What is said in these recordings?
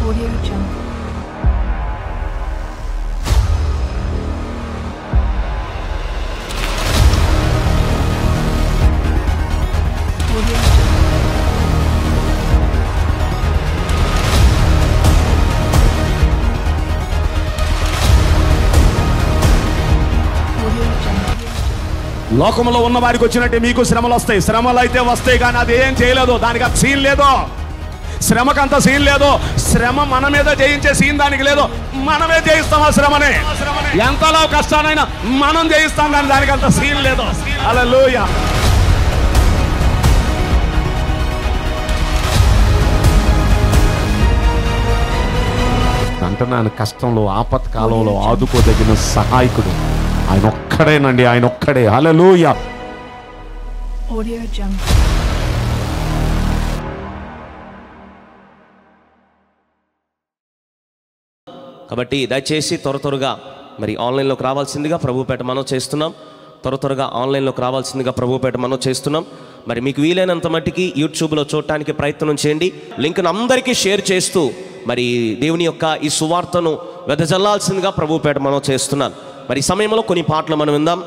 Audio Jungle. Audio లోకంలో ఉన్న వారికి వచ్చినట్టే మీకు శ్రమలు వస్తాయి. శ్రమలు అయితే వస్తాయి, కానీ అది ఏం చేయలేదు. దానికి అంత సీన్ లేదు. శ్రమకంత సీన్ లేదు. శ్రమ మన మీద జయించే సీన్ దానికి లేదు. మనమే జయిస్తాం ఆ శ్రమని. ఎంతలో కష్టానైనా మనం జయిస్తాం, కానీ దానికి అంత సీన్ లేదు. హల్లెలూయా. అంటున్నాను, కష్టంలో ఆపత్కాలంలో ఆదుకోదగిన సహాయకుడు ఆయన ఒక్కడేనండి. ఆయన ఒక్కడే. హల్లెలూయా. Audio Jungle. కాబట్టి దయచేసి త్వరగా మరి ఆన్లైన్లోకి రావాల్సిందిగా ప్రభుపేట మనం చేస్తున్నాం. త్వరగా ఆన్లైన్లోకి రావాల్సిందిగా ప్రభుపేట మనం చేస్తున్నాం. మరి మీకు వీలైనంత మట్టికి యూట్యూబ్లో చూడటానికి ప్రయత్నం చేయండి. లింక్ను అందరికీ షేర్ చేస్తూ మరి దేవుని యొక్క ఈ సువార్తను వెదజల్లాల్సిందిగా ప్రభుపేట మనం చేస్తున్నాం. మరి ఈ సమయంలో కొన్ని పాటలు మనం విందాం.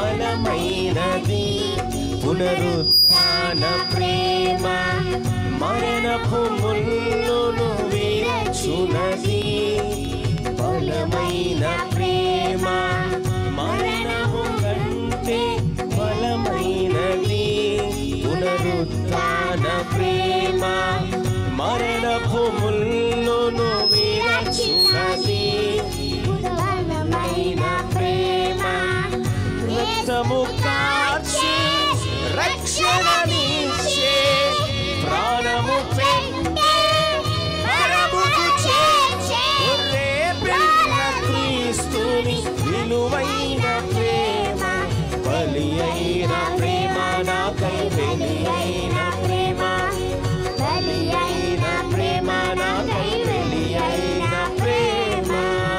బలమైనది పునరుత్థాన ప్రేమ మరణపు ముళ్ళును విరచునది బలమైన ప్రేమ మరణము కంటే బలమైనది పునరుత్థాన ప్రేమ మరణపు ముళ్ళును విరచునది బలమైన ప్రేమ రక్తము కార్చి రక్షణనిచ్చే ప్రాణము పెట్టే పరముకు చేర్చే గొర్రె పిల్ల క్రీస్తుని విలువైన ప్రేమ బలి అయిన ప్రేమ నాకై బలి అయిన ప్రేమ బలి అయిన ప్రేమ నాకై బలి అయిన ప్రేమ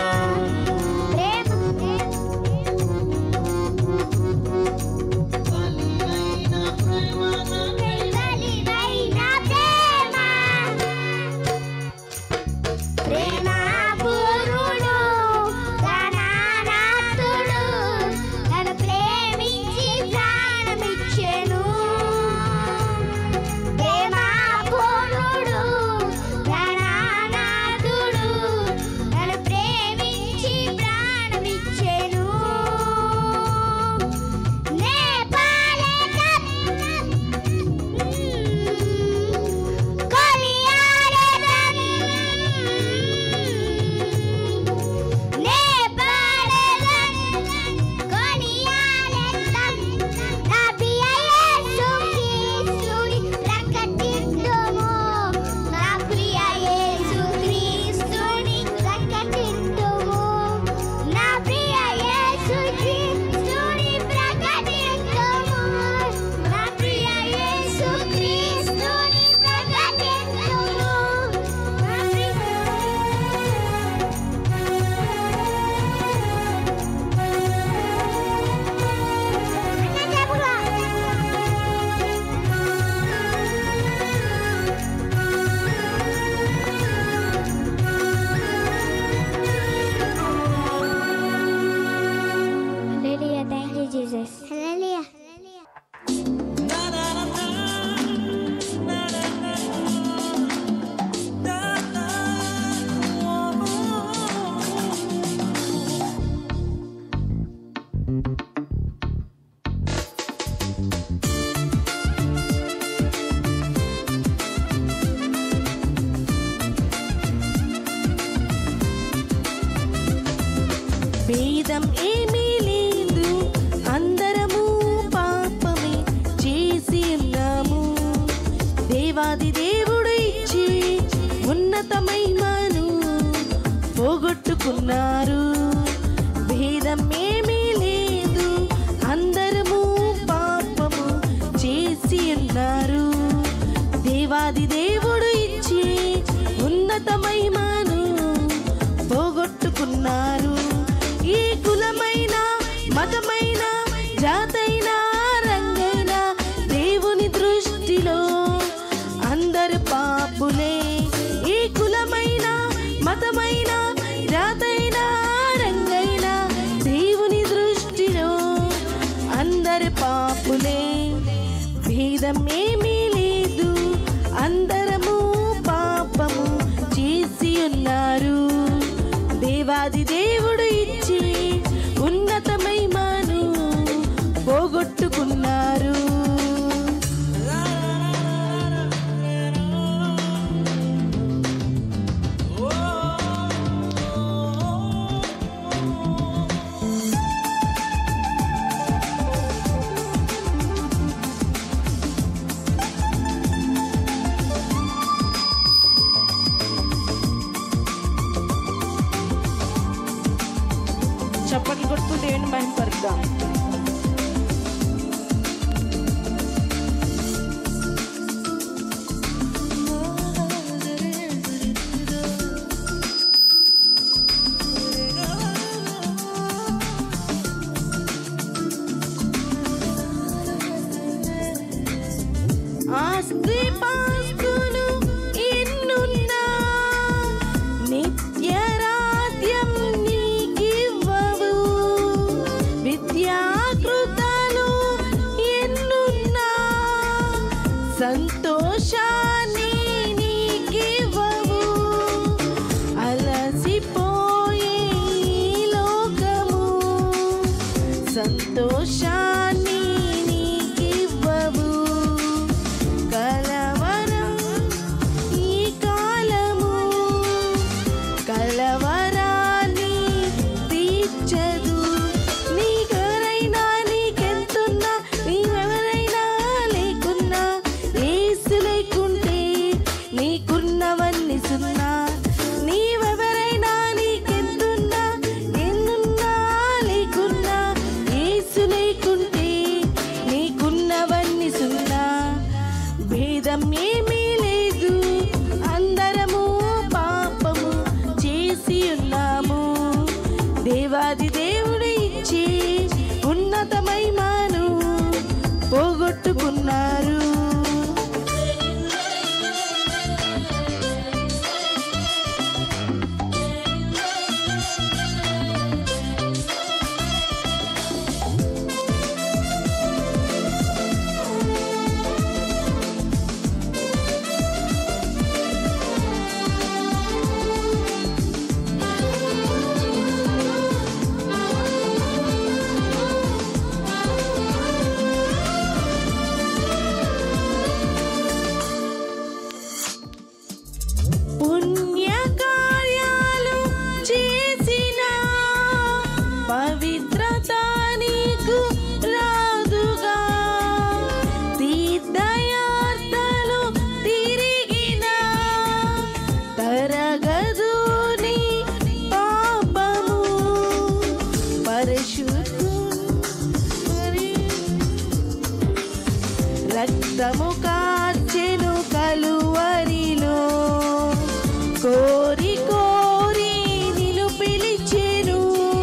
భేదం ఏమీ లేదు అందరము పాపమే చేసి ఉన్నాము దేవాది దేవుడు ఇచ్చి ఉన్నతమైనను పోగొట్టుకున్నారు భేదం ఏమీ లేదు అందరము పాపము చేసి ఉన్నారు దేవాది దేవుడు ఇచ్చి ఉన్నతమైనను పోగొట్టుకున్నారు ఈ కులమైన మతమైన జాతైన రంగైన దేవుని దృష్టిలో అందరు పాపులే ఈ కులమైన మతమైన జాతైన రంగైన దేవుని దృష్టిలో అందరు పాపులే భేదం ఏమీ లేదు అందరము పాపము చేసి ఉన్నారు దేవాది దేవుడు ఇచ్చి ఉన్నతమైనను పోగొట్టుకున్నారు చప్పట్లు కొడుతూ దేవుని మహిమపరుద్దాం ఆస్తి పాస్తులు ఎన్నున్నా నిత్య రాజ్యం నీకివ్వవు విద్యా సంతోషాన్ని నీకివ్వవు. కలవరం ఈ కాలము కలవరాన్ని తీర్చదు. నీకెవరైనా నీకెంతున్నా నీవెవరైనా లేకున్నా యేసు లేకుంటే నీకున్నవన్నీ సున్నా. నీవెవరైనా నీకెంతున్నా ఎన్నున్నా లేకున్నా యేసు లేకుంటే నీకున్నవన్నీ సున్నా. భేదం ఏమీ లేదు, అందరము పాపము చేసి ఉన్నాము. దేవాది దేవుడు ఇచ్చి ఉన్నత మహిమను పోగొట్టుకున్నారు. పుణ్యకార్యాలు చేసిన పవిత్రత నీకు రాదుగా. తీర్థయాత్రలు తిరిగిన తరగదు నీ పాపము. రక్తము కార్చెను కలువరిలో, కోరి కోరి నిన్ను పిలిచెను.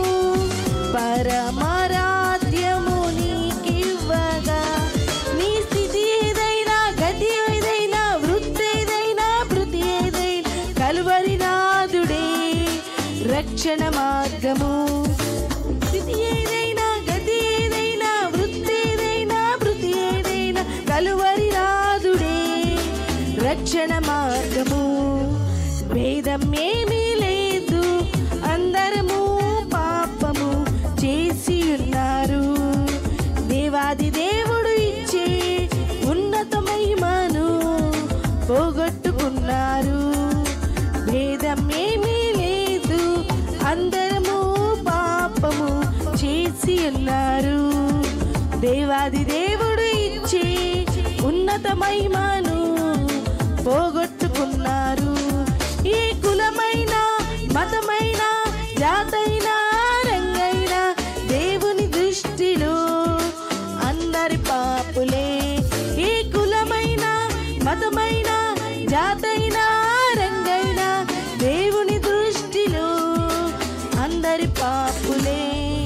పరమరాధ్యము నీకివ్వగా నీ స్థితి ఏదైనా గతి ఏదైనా వృత్తి ఏదైనా భృతి ఏదైనా కలువరి నాదుడే రక్షణ మార్గము. స్థితి ఏదైనా గతి ఏదైనా వృత్తి ఏదైనా భృతి ఏదైనా కలువరి నాదుడే రక్షణ మార్గము. భేదం ఏమీ లేదు, అందరము పాపము చేసి ఉన్నారు. దేవాది దేవుడు ఇచ్చే ఉన్నత మహిమను పోగొట్టుకున్నారు. భేదం ఏమీ లేదు, అందరము పాపము చేసి ఉన్నారు. దేవాది దేవుడు ఇచ్చే ఉన్నత మహిమను పోగొట్టుకున్నారు. ఏ కులమైన మతమైన జాతైనా రంగైనా దేవుని దృష్టిలో అందరి పాపులే. ఏ కులమైన మతమైన జాతైనా రంగైనా దేవుని దృష్టిలో అందరి పాపులే.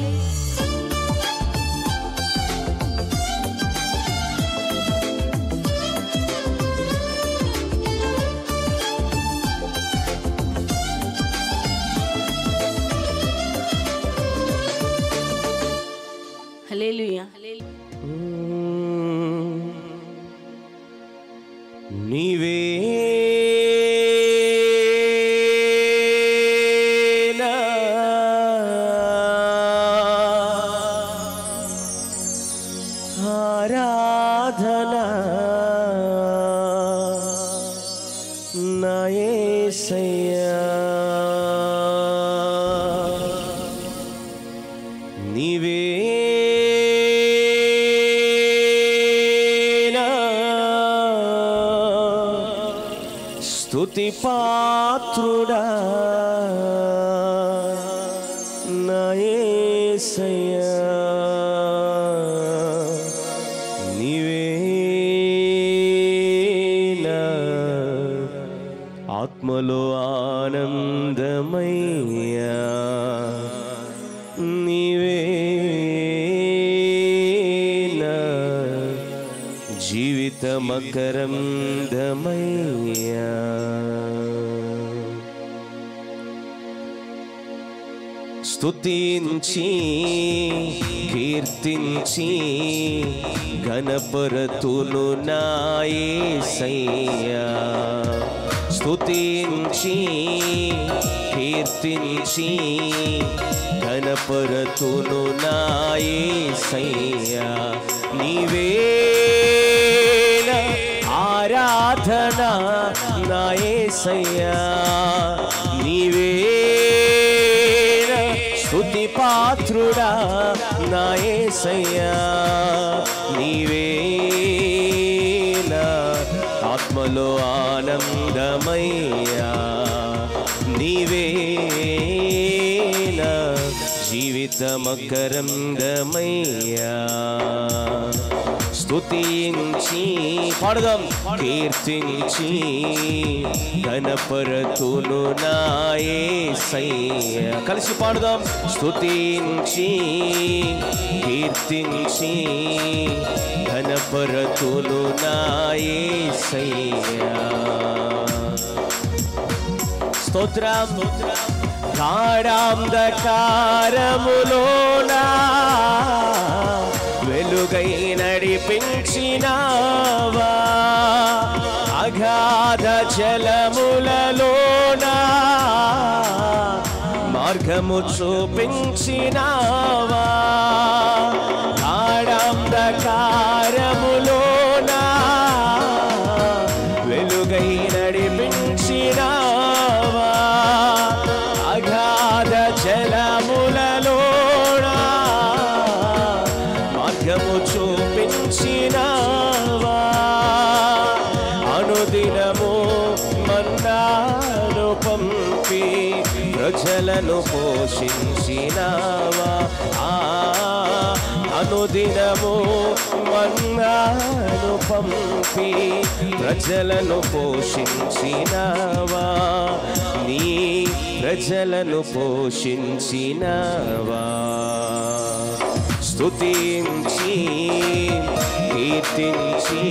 హల్లెలూయా. నీవే ఆరాధనా నా యేసయ్యా. నీవే స్తుతి పాత్రుడా నా యేసయ్యా. నీవే నా ఆత్మలో ఆనందమయ్యా. నీవే నా జీవిత మకరందమయ్యా. స్తుతించి కీర్తించి ఘనపరతును నా యేసయ్యా. స్తుతించి కీర్తించి ఘనపరతును నా యేసయ్యా. నీవే ఆరాధన నా యేసయ్యా, నీవే స్తుతి పాత్రుడా నా యేసయ్యా, నీవే ఆత్మలో ఆనందమయ్యా, నీవే జీవితమకరంగమయ్యా. స్తుతించి పాడదాం, కీర్తించి ఘనపరతును నా యేసయ్యా. కలిసి పాడదాం, స్తుతించి కీర్తించి ఘనపరతును నా యేసయ్యా. స్తోత్రం. గాఢాంధకారములోనా వెలుగై నడిపించినావా, అగాధ జలములలోనా మార్గము చూపించినావా, గాఢాంధకారములోనా వెలుగై నడిపించినావా, అగాధ జలములలోనా మార్గము చూపించినావా, అనుదినము మన్నాను పంపి ప్రజలను పోషించినావా, అనుదినము మన్నాను పంపి ప్రజలను పోషించినావా, నీ ప్రజలను పోషించినావా. స్తుతించి కీర్తించి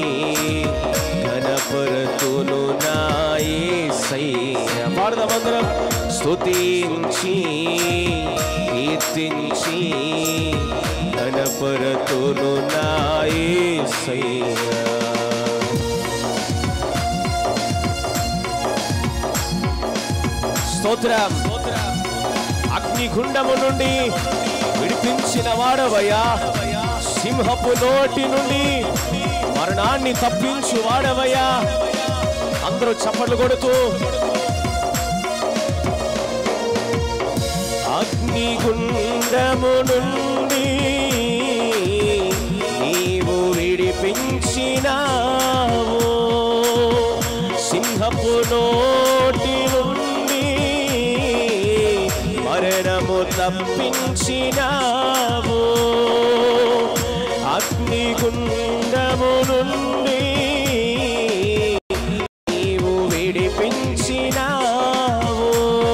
ఘనపరతును నా యేసయ్యా. పాడదామందరం, స్తుతించి కీర్తించి ఘనపరతును నా యేసయ్యా. స్తోత్రం. అగ్నిగుండము నుండి విడిపించిన వాడవయ్యా, సింహపు నోటి నుండి మరణాన్ని తప్పించు వాడవయ్యా. అందరూ చప్పట్లు కొడుతూ, అగ్నిగుండము నుండి నీవు విడిపించినావు, సింహపు నోటి నుండి మరణము తప్పించినావు, అగ్నిగుండము నుండి నీవు విడిపించినావు,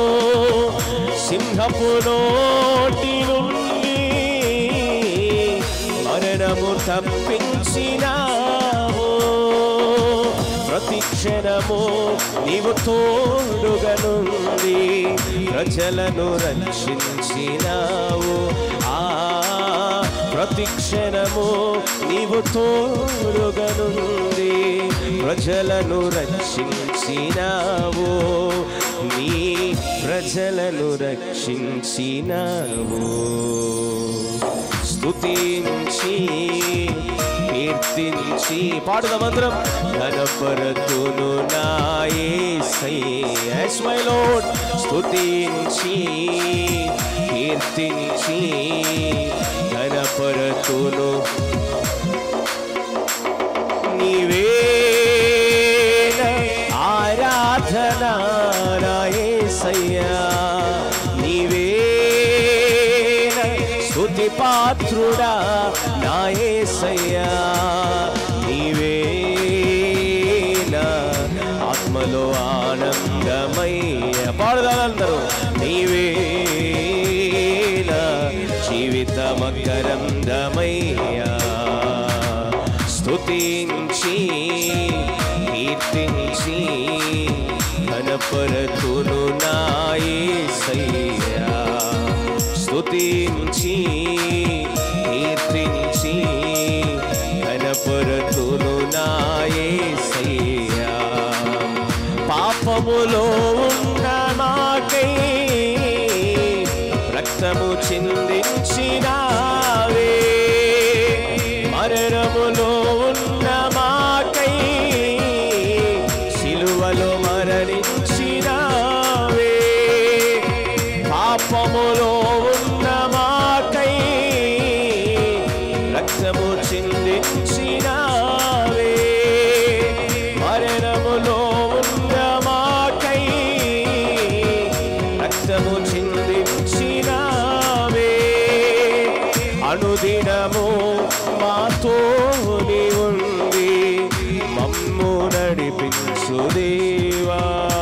సింహపు నోటి నుండి మరణము తప్పించినావు. ప్రతి క్షణము నీవు తోడుగనుండి ప్రజలను రక్షించినావు, ప్రతి క్షణము నీవు తోడుగనుండి ప్రజలను రక్షించినావు, నీ ప్రజలను రక్షించినావు. స్తుతించి కీర్తించి పాడుదామందరం, ఘనపరతును నా యేసయ్యా. Yes my Lord. స్తుతించి కీర్తించి ఘనపరతును నీవే ఆరాధన నా యేసయ్యా, నీవే స్తుతి పాత్రుడా నా యేసయ్యా, నీవే ఆత్మలో ఆనందమయ్య. పాడుదానందరూ, నీవే జీవితమకరందమయ్యా. స్తుతించి కీర్తించి ఘనపరతును నా యేసయ్యా. స్తుతించి కీర్తించి ఘనపరతును నా యేసయ్యా. పాపములో ఉన్న నాకై రక్తము చిందించినావే, మరణములో ఉన్న మాకై రక్తము చిందించినావే, అనుదినము మాతోని ఉంది మమ్ము నడిపించు దేవా,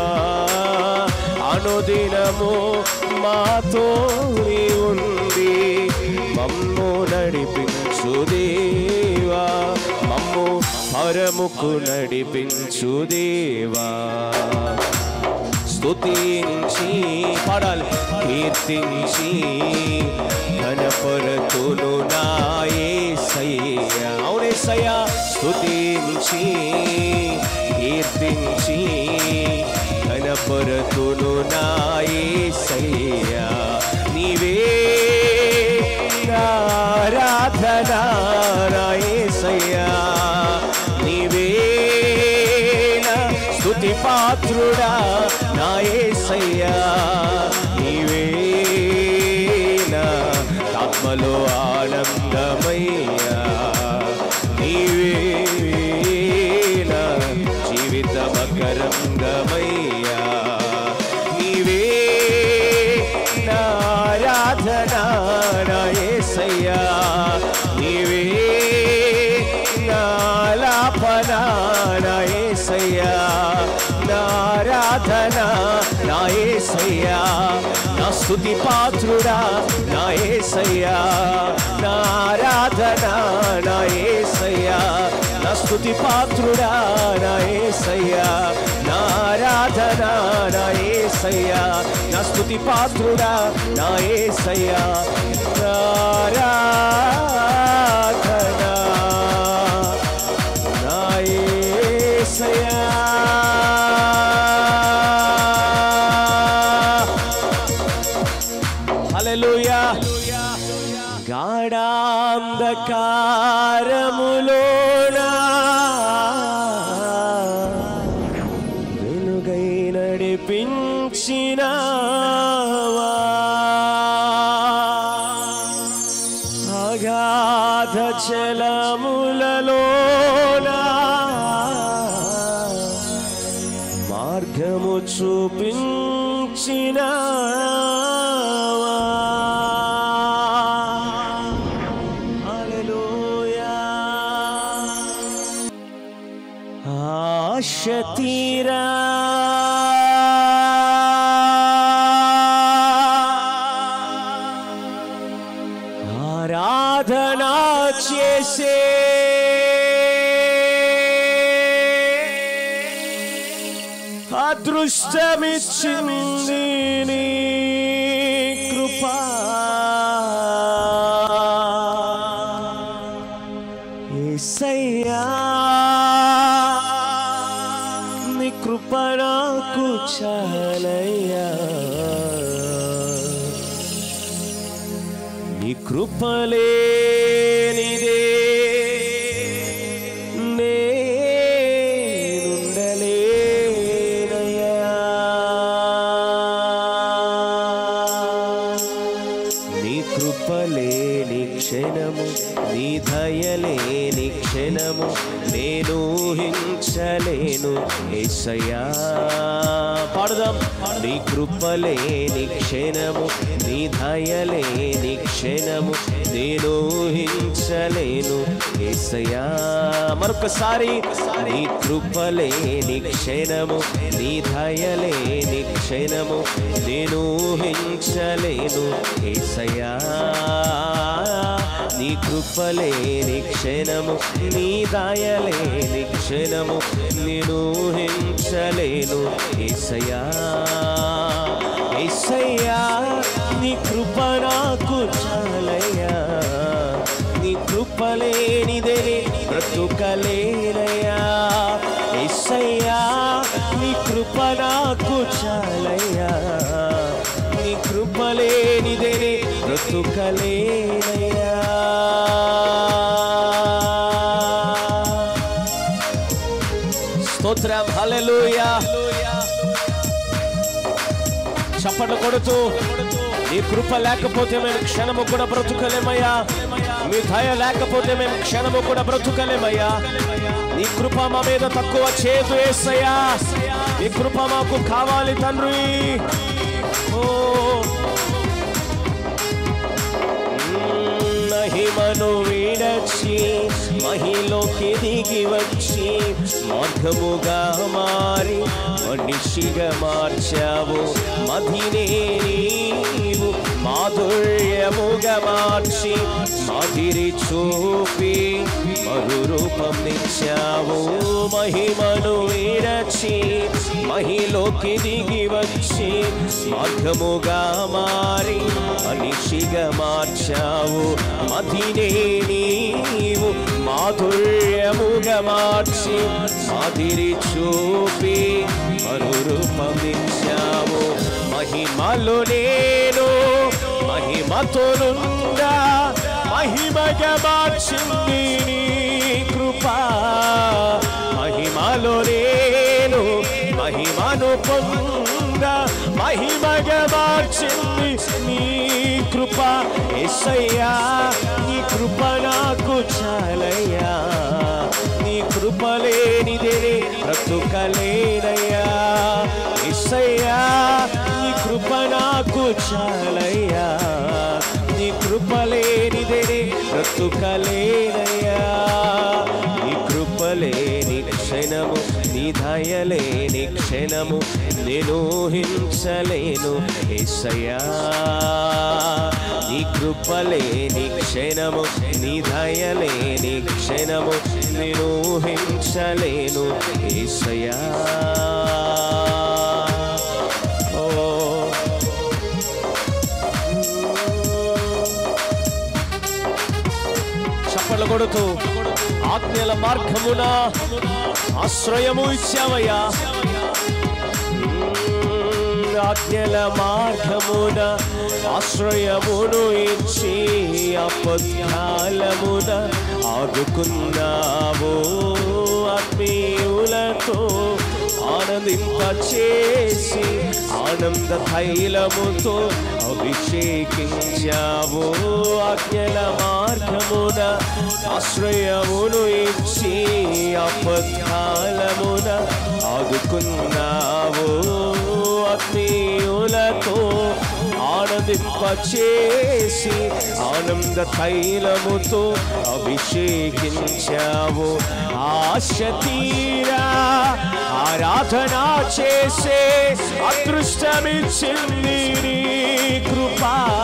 అనుదినము మాతోని ఉంది మమ్ము నడిపించు దేవా, మమ్ము పరముకు నడిపించు దేవా. స్తుతించి పాడాలి, కీర్తించి ఘనపరతును నా యేసయ్యా. అవును యేసయ్యా, స్తుతించి కీర్తించి ఘనపరతును నా యేసయ్యా. నీవే నా ఆరాధన నా యేసయ్యా, నీవే నా స్తుతి పాత్రుడా నా యేసయ్యా, నీవే నా ఆత్మలో ఆనందమయ్యా, నీవే నా జీవిత మకరంగమయ్యా, నీవే నా ఆరాధన నా యేసయ్యా, నీవే నా ఆలాపన నా యేసయ్యా, నా ఆరాధన నా యేసయ్యా, నా స్తుతి పాత్రుడా నా యేసయ్యా, నా ఆరాధన నా యేసయ్యా, నా స్తుతి పాత్రుడా నా యేసయ్యా, నా ఆరాధన నా యేసయ్యా, నా స్తుతి పాత్రుడా నా యేసయ్యా, నా ఆరాధన నా యేసయ్యా. హల్లెలూయా. గాఢాంధకారములోనా వెలుగై నడిపించినావా, అగాధ జలములలోనా మార్గము చూపించినావా. హల్లెలూయా. ఆశ తీరా ఆరాధన చేసే అదృష్టమిచ్చింది నీ కృపా, యేసయ్యా నీ కృప నాకు చాలయ్యా, నీ కృప లేనిదే నేనుండలేనయ్యా, నీ కృప లేని క్షణము, నీ దయలేని క్షణము నేను ఊహించలేను యేసయ్యా. పాడుదాం. నీ కృప లేని క్షణము, నీ దయలేని క్షణము నేను ఊహించలేను యేసయ్యా. మరొకసారి, నీ కృప లేని క్షణము, నీ దయలేని క్షణము నేను ఊహించలేను యేసయ్యా. నీ కృప లేని క్షణము, నీ దయలేని క్షణము నేను ఊహించలేను యేసయ్యా. యేసయ్యా నీ కృప నాకు చాలయ్యా, నీ కృప లేనిదే బ్రతుకలేనయ్యా. యేసయ్యా నీ కృప నాకు చాలయ్యా, నీ కృప లేనిదే బ్రతుకలేనయ్యా. స్తోత్రం. హల్లెలూయా. చప్పట్లు కొడుతూ, నీ కృప లేకపోతే మేము క్షణము కూడా బ్రతుకలేమయ్యా. మీ దయ లేకపోతే మేము క్షణము కూడా బ్రతుకలేమయ్యా. నీ కృప మా మీద తక్కువ చేతు యేసయ్యా. నీ కృప మాకు కావాలి తండ్రి. ఓ మహిమను విడచి మహిలోకి దిగి వచ్చి మార్గముగా మారి మనిషిగా మార్చావు. మదినే నీవు మాధుర్యముగా మార్చి మాదిరి చూపి మరు రూపం నిచ్చావు. మహిమను విడచి మహిలోకి దిగి వచ్చి మార్గముగా మారి మనిషిగా మార్చావు. మదినే నీవు మాధుర్యముగా మార్చి మాదిరి చూపి మరు రూపమిచ్చావు. మహిమలో నేను మహిమతో నుండా మహిమగా మార్చింది నీ కృప. మహిమలో నేను మహిమను పొందా మహిమగా మార్చింది నీ కృప. యేసయ్యా నీ కృప నాకు చాలయ్యా. నీ కృప లేనిదే బ్రతుకలేనయ్యా. యేసయ్యా నీ కృప నాకు చాలయ్యా. నీ కృప లేనిదే బ్రతుకలేనయ్యా. నీ కృప లేని క్షణము నీ దయ లేని క్షణము నేను ఊహించలేను యేసయ్యా. నీ కృప లేని క్షణము నీ దయ లేని క్షణము నేను ఊహించలేను యేసయ్యా. చప్పట్లు కొడుతూ ఆజ్ఞల మార్గమున ఆశ్రయము ఇచ్చావయ్యా. ఆజ్ఞల మార్గమున ఆశ్రయమును ఇచ్చి ఆపత్కాలమున ఆదుకున్నావు. ఆత్మీయులతో ఆనందింప చేసి ఆనంద తైలముతో అభిషేకించావు. ఆజ్ఞల మార్గమున ఆశ్రయమును ఇచ్చి ఆపత్కాలమున ఆదుకున్నావు. ఆత్మీయులతో ఆనందింప చేసి ఆనంద తైలముతో అభిషేకించావు. ఆశ తీరా ఆరాధన చేసే అదృష్టమిచ్చింది నీ కృప.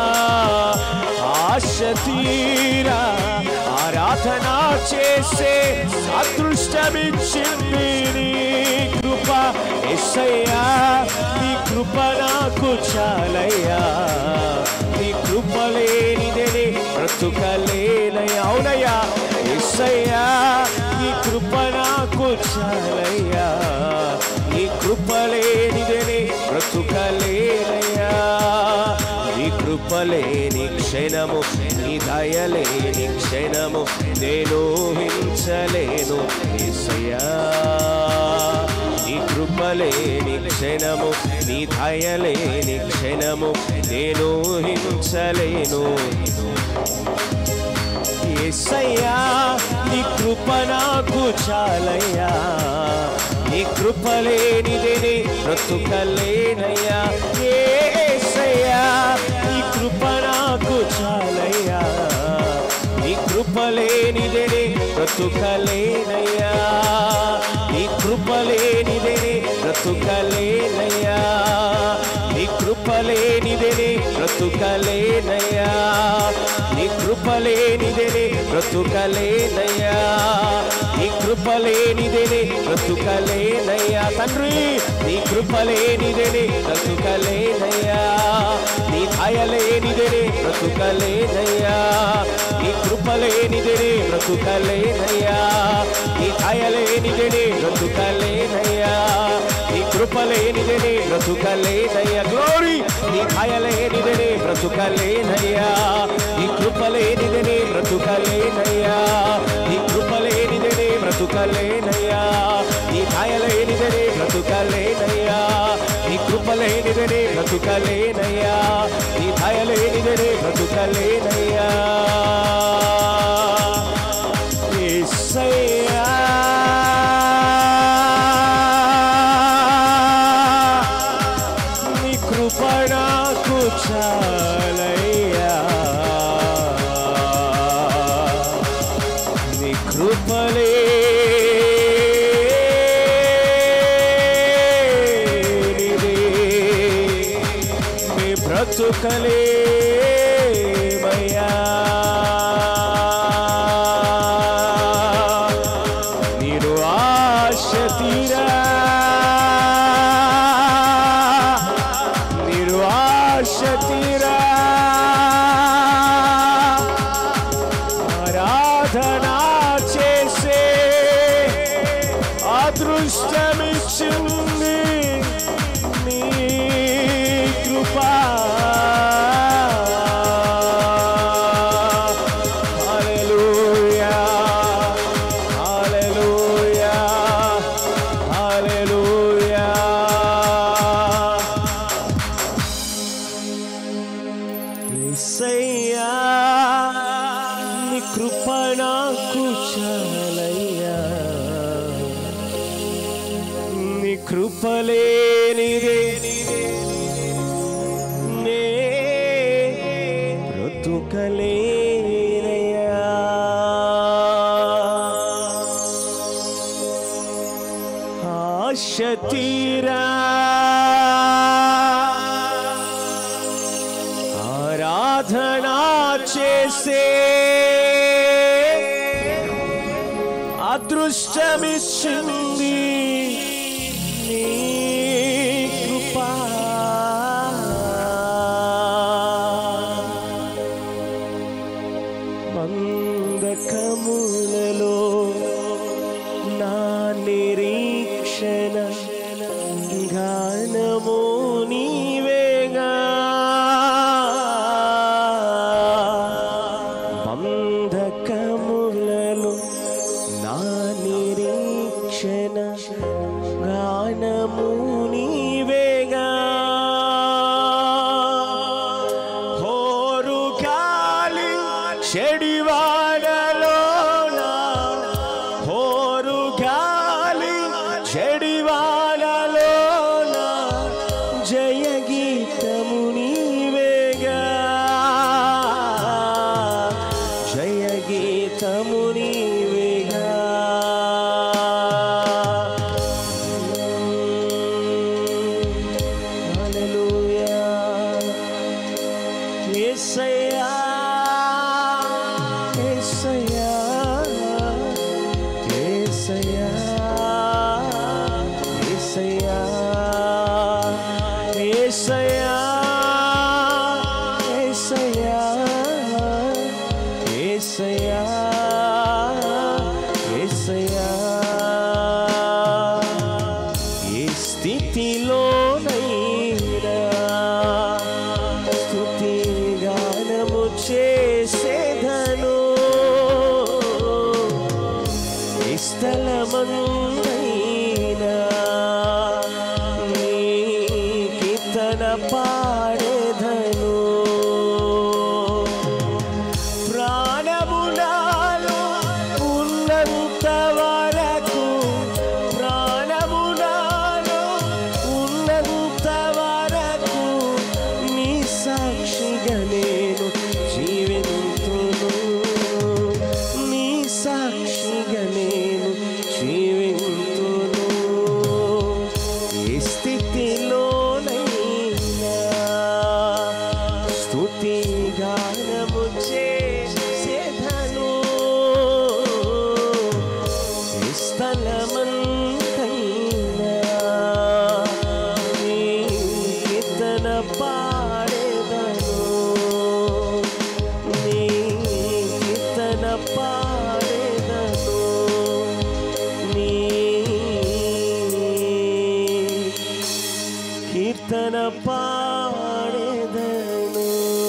ఆశ తీరా ఆరాధన చేసే అదృష్టమిచ్చింది నీ కృప. యేసయ్యా నీ కృప నాకు చాలయ్యా. నీ కృప లేనిదే బ్రతుకలేనయ్యా. అవునయ్యా యేసయ్యా నీ కృప నాకు చాలయ్యా. నీ కృప లేనిదే బ్రతుకలేనయ్యా. నీ కృప లేని క్షణము నీ దయ లేని క్షణము నేను ఊహించలేను యేసయ్యా. నీ కృప లేని క్షణము నీ దయ లేని క్షణము నేను ఊహించలేను యేసయ్యా. నీ కృప నాకు చాలయ్యా. నీ కృప లేనిదే బ్రతుకలేనయ్యా. యేసయ్యా నీ కృప నాకు చాలయ్యా. నీ కృప లేనిదే బ్రతుకలేనయ్యా. నీ కృప లేనిదే బ్రతుకలేనయ్యా. నీ కృప లేనిదే బ్రతుకలేనయ్యా. నీ కృప లేనిదే బ్రతుకలేనయ్యా. నీ కృప లేనిదే బ్రతుకలేనయ్యా. తండ్రి నీ కృప లేనిదే బ్రతుకలేనయ్యా. నీ దయ లేనిదే బ్రతుకలేనయ్యా. నీ కృప లేనిదే బ్రతుకలేనయ్యా. నీ దయ లేనిదే బ్రతుకలేనయ్యా. నీ కృప లేనిదే బ్రతుకలేనయ్యా. గ్లోరీ నీ దయ లేనిదే బ్రతుకలేనయ్యా. నీ కృప లేనిదే బ్రతుకలేనయ్యా. నీ కృప లేనిదే బ్రతుకలేనయ్యా. నీ దయ లేనిదే బ్రతుకలేనయ్యా. నీ కృప లేనిదే బ్రతుకలేనయ్యా. నీ దయ లేనిదే బ్రతుకలేనయ్యా. కృపలే మీ బ్రతుకలే మయ్యా మీరు ఆశ తీరా మీరు ఆశ తీరా ఆరాధనా చేసే అదృష్టమిచ్చింది నీ కృపా హల్లెలూయా హల్లెలూయా హల్లెలూయా యేసయ్యా నీ కృప నాకు చాలయ్యా నీ కృప లేనిదే నే బ్రతుకలేనయ్యా ఆశ తీరా ఆరాధనా చేసే అదృష్టమిచ్చింది నీ కృపా బంధకములలో నా నిరీక్షణ గానము నీవేగా బంధకములలో నా నిరీక్షణ గానము నీవేగా హోరు గాలి చెడివాడలోన హోరు గాలి చెడివాడలోన జయ గీతము నీవేగా జయ గీతము నీవేగా హల్లెలూయా యేసయ్యా యేసయ్యా యేసయ్యా యేసయ్యా యేసయ్యా యేసయ్యా యేసయ్యా యేసయ్యా ఏ స్థితిలోనైనా స్తుతి గానము చేసేదను ఏ స్థలమందైనా నీ కీర్తన పాడేదను ప్రాణము నాలో ఉన్నంత వరకు ప్రాణము నాలో ఉన్నంత వరకు నీ సాక్షిగా నేను జీవింతును నీ సాక్షిగా నేను జీవింతును ఏ స్థితిలోనైనా స్తుతి గానము చేసేదను ఏ స్థలమంతైనా నీ కీర్తన పాడేదను నీ కీర్తన పాడేదను నీ కీర్తన పాడేదను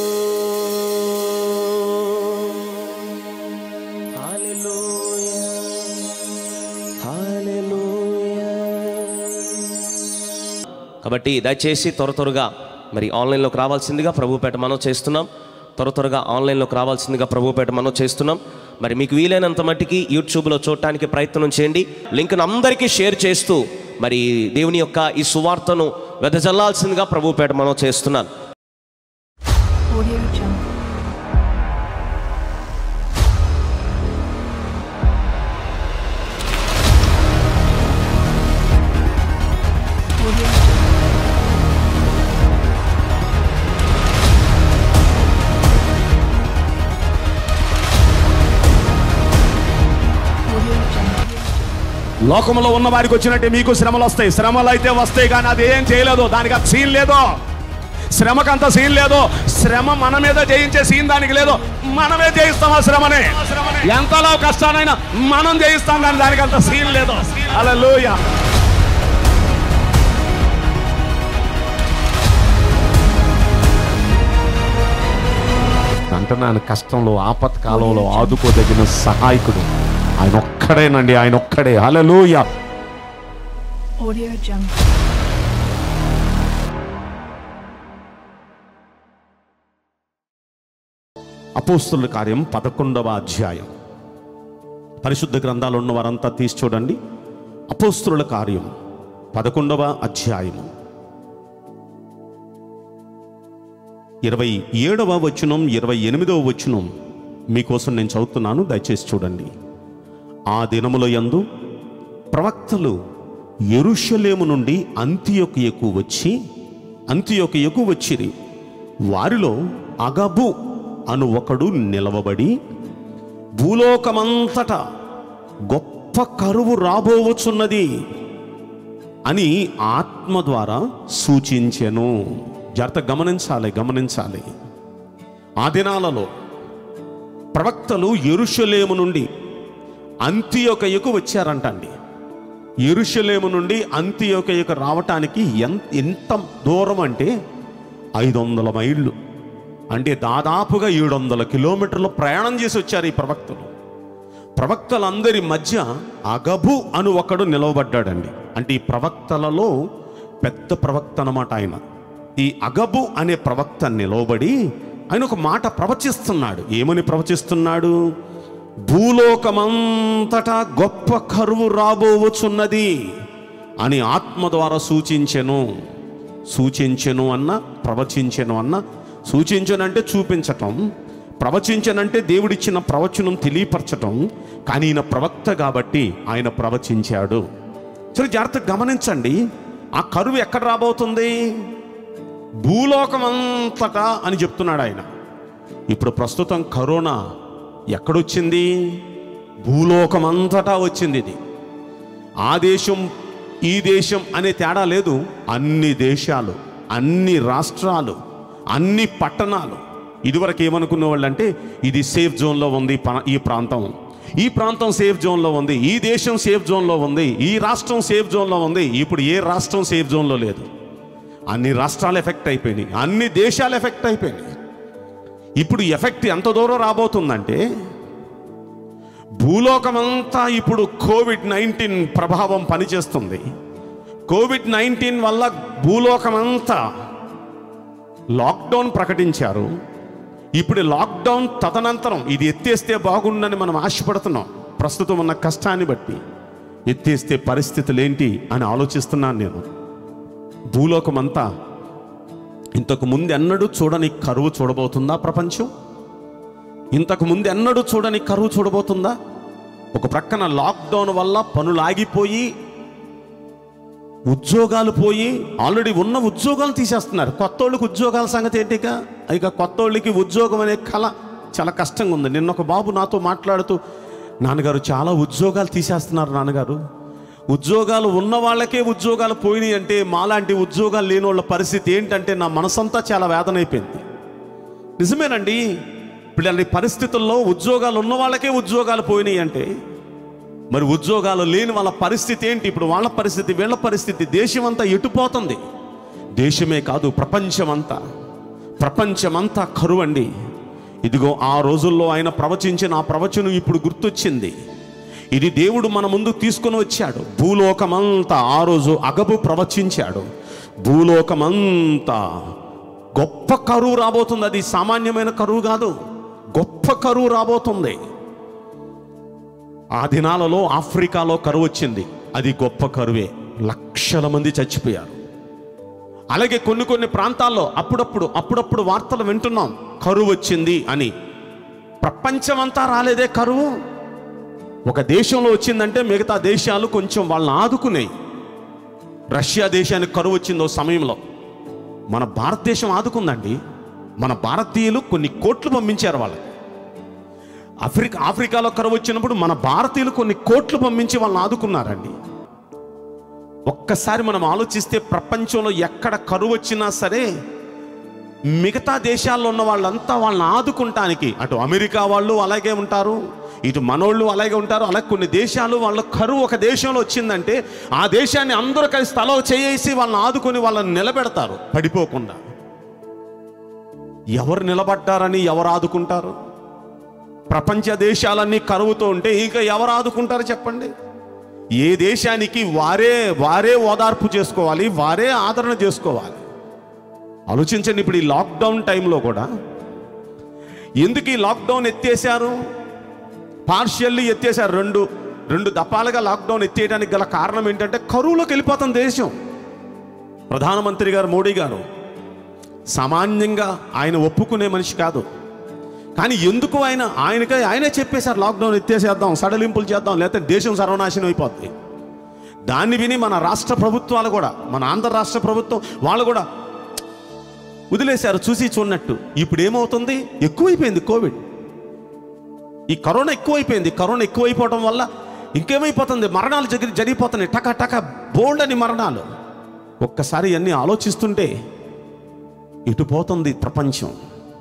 హల్లెలూయా హల్లెలూయా. కాబట్టి దయచేసి త్వరగా మరి ఆన్లైన్లోకి రావాల్సిందిగా ప్రభుపేట మనం చేస్తున్నాం. త్వరగా ఆన్లైన్లోకి రావాల్సిందిగా ప్రభుపేట మనం చేస్తున్నాం. మరి మీకు వీలైనంత మట్టికి యూట్యూబ్లో చూడటానికి ప్రయత్నం చేయండి. లింక్ను అందరికీ షేర్ చేస్తూ మరి దేవుని యొక్క ఈ సువార్తను వెదజల్లాల్సిందిగా ప్రభుపేట మనం చేస్తున్నాను. Audio Jungle. లోకంలో ఉన్న వారికి వచ్చినట్టే మీకు శ్రమలు వస్తాయి. శ్రమలు అయితే వస్తాయి, కానీ అది ఏం చేయలేదు. దానికి అంత సీన్ లేదు. శ్రమకంత సీన్ లేదు. శ్రమ మన మీద జయించే సీన్ దానికి లేదు. మనమే జయిస్తాం ఆ శ్రమని. ఎంతలో కష్టానైనా మనం జయిస్తాం, కానీ దానికి అంత సీన్ లేదు. హల్లెలూయా. అంటున్నాను, కష్టంలో ఆపత్కాలంలో ఆదుకోదగిన సహాయకుడు ఆయన ఒక్కడేనండి, ఆయన ఒక్కడే. హల్లెలూయా. Audio Jungle. అపోస్తలుల కార్యం 11వ అధ్యాయం. పరిశుద్ధ గ్రంథాలు ఉన్న వారంతా తీసి చూడండి. అపోస్తలుల కార్యం 11వ అధ్యాయము 27వ వచనం 28వ వచనం మీకోసం నేను చదువుతున్నాను, దయచేసి చూడండి. ఆ దినముల యందు ప్రవక్తలు యెరూషలేము నుండి అంతియొకయకు వచ్చిరి. వారిలో అగబు అను ఒకడు నిలవబడి, భూలోకమంతటా గొప్ప కరువు రాబోవచ్చున్నది అని ఆత్మ ద్వారా సూచించెను. జాగ్రత్త గమనించాలి. ఆ దినాలలో ప్రవక్తలు యెరూషలేము నుండి అంతియొకయకు వచ్చారంటండి. యెరూషలేము నుండి అంతియొకయకు రావటానికి ఎంత దూరం అంటే 500 మైళ్ళు, అంటే దాదాపుగా 700 కిలోమీటర్లు ప్రయాణం చేసి వచ్చారు ఈ ప్రవక్తలు. ప్రవక్తలందరి మధ్య అగబు అను ఒకడు నిలవబడ్డాడండి. అంటే ఈ ప్రవక్తలలో పెద్ద ప్రవక్త అన్నమాట ఆయన. ఈ అగబు అనే ప్రవక్త నిలవబడి ఆయన ఒక మాట ప్రవచిస్తున్నాడు. ఏమని ప్రవచిస్తున్నాడు? భూలోకమంతటా గొప్ప కరువు రాబోవచ్చున్నది అని ఆత్మ ద్వారా సూచించెను అన్న ప్రవచించెను అన్న. సూచించనంటే చూపించటం, ప్రవచించనంటే దేవుడిచ్చిన ప్రవచనం తెలియపరచటం. కానీ ఈయన ప్రవక్త కాబట్టి ఆయన ప్రవచించాడు. సరే, జాగ్రత్తగా గమనించండి. ఆ కరువు ఎక్కడ రాబోతుంది? భూలోకమంతటా అని చెప్తున్నాడు ఆయన. ఇప్పుడు ప్రస్తుతం కరోనా ఎక్కడొచ్చింది? భూలోకమంతటా వచ్చింది. ఇది ఆ దేశం ఈ దేశం అనే తేడా లేదు. అన్ని దేశాలు, అన్ని రాష్ట్రాలు, అన్ని పట్టణాలు ఇదివరకు ఏమనుకునే వాళ్ళు అంటే ఇది సేఫ్ జోన్లో ఉంది, ఈ ప్రాంతం సేఫ్ జోన్లో ఉంది, ఈ దేశం సేఫ్ జోన్లో ఉంది, ఈ రాష్ట్రం సేఫ్ జోన్లో ఉంది. ఇప్పుడు ఏ రాష్ట్రం సేఫ్ జోన్లో లేదు. అన్ని రాష్ట్రాలు ఎఫెక్ట్ అయిపోయినాయి, అన్ని దేశాలు ఎఫెక్ట్ అయిపోయినాయి. ఇప్పుడు ఎఫెక్ట్ ఎంత దూరం రాబోతుందంటే భూలోకమంతా ఇప్పుడు కోవిడ్-19 ప్రభావం పనిచేస్తుంది. కోవిడ్-19 వల్ల భూలోకమంతా లాక్డౌన్ ప్రకటించారు. ఇప్పుడు లాక్డౌన్ తదనంతరం ఇది ఎత్తేస్తే బాగుండని మనం ఆశపడుతున్నాం. ప్రస్తుతం ఉన్న కష్టాన్ని బట్టి ఎత్తేస్తే పరిస్థితులు ఏంటి అని ఆలోచిస్తున్నాను నేను. భూలోకమంతా ఇంతకు ముందు ఎన్నడూ చూడని కరువు చూడబోతుందా ప్రపంచం? ఇంతకు ముందు ఎన్నడూ చూడని కరువు చూడబోతుందా? ఒక ప్రక్కన లాక్డౌన్ వల్ల పనులు ఆగిపోయి, ఉద్యోగాలు పోయి, ఆల్రెడీ ఉన్న ఉద్యోగాలు తీసేస్తున్నారు. కొత్త వాళ్ళకి ఉద్యోగాల సంగతి ఏంటిగా? ఇక కొత్త వాళ్ళకి ఉద్యోగం అనే కళ చాలా కష్టంగా ఉంది. నిన్న ఒక బాబు నాతో మాట్లాడుతూ, నాన్నగారు చాలా ఉద్యోగాలు తీసేస్తున్నారు నాన్నగారు, ఉద్యోగాలు ఉన్న వాళ్ళకే ఉద్యోగాలు పోయినాయి అంటే మాలాంటి ఉద్యోగాలు లేని వాళ్ళ పరిస్థితి ఏంటంటే నా మనసంతా చాలా వేదన అయిపోయింది. నిజమేనండి. ఇప్పుడు అలాంటి పరిస్థితుల్లో ఉద్యోగాలు ఉన్న వాళ్ళకే ఉద్యోగాలు పోయినాయి అంటే మరి ఉద్యోగాలు లేని వాళ్ళ పరిస్థితి ఏంటి? ఇప్పుడు వాళ్ళ పరిస్థితి, వీళ్ళ పరిస్థితి, దేశం అంతా ఎటుపోతుంది. దేశమే కాదు, ప్రపంచమంతా కరువు అండి. ఇదిగో ఆ రోజుల్లో ఆయన ప్రవచించిన ఆ ప్రవచనం ఇప్పుడు గుర్తొచ్చింది. ఇది దేవుడు మన ముందు తీసుకొని వచ్చాడు. భూలోకమంతా, ఆ రోజు అగబు ప్రవచించాడు, భూలోకమంతా గొప్ప కరువు రాబోతుంది. అది సామాన్యమైన కరువు కాదు, గొప్ప కరువు రాబోతుంది. ఆ దినాలలో ఆఫ్రికాలో కరువు వచ్చింది. అది గొప్ప కరువే, లక్షల మంది చచ్చిపోయారు. అలాగే కొన్ని ప్రాంతాల్లో అప్పుడప్పుడు వార్తలు వింటున్నాం కరువు వచ్చింది అని. ప్రపంచమంతా రాలేదే కరువు. ఒక దేశంలో వచ్చిందంటే మిగతా దేశాలు కొంచెం వాళ్ళని ఆదుకున్నాయి. రష్యా దేశానికి కరువు వచ్చిందో సమయంలో మన భారతదేశం ఆదుకుందండి. మన భారతీయులు కొన్ని కోట్లు పంపించారు వాళ్ళకి. ఆఫ్రికాలో కరువు వచ్చినప్పుడు మన భారతీయులు కొన్ని కోట్లు పంపించి వాళ్ళని ఆదుకున్నారండి. ఒక్కసారి మనం ఆలోచిస్తే ప్రపంచంలో ఎక్కడ కరువు వచ్చినా సరే మిగతా దేశాల్లో ఉన్న వాళ్ళంతా వాళ్ళని ఆదుకుంటానికి, అటు అమెరికా వాళ్ళు అలాగే ఉంటారు, ఇటు మనోళ్ళు అలాగే ఉంటారు. అలాగే కొన్ని దేశాలు వాళ్ళ కరువు ఒక దేశంలో వచ్చిందంటే ఆ దేశాన్ని అందరూ కలిసి తలో చేసి వాళ్ళని ఆదుకొని వాళ్ళని నిలబెడతారు పడిపోకుండా. ఎవరు నిలబడ్డారని ఎవరు ఆదుకుంటారు? ప్రపంచ దేశాలన్నీ కరువుతో ఉంటే ఇంకా ఎవరు ఆదుకుంటారు చెప్పండి? ఏ దేశానికి వారే ఓదార్పు చేసుకోవాలి, వారే ఆదరణ చేసుకోవాలి. ఆలోచించండి. ఇప్పుడు ఈ లాక్డౌన్ టైంలో కూడా ఎందుకు ఈ లాక్డౌన్ ఎత్తేసారు? పార్షియల్లీ ఎత్తేసారు. రెండు దఫాలుగా లాక్డౌన్ ఎత్తేయడానికి గల కారణం ఏంటంటే కరువులోకి వెళ్ళిపోతుంది దేశం. ప్రధానమంత్రి గారు మోడీ గారు సామాన్యంగా ఆయన ఒప్పుకునే మనిషి కాదు, కానీ ఎందుకు ఆయనే చెప్పేశారు లాక్డౌన్ ఎత్తేసేద్దాం, సడలింపులు చేద్దాం, లేకపోతే దేశం సర్వనాశనం అయిపోద్ది. దాన్ని విని మన రాష్ట్ర ప్రభుత్వాలు కూడా, మన ఆంధ్ర రాష్ట్ర ప్రభుత్వం వాళ్ళు కూడా వదిలేశారు చూసి చూడనట్టు. ఇప్పుడు ఏమవుతుంది? ఎక్కువైపోయింది కోవిడ్, ఈ కరోనా ఎక్కువైపోయింది. కరోనా ఎక్కువైపోవడం వల్ల ఇంకేమైపోతుంది? మరణాలు జరిగిపోతున్నాయి, టక బోల్డ్ అని మరణాలు. ఒక్కసారి అన్నీ ఆలోచిస్తుంటే ఇటు పోతుంది ప్రపంచం.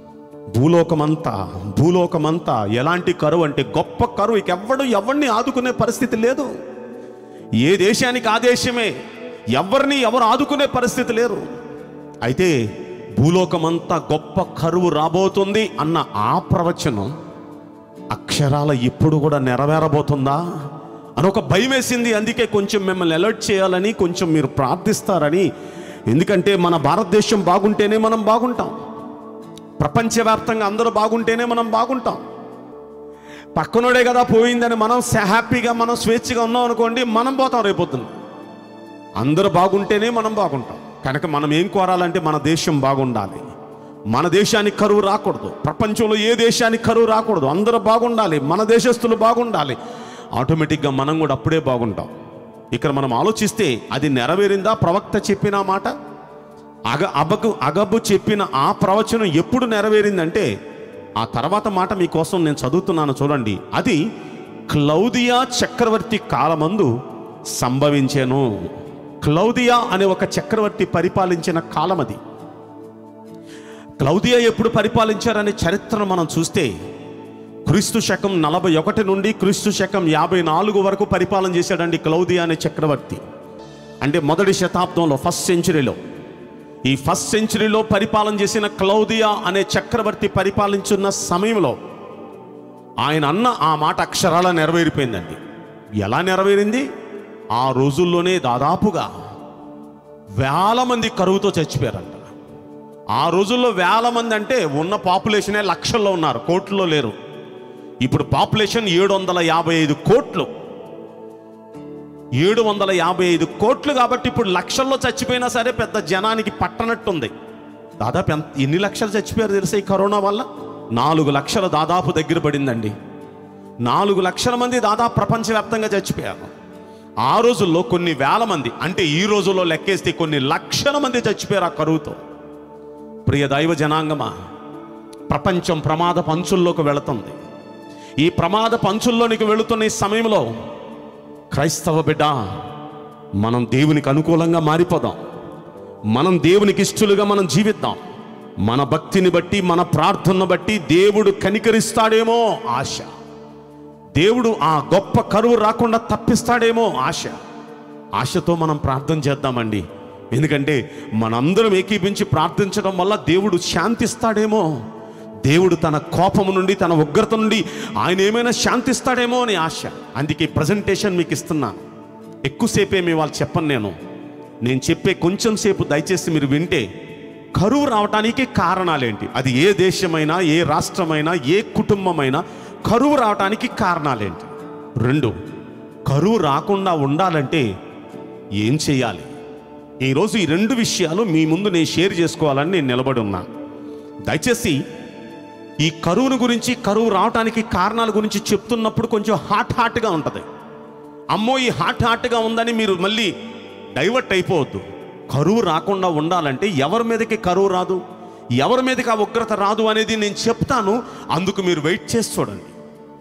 భూలోకమంతా ఎలాంటి కరువు అంటే గొప్ప కరువు. ఇక ఎవరిని ఆదుకునే పరిస్థితి లేదు. ఏ దేశానికి ఆ దేశమే, ఎవరు ఆదుకునే పరిస్థితి లేరు. అయితే భూలోకమంతా గొప్ప కరువు రాబోతుంది అన్న ఆ ప్రవచనం అక్షరాల ఇప్పుడు కూడా నెరవేరబోతుందా అని ఒక భయం వేసింది. అందుకే కొంచెం మిమ్మల్ని అలర్ట్ చేయాలని, కొంచెం మీరు ప్రార్థిస్తారని. ఎందుకంటే మన భారతదేశం బాగుంటేనే మనం బాగుంటాం, ప్రపంచవ్యాప్తంగా అందరూ బాగుంటేనే మనం బాగుంటాం. పక్కనోడే కదా పోయిందని మనం హ్యాపీగా మనం స్వేచ్ఛగా ఉన్నాం అనుకోండి, మనం పోతాం రేపొద్దున. అందరూ బాగుంటేనే మనం బాగుంటాం. కనుక మనం ఏం కోరాలంటే మన దేశం బాగుండాలి, మన దేశానికి కరువు రాకూడదు, ప్రపంచంలో ఏ దేశానికి కరువు రాకూడదు, అందరూ బాగుండాలి, మన దేశస్తులు బాగుండాలి. ఆటోమేటిక్గా మనం కూడా అప్పుడే బాగుంటాం. ఇక్కడ మనం ఆలోచిస్తే అది నెరవేరిందా? ప్రవక్త చెప్పిన మాట, అగబు చెప్పిన ఆ ప్రవచనం ఎప్పుడు నెరవేరిందంటే ఆ తర్వాత మాట మీకోసం నేను చదువుతున్నాను చూడండి. అది క్లౌదియా చక్రవర్తి కాలమందు సంభవించెను. క్లౌదియా అనే ఒక చక్రవర్తి పరిపాలించిన కాలం అది. క్లౌదియా ఎప్పుడు పరిపాలించారనే చరిత్రను మనం చూస్తే క్రీస్తు శకం 41 నుండి క్రీస్తు శకం 54 వరకు పరిపాలన చేశాడండి క్లౌదియా అనే చక్రవర్తి. అంటే మొదటి శతాబ్దంలో, ఫస్ట్ సెంచరీలో, ఈ ఫస్ట్ సెంచరీలో పరిపాలన చేసిన క్లౌదియా అనే చక్రవర్తి పరిపాలించున్న సమయంలో ఆయన అన్న ఆ మాట అక్షరాల నెరవేరిపోయిందండి. ఎలా నెరవేరింది? ఆ రోజుల్లోనే దాదాపుగా 1000 మంది కరువుతో చచ్చిపోయారంట. ఆ రోజుల్లో 1000 మంది అంటే ఉన్న పాపులేషనే లక్షల్లో ఉన్నారు, కోట్లలో లేరు. ఇప్పుడు పాపులేషన్ 755 కోట్లు. 755 కోట్లు కాబట్టి ఇప్పుడు లక్షల్లో చచ్చిపోయినా సరే పెద్ద జనానికి పట్టనట్టుంది. దాదాపు ఎన్ని లక్షలు చచ్చిపోయారు తెలుసా ఈ కరోనా వల్ల? 4 లక్షల దాదాపు దగ్గర పడిందండి. 4 లక్షల మంది దాదాపు ప్రపంచవ్యాప్తంగా చచ్చిపోయారు. ఆ రోజుల్లో కొన్ని వేల మంది, అంటే ఈ రోజుల్లో లెక్కేస్తే కొన్ని లక్షల మంది చచ్చిపోయారు ఆ కరువుతో. ప్రియ దైవ జనాంగమా, ప్రపంచం ప్రమాద పంచుల్లోకి వెళుతుంది. ఈ ప్రమాద పంచుల్లోనికి వెళుతున్న ఈ సమయంలో క్రైస్తవ బిడ్డ, మనం దేవునికి అనుకూలంగా మారిపోదాం. మనం దేవునికి ఇష్టలుగా మనం జీవిద్దాం. మన భక్తిని బట్టి, మన ప్రార్థనను బట్టి దేవుడు కనికరిస్తాడేమో ఆశ. దేవుడు ఆ గొప్ప కరువు రాకుండా తప్పిస్తాడేమో ఆశతో మనం ప్రార్థన చేద్దామండి. ఎందుకంటే మనందరం ఏకీపించి ప్రార్థించడం వల్ల దేవుడు శాంతిస్తాడేమో, దేవుడు తన కోపము నుండి, తన ఉగ్రత నుండి ఆయన ఏమైనా శాంతిస్తాడేమో అని ఆశ. అందుకే ప్రజెంటేషన్ మీకు ఇస్తున్నాను. ఎక్కువసేపేమి వాళ్ళు చెప్పను. నేను చెప్పే కొంచెం సేపు దయచేసి మీరు వింటే కరువు రావటానికి కారణాలేంటి, అది ఏ దేశమైనా, ఏ రాష్ట్రమైనా, ఏ కుటుంబమైనా కరువు రావటానికి కారణాలేంటి. 2, కరువు రాకుండా ఉండాలంటే ఏం చేయాలి? ఈరోజు ఈ 2 విషయాలు మీ ముందు నేను షేర్ చేసుకోవాలని నేను నిలబడి ఉన్నా. దయచేసి ఈ కరువును గురించి, కరువు రావటానికి కారణాల గురించి చెప్తున్నప్పుడు కొంచెం హాట్గా ఉంటుంది. అమ్మో ఈ హాట్గా ఉందని మీరు మళ్ళీ డైవర్ట్ అయిపోవద్దు. కరువు రాకుండా ఉండాలంటే ఎవరి మీదకి కరువు రాదు, ఎవరి మీదకి ఆ ఉగ్రత రాదు అనేది నేను చెప్తాను. అందుకు మీరు వెయిట్ చేసి చూడండి.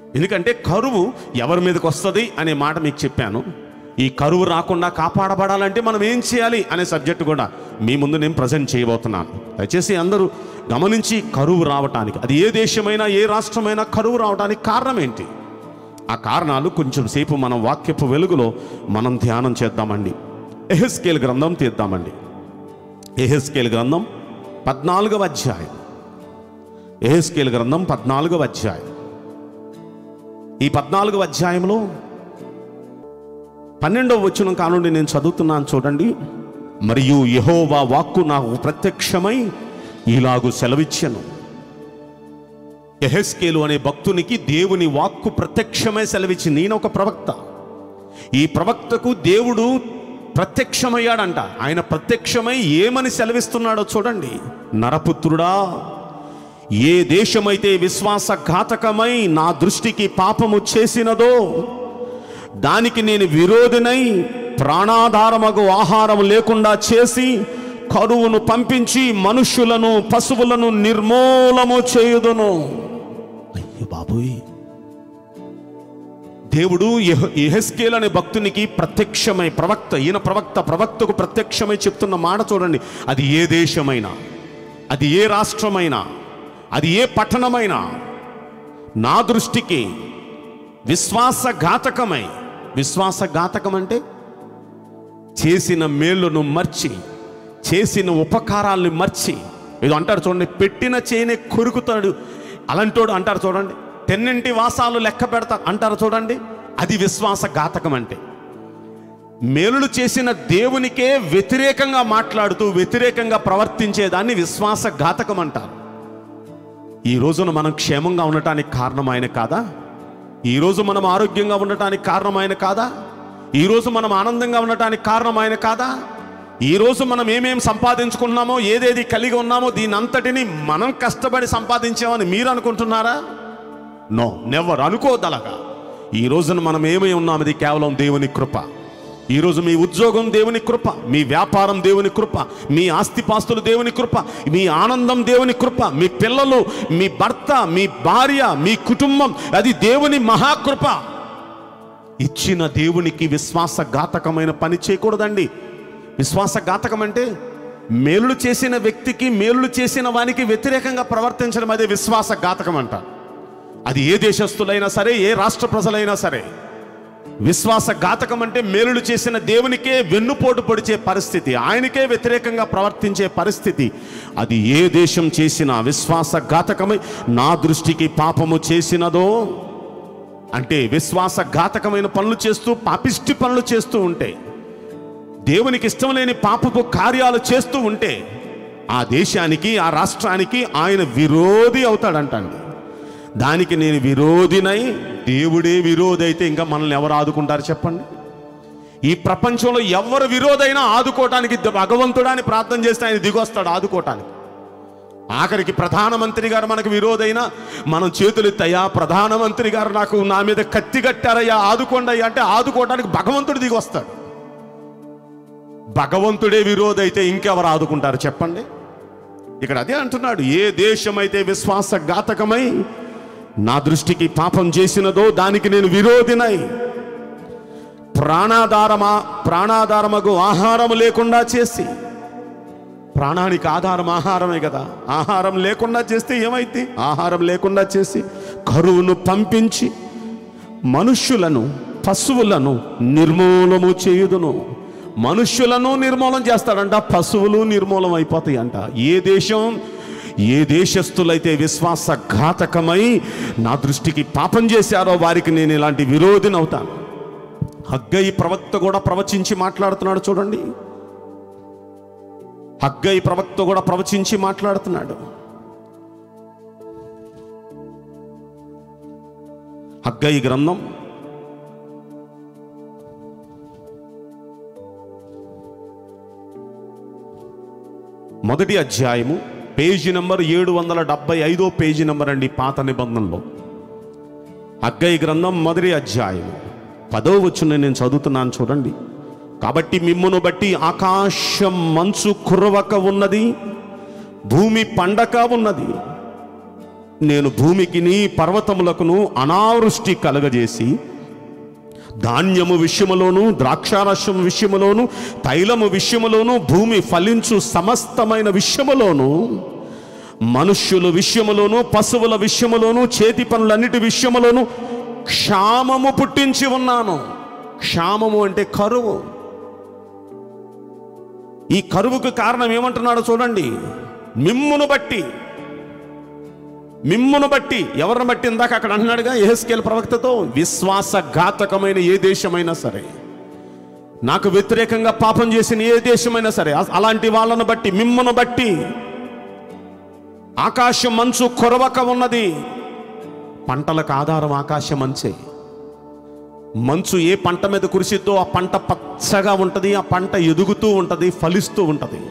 ఎందుకంటే కరువు ఎవరి మీదకి వస్తుంది అనే మాట మీకు చెప్పాను. ఈ కరువు రాకుండా కాపాడబడాలంటే మనం ఏం చేయాలి అనే సబ్జెక్టు కూడా మీ ముందు నేను ప్రజెంట్ చేయబోతున్నాను. దయచేసి అందరూ గమనించి, కరువు రావటానికి, అది ఏ దేశమైనా ఏ రాష్ట్రమైనా కరువు రావడానికి కారణం ఏంటి, ఆ కారణాలు కొంచెం సేపు మనం వాక్యపు వెలుగులో మనం ధ్యానం చేద్దామండి. యెహెజ్కేలు గ్రంథం తీద్దామండి. యెహెజ్కేలు గ్రంథం 14వ అధ్యాయం. యెహెజ్కేలు గ్రంథం 14వ అధ్యాయం. ఈ 14వ అధ్యాయంలో 12వ వచనం కానుండి నేను చదువుతున్నాను చూడండి. మరియు యెహోవా వాక్కు నాకు ప్రత్యక్షమై ఇలాగు సెలవిచ్చెను. యెహెజ్కేలు అనే భక్తునికి దేవుని వాక్కు ప్రత్యక్షమై సెలవిచ్చింది. నేను ఒక ప్రవక్త. ఈ ప్రవక్తకు దేవుడు ప్రత్యక్షమయ్యాడంట. ఆయన ప్రత్యక్షమై ఏమని సెలవిస్తున్నాడో చూడండి. నరపుత్రుడా, ఏ దేశమైతే విశ్వాసఘాతకమై నా దృష్టికి పాపము చేసినదో దానికి నేను విరోధినై ప్రాణాధారమగు ఆహారం లేకుండా చేసి కరువును పంపించి మనుష్యులను పశువులను నిర్మూలము చేయుదును. అయ్యో బాబోయ్, దేవుడు యెహెజ్కేలు అనే భక్తునికి ప్రత్యక్షమై, ప్రవక్త, ఈయన ప్రవక్తకు ప్రత్యక్షమై చెప్తున్న మాట చూడండి. అది ఏ దేశమైనా, అది ఏ రాష్ట్రమైనా, అది ఏ పట్టణమైనా నా దృష్టికి విశ్వాసఘాతకమై, విశ్వాసఘాతకం అంటే చేసిన మేలును మర్చి, చేసిన ఉపకారాలను మర్చి, ఏదో అంటారు చూడండి, పెట్టిన చేయనే కొరుకుతాడు అలాంటోడు అంటారు చూడండి, తెన్నింటి వాసాలు లెక్క పెడతా అంటారు చూడండి. అది విశ్వాసఘాతకం అంటే మేలులు చేసిన దేవునికే వ్యతిరేకంగా మాట్లాడుతూ వ్యతిరేకంగా ప్రవర్తించేదాన్ని విశ్వాసఘాతకం అంటారు. ఈ రోజున మనం క్షేమంగా ఉండటానికి కారణం ఆయన కాదా? ఈరోజు మనం ఆరోగ్యంగా ఉండటానికి కారణం ఆయన కాదా? ఈరోజు మనం ఆనందంగా ఉండటానికి కారణం ఆయన కాదా? ఈరోజు మనం ఏమేం సంపాదించుకున్నామో, ఏదేది కలిగి ఉన్నామో దీని అంతటిని మనం కష్టపడి సంపాదించామని మీరు అనుకుంటున్నారా? No, never. అనుకోదలగా. ఈ రోజున మనం ఏమై ఉన్నాం, ఇది కేవలం దేవుని కృప. ఈరోజు మీ ఉద్యోగం దేవుని కృప, మీ వ్యాపారం దేవుని కృప, మీ ఆస్తిపాస్తులు దేవుని కృప, మీ ఆనందం దేవుని కృప, మీ పిల్లలు, మీ భర్త, మీ భార్య, మీ కుటుంబం, అది దేవుని మహాకృప. ఇచ్చిన దేవునికి విశ్వాసఘాతకమైన పని చేయకూడదండి. విశ్వాసఘాతకం అంటే మేలులు చేసిన వ్యక్తికి, మేలులు చేసిన వానికి వ్యతిరేకంగా ప్రవర్తించడం, అదే విశ్వాసఘాతకం అంట. అది ఏ దేశస్తులైనా సరే, ఏ రాష్ట్ర ప్రజలైనా సరే. విశ్వాసఘాతకం అంటే మేలులు చేసిన దేవునికే వెన్నుపోటు పొడిచే పరిస్థితి, ఆయనకే వ్యతిరేకంగా ప్రవర్తించే పరిస్థితి. అది ఏ దేశం చేసినా విశ్వాసఘాతకమై నా దృష్టికి పాపము చేసినదో అంటే విశ్వాసఘాతకమైన పనులు చేస్తూ, పాపిష్టి పనులు చేస్తూ ఉంటే, దేవునికి ఇష్టం లేని పాపపు కార్యాలు చేస్తూ ఉంటే ఆ దేశానికి, ఆ రాష్ట్రానికి ఆయన విరోధి అవుతాడంటండి. దానికి నేను విరోధినై, దేవుడే విరోధి అయితే ఇంకా మనల్ని ఎవరు ఆదుకుంటారు చెప్పండి? ఈ ప్రపంచంలో ఎవరు విరోధైనా ఆదుకోవటానికి భగవంతుడాన్ని ప్రార్థన చేస్తే ఆయన దిగొస్తాడు ఆదుకోవటానికి. ఆఖరికి ప్రధానమంత్రి గారు మనకు విరోధైనా మనం చేతులెత్తయ్యా, ప్రధానమంత్రి గారు నా మీద కత్తి కట్టారయ్యా, ఆదుకోండి అయ్యా అంటే ఆదుకోవటానికి భగవంతుడు దిగొస్తాడు. భగవంతుడే విరోధి అయితే ఇంకెవరు ఆదుకుంటారు చెప్పండి? ఇక్కడ అదే అంటున్నాడు, ఏ దేశమైతే విశ్వాసఘాతకమై నా దృష్టికి పాపం చేసినదో దానికి నేను విరోధినై ప్రాణాధారమగు ఆహారం లేకుండా చేసి, ప్రాణానికి ఆధారం ఆహారమే కదా, ఆహారం లేకుండా చేస్తే ఏమైతే, ఆహారం లేకుండా చేసి కరువును పంపించి మనుష్యులను పశువులను నిర్మూలము చేయుదును. మనుష్యులను నిర్మూలం చేస్తాడంట, పశువులు నిర్మూలం అయిపోతాయి అంట. ఏ దేశస్తులైతే విశ్వాసఘాతకమై నా దృష్టికి పాపం చేశారో వారికి నేను ఇలాంటి విరోధిని అవుతాను. హగ్గయి ప్రవక్త కూడా ప్రవచించి మాట్లాడుతున్నాడు చూడండి. హగ్గయి ప్రవక్త కూడా ప్రవచించి మాట్లాడుతున్నాడు. హగ్గయి గ్రంథం 1వ అధ్యాయము, పేజీ నంబర్ 775 పేజీ నంబర్ అండి పాత నిబంధనలో. హగ్గయి గ్రంథం 1వ అధ్యాయము 10వ వచనం నేను చదువుతున్నాను చూడండి. కాబట్టి మిమ్మును బట్టి ఆకాశం మంచు కురవక ఉన్నది, భూమి పండక ఉన్నది. నేను భూమికిని పర్వతములకును అనావృష్టి కలగజేసి ధాన్యము విషయములోను ద్రాక్షారసం విషయములోను తైలము విషయములోను భూమి ఫలించు సమస్తమైన విషయములోను మనుష్యుల విషయములోను పశువుల విషయములోను చేతి పనులన్నిటి విషయములోను క్షామము పుట్టించి ఉన్నాను. క్షామము అంటే కరువు. ఈ కరువుకు కారణం ఏమంటున్నాడో చూడండి. మిమ్మును బట్టి ఎవరిని బట్టి? ఇందాక అక్కడ అంటున్నాడుగా యెహెజ్కేలు ప్రవక్తతో, విశ్వాసఘాతకమైన ఏ దేశమైనా సరే, నాకు వ్యతిరేకంగా పాపం చేసిన ఏ దేశమైనా సరే, అలాంటి వాళ్ళను బట్టి, మిమ్మును బట్టి ఆకాశం మంచు కొరవక ఉన్నది. పంటలకు ఆధారం ఆకాశం మంచే. మంచు ఏ పంట మీద కురిసిద్దో ఆ పంట పచ్చగా ఉంటుంది, ఆ పంట ఎదుగుతూ ఉంటుంది, ఫలిస్తూ ఉంటుంది.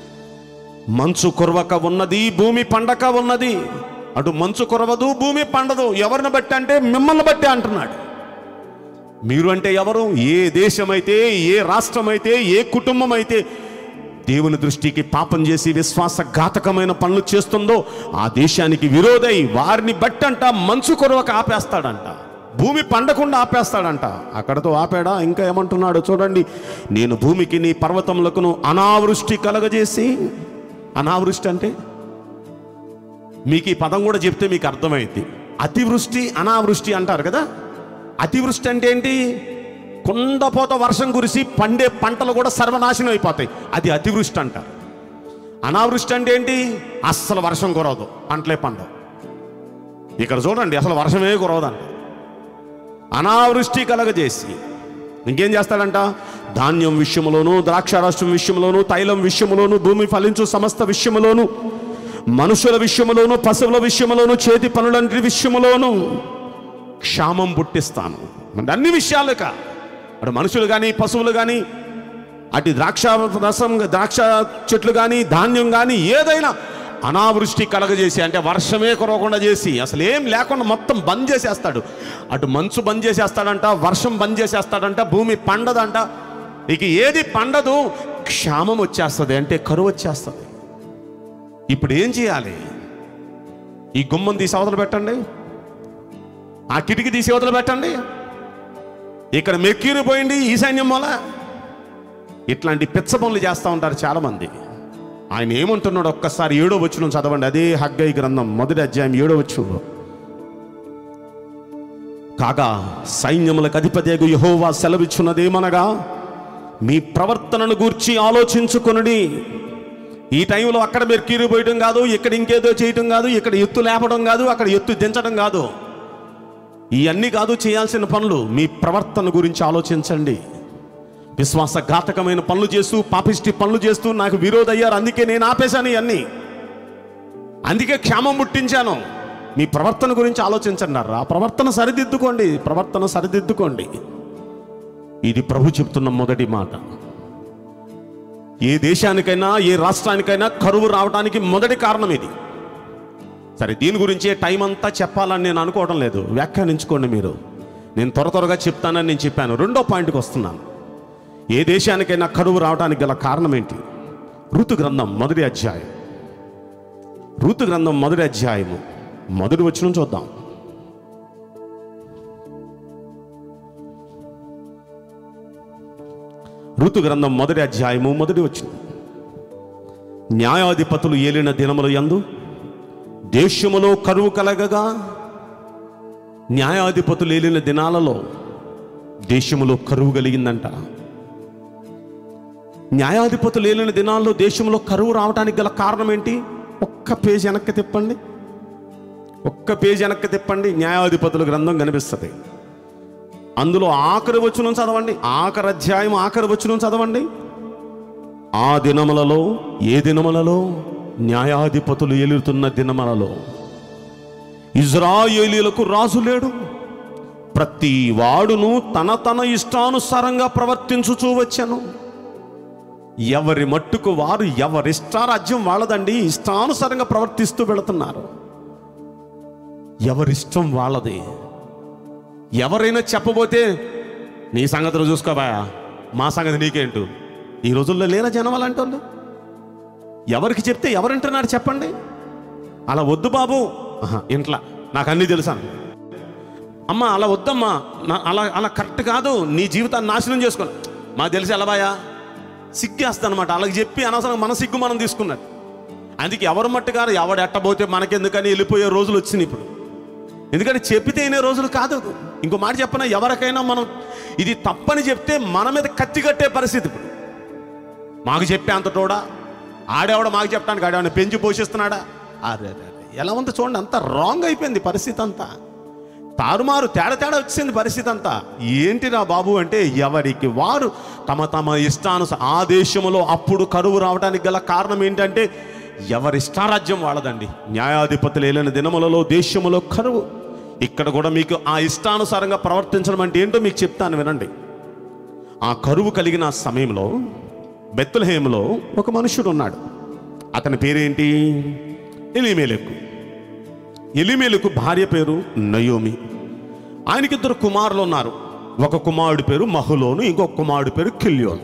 మంచు కురవక ఉన్నది, భూమి పండక ఉన్నది. అటు మంచు కురవదు, భూమి పండదు. ఎవరిని బట్టి అంటే మిమ్మల్ని బట్టి అంటున్నాడు. మీరు అంటే ఎవరు? ఏ దేశమైతే, ఏ రాష్ట్రమైతే, ఏ కుటుంబం అయితే దేవుని దృష్టికి పాపం చేసి విశ్వాసఘాతకమైన పనులు చేస్తుందో ఆ దేశానికి విరోధై వారిని బట్టంట మంచు కురవక ఆపేస్తాడంట, భూమి పండకుండా ఆపేస్తాడంట. అక్కడతో ఆపాడా? ఇంకా ఏమంటున్నాడు చూడండి. నేను భూమికి నీ పర్వతములకును అనావృష్టి కలగజేసి. అనావృష్టి అంటే మీకు ఈ పదం కూడా చెప్తే మీకు అర్థమైంది. అతివృష్టి అనావృష్టి అంటారు కదా. అతివృష్టి అంటే ఏంటి? కుండపోత వర్షం కురిసి పండే పంటలు కూడా సర్వనాశనం అయిపోతాయి, అది అతివృష్టి అంటారు. అనావృష్టి అంటే ఏంటి? అస్సలు వర్షం కురవదు, పంటలే పండవు. ఇక్కడ చూడండి, అసలు వర్షమే కురవదంట. అనావృష్టి కలగజేసి ఇంకేం చేస్తాడంట? ధాన్యం విషయములోను ద్రాక్షారసం విషయములోను తైలం విషయములోను భూమి ఫలించు సమస్త విషయములోను మనుషుల విషయములోను పశువుల విషయములోను చేతి పనులంటి విషయములోను క్షామం పుట్టిస్తాను. అన్ని విషయాలుక అటు మనుషులు కానీ పశువులు కానీ అటు ద్రాక్ష చెట్లు కానీ ధాన్యం కానీ ఏదైనా అనావృష్టి కలగజేసి, అంటే వర్షమే కురవకుండా చేసి అసలు ఏం లేకుండా మొత్తం బంద్ చేసేస్తాడు. అటు మంచు బంద్ చేసేస్తాడంట, వర్షం బంద్ చేసేస్తాడంట, భూమి పండదంట. ఇక ఏది పండదు, క్షామం వచ్చేస్తుంది, అంటే కరువు వచ్చేస్తుంది. ఇప్పుడు ఏం చేయాలి? ఈ గుమ్మం తీసి అవతల పెట్టండి, ఆ కిటికీ తీసి అవతల పెట్టండి, ఇక్కడ మెక్కీరు పోయింది ఈశాన్యం వల్ల. ఇట్లాంటి పిచ్చ పనులు చేస్తూ ఉంటారు చాలామంది. ఆయన ఏమంటున్నాడు ఒక్కసారి 7వ వచనం చదవండి. అదే హగ్గయి గ్రంథం 1వ అధ్యాయం 7వ వచనం. కాగా సైన్యములకు అధిపతియగు యెహోవా సెలవిచ్చున్నదేమనగా, మీ ప్రవర్తనను గూర్చి ఆలోచించుకొనుడి. ఈ టైంలో అక్కడ మీరు కీరు పోయడం కాదు, ఇక్కడ ఇంకేదో చేయటం కాదు, ఇక్కడ ఎత్తు లేపడం కాదు, అక్కడ ఎత్తు దించడం కాదు, ఇవన్నీ కాదు చేయాల్సిన పనులు. మీ ప్రవర్తన గురించి ఆలోచించండి. విశ్వాసఘాతకమైన పనులు చేస్తూ పాపిష్టి పనులు చేస్తూ నాకు విరోధయ్యారు, అందుకే నేను ఆపేశాను ఇవన్నీ, అందుకే క్షేమం పుట్టించాను. మీ ప్రవర్తన గురించి ఆలోచించండి. ఆ ప్రవర్తన సరిదిద్దుకోండి. ఇది ప్రభు చెప్తున్న మొదటి మాట. ఏ దేశానికైనా ఏ రాష్ట్రానికైనా కరువు రావడానికి మొదటి కారణం ఇది. సరే, దీని గురించే టైం అంతా చెప్పాలని నేను అనుకోవడం లేదు, వ్యాఖ్యానించుకోండి మీరు. నేను త్వరగా చెప్తానని నేను చెప్పాను. 2వ పాయింట్కి వస్తున్నాను. ఏ దేశానికైనా కరువు రావడానికి గల కారణం ఏంటి? ఋతు గ్రంథం 1వ అధ్యాయం, ఋతు గ్రంథం 1వ అధ్యాయము 1వ వచనం చూద్దాం. ఋతు గ్రంథం 1వ అధ్యాయము 1వ వచనం. న్యాయాధిపతులు ఏలిన దినముల యందు దేశములో కరువు కలగగా, న్యాయాధిపతులు ఏలిన దినాలలో దేశములో కరువు కలిగిందంట. న్యాయాధిపతులు ఏలిన దినాల్లో దేశంలో కరువు రావడానికి గల కారణం ఏంటి? ఒక్క పేజీ వెనక్కి తిప్పండి, న్యాయాధిపతుల గ్రంథం కనిపిస్తుంది. అందులో ఆఖరి వచనం చదవండి, ఆఖరి అధ్యాయం ఆఖరి వచనం చదవండి. ఆ దినములలో, ఏ దినములలో? న్యాయాధిపతులు ఏలుతున్న దినములలో ఇజ్రాయేలీయులకు రాజు లేడు, ప్రతి వాడును తన ఇష్టానుసారంగా ప్రవర్తించుచూ వచ్చాను. ఎవరి మట్టుకు వారు, ఎవరిష్టారాజ్యం వాళ్ళదండి, ఇష్టానుసారంగా ప్రవర్తిస్తూ వెళుతున్నారు. ఎవరిష్టం వాళ్ళది. ఎవరైనా చెప్పబోతే నీ సంగతులు చూసుకోబాయా, మా సంగతి నీకేంటో. ఈ రోజుల్లో లేరా జనం అలాంటి వాళ్ళు? ఎవరికి చెప్తే ఎవరంటున్నారు చెప్పండి? అలా వద్దు బాబు, ఇంట్లో నాకు అన్నీ తెలుసాను. అమ్మ అలా వద్దమ్మా, అలా అలా కరెక్ట్ కాదు, నీ జీవితాన్ని నాశనం చేసుకోను. మాకు తెలిసి ఎలాబాయా సిగ్గేస్తాను అనమాట. అలాగే చెప్పి అనవసరంగా మన సిగ్గు మనం తీసుకున్నట్టు. అందుకే ఎవరు మట్టుగారు ఎవడు ఎట్టబోతే మనకెందుకని వెళ్ళిపోయే రోజులు వచ్చినాయి ఇప్పుడు. ఎందుకంటే చెప్పితే అయిన రోజులు కాదు. ఇంకో మాట చెప్పనా, ఎవరికైనా మనం ఇది తప్పని చెప్తే మన మీద కత్తి కట్టే పరిస్థితి ఇప్పుడు. మాకు చెప్పే అంత తోడా, ఆడేవాడు మాకు చెప్పడానికి ఆడేవాడిని పెంచి పోషిస్తున్నాడా? అరే ఎలా ఉందో చూడండి, అంత రాంగ్ అయిపోయింది పరిస్థితి అంతా. తారుమారు తేడా వచ్చింది పరిస్థితి అంతా. ఏంటిరా బాబు అంటే ఎవరికి వారు తమ తమ ఇష్టానుసారం. ఆ దేశంలో అప్పుడు కరువు రావడానికి గల కారణం ఏంటంటే ఎవరి ఇష్టారాజ్యం వాళ్ళదండి. న్యాయాధిపతులు ఏలిన దినములలో దేశములో కరువు. ఇక్కడ కూడా మీకు ఆ ఇష్టానుసారంగా ప్రవర్తించడం అంటే ఏంటో మీకు చెప్తాను వినండి. ఆ కరువు కలిగిన సమయంలో బెత్లెహేములో ఒక మనుషుడు ఉన్నాడు. అతని పేరేంటి? ఎలీమెలెకు. ఎలీమెలెకు భార్య పేరు నయోమి. ఆయనకి 2 కుమారులు ఉన్నారు. ఒక కుమారుడి పేరు మహులోను, ఇంకొక కుమారుడి పేరు కిల్యోను.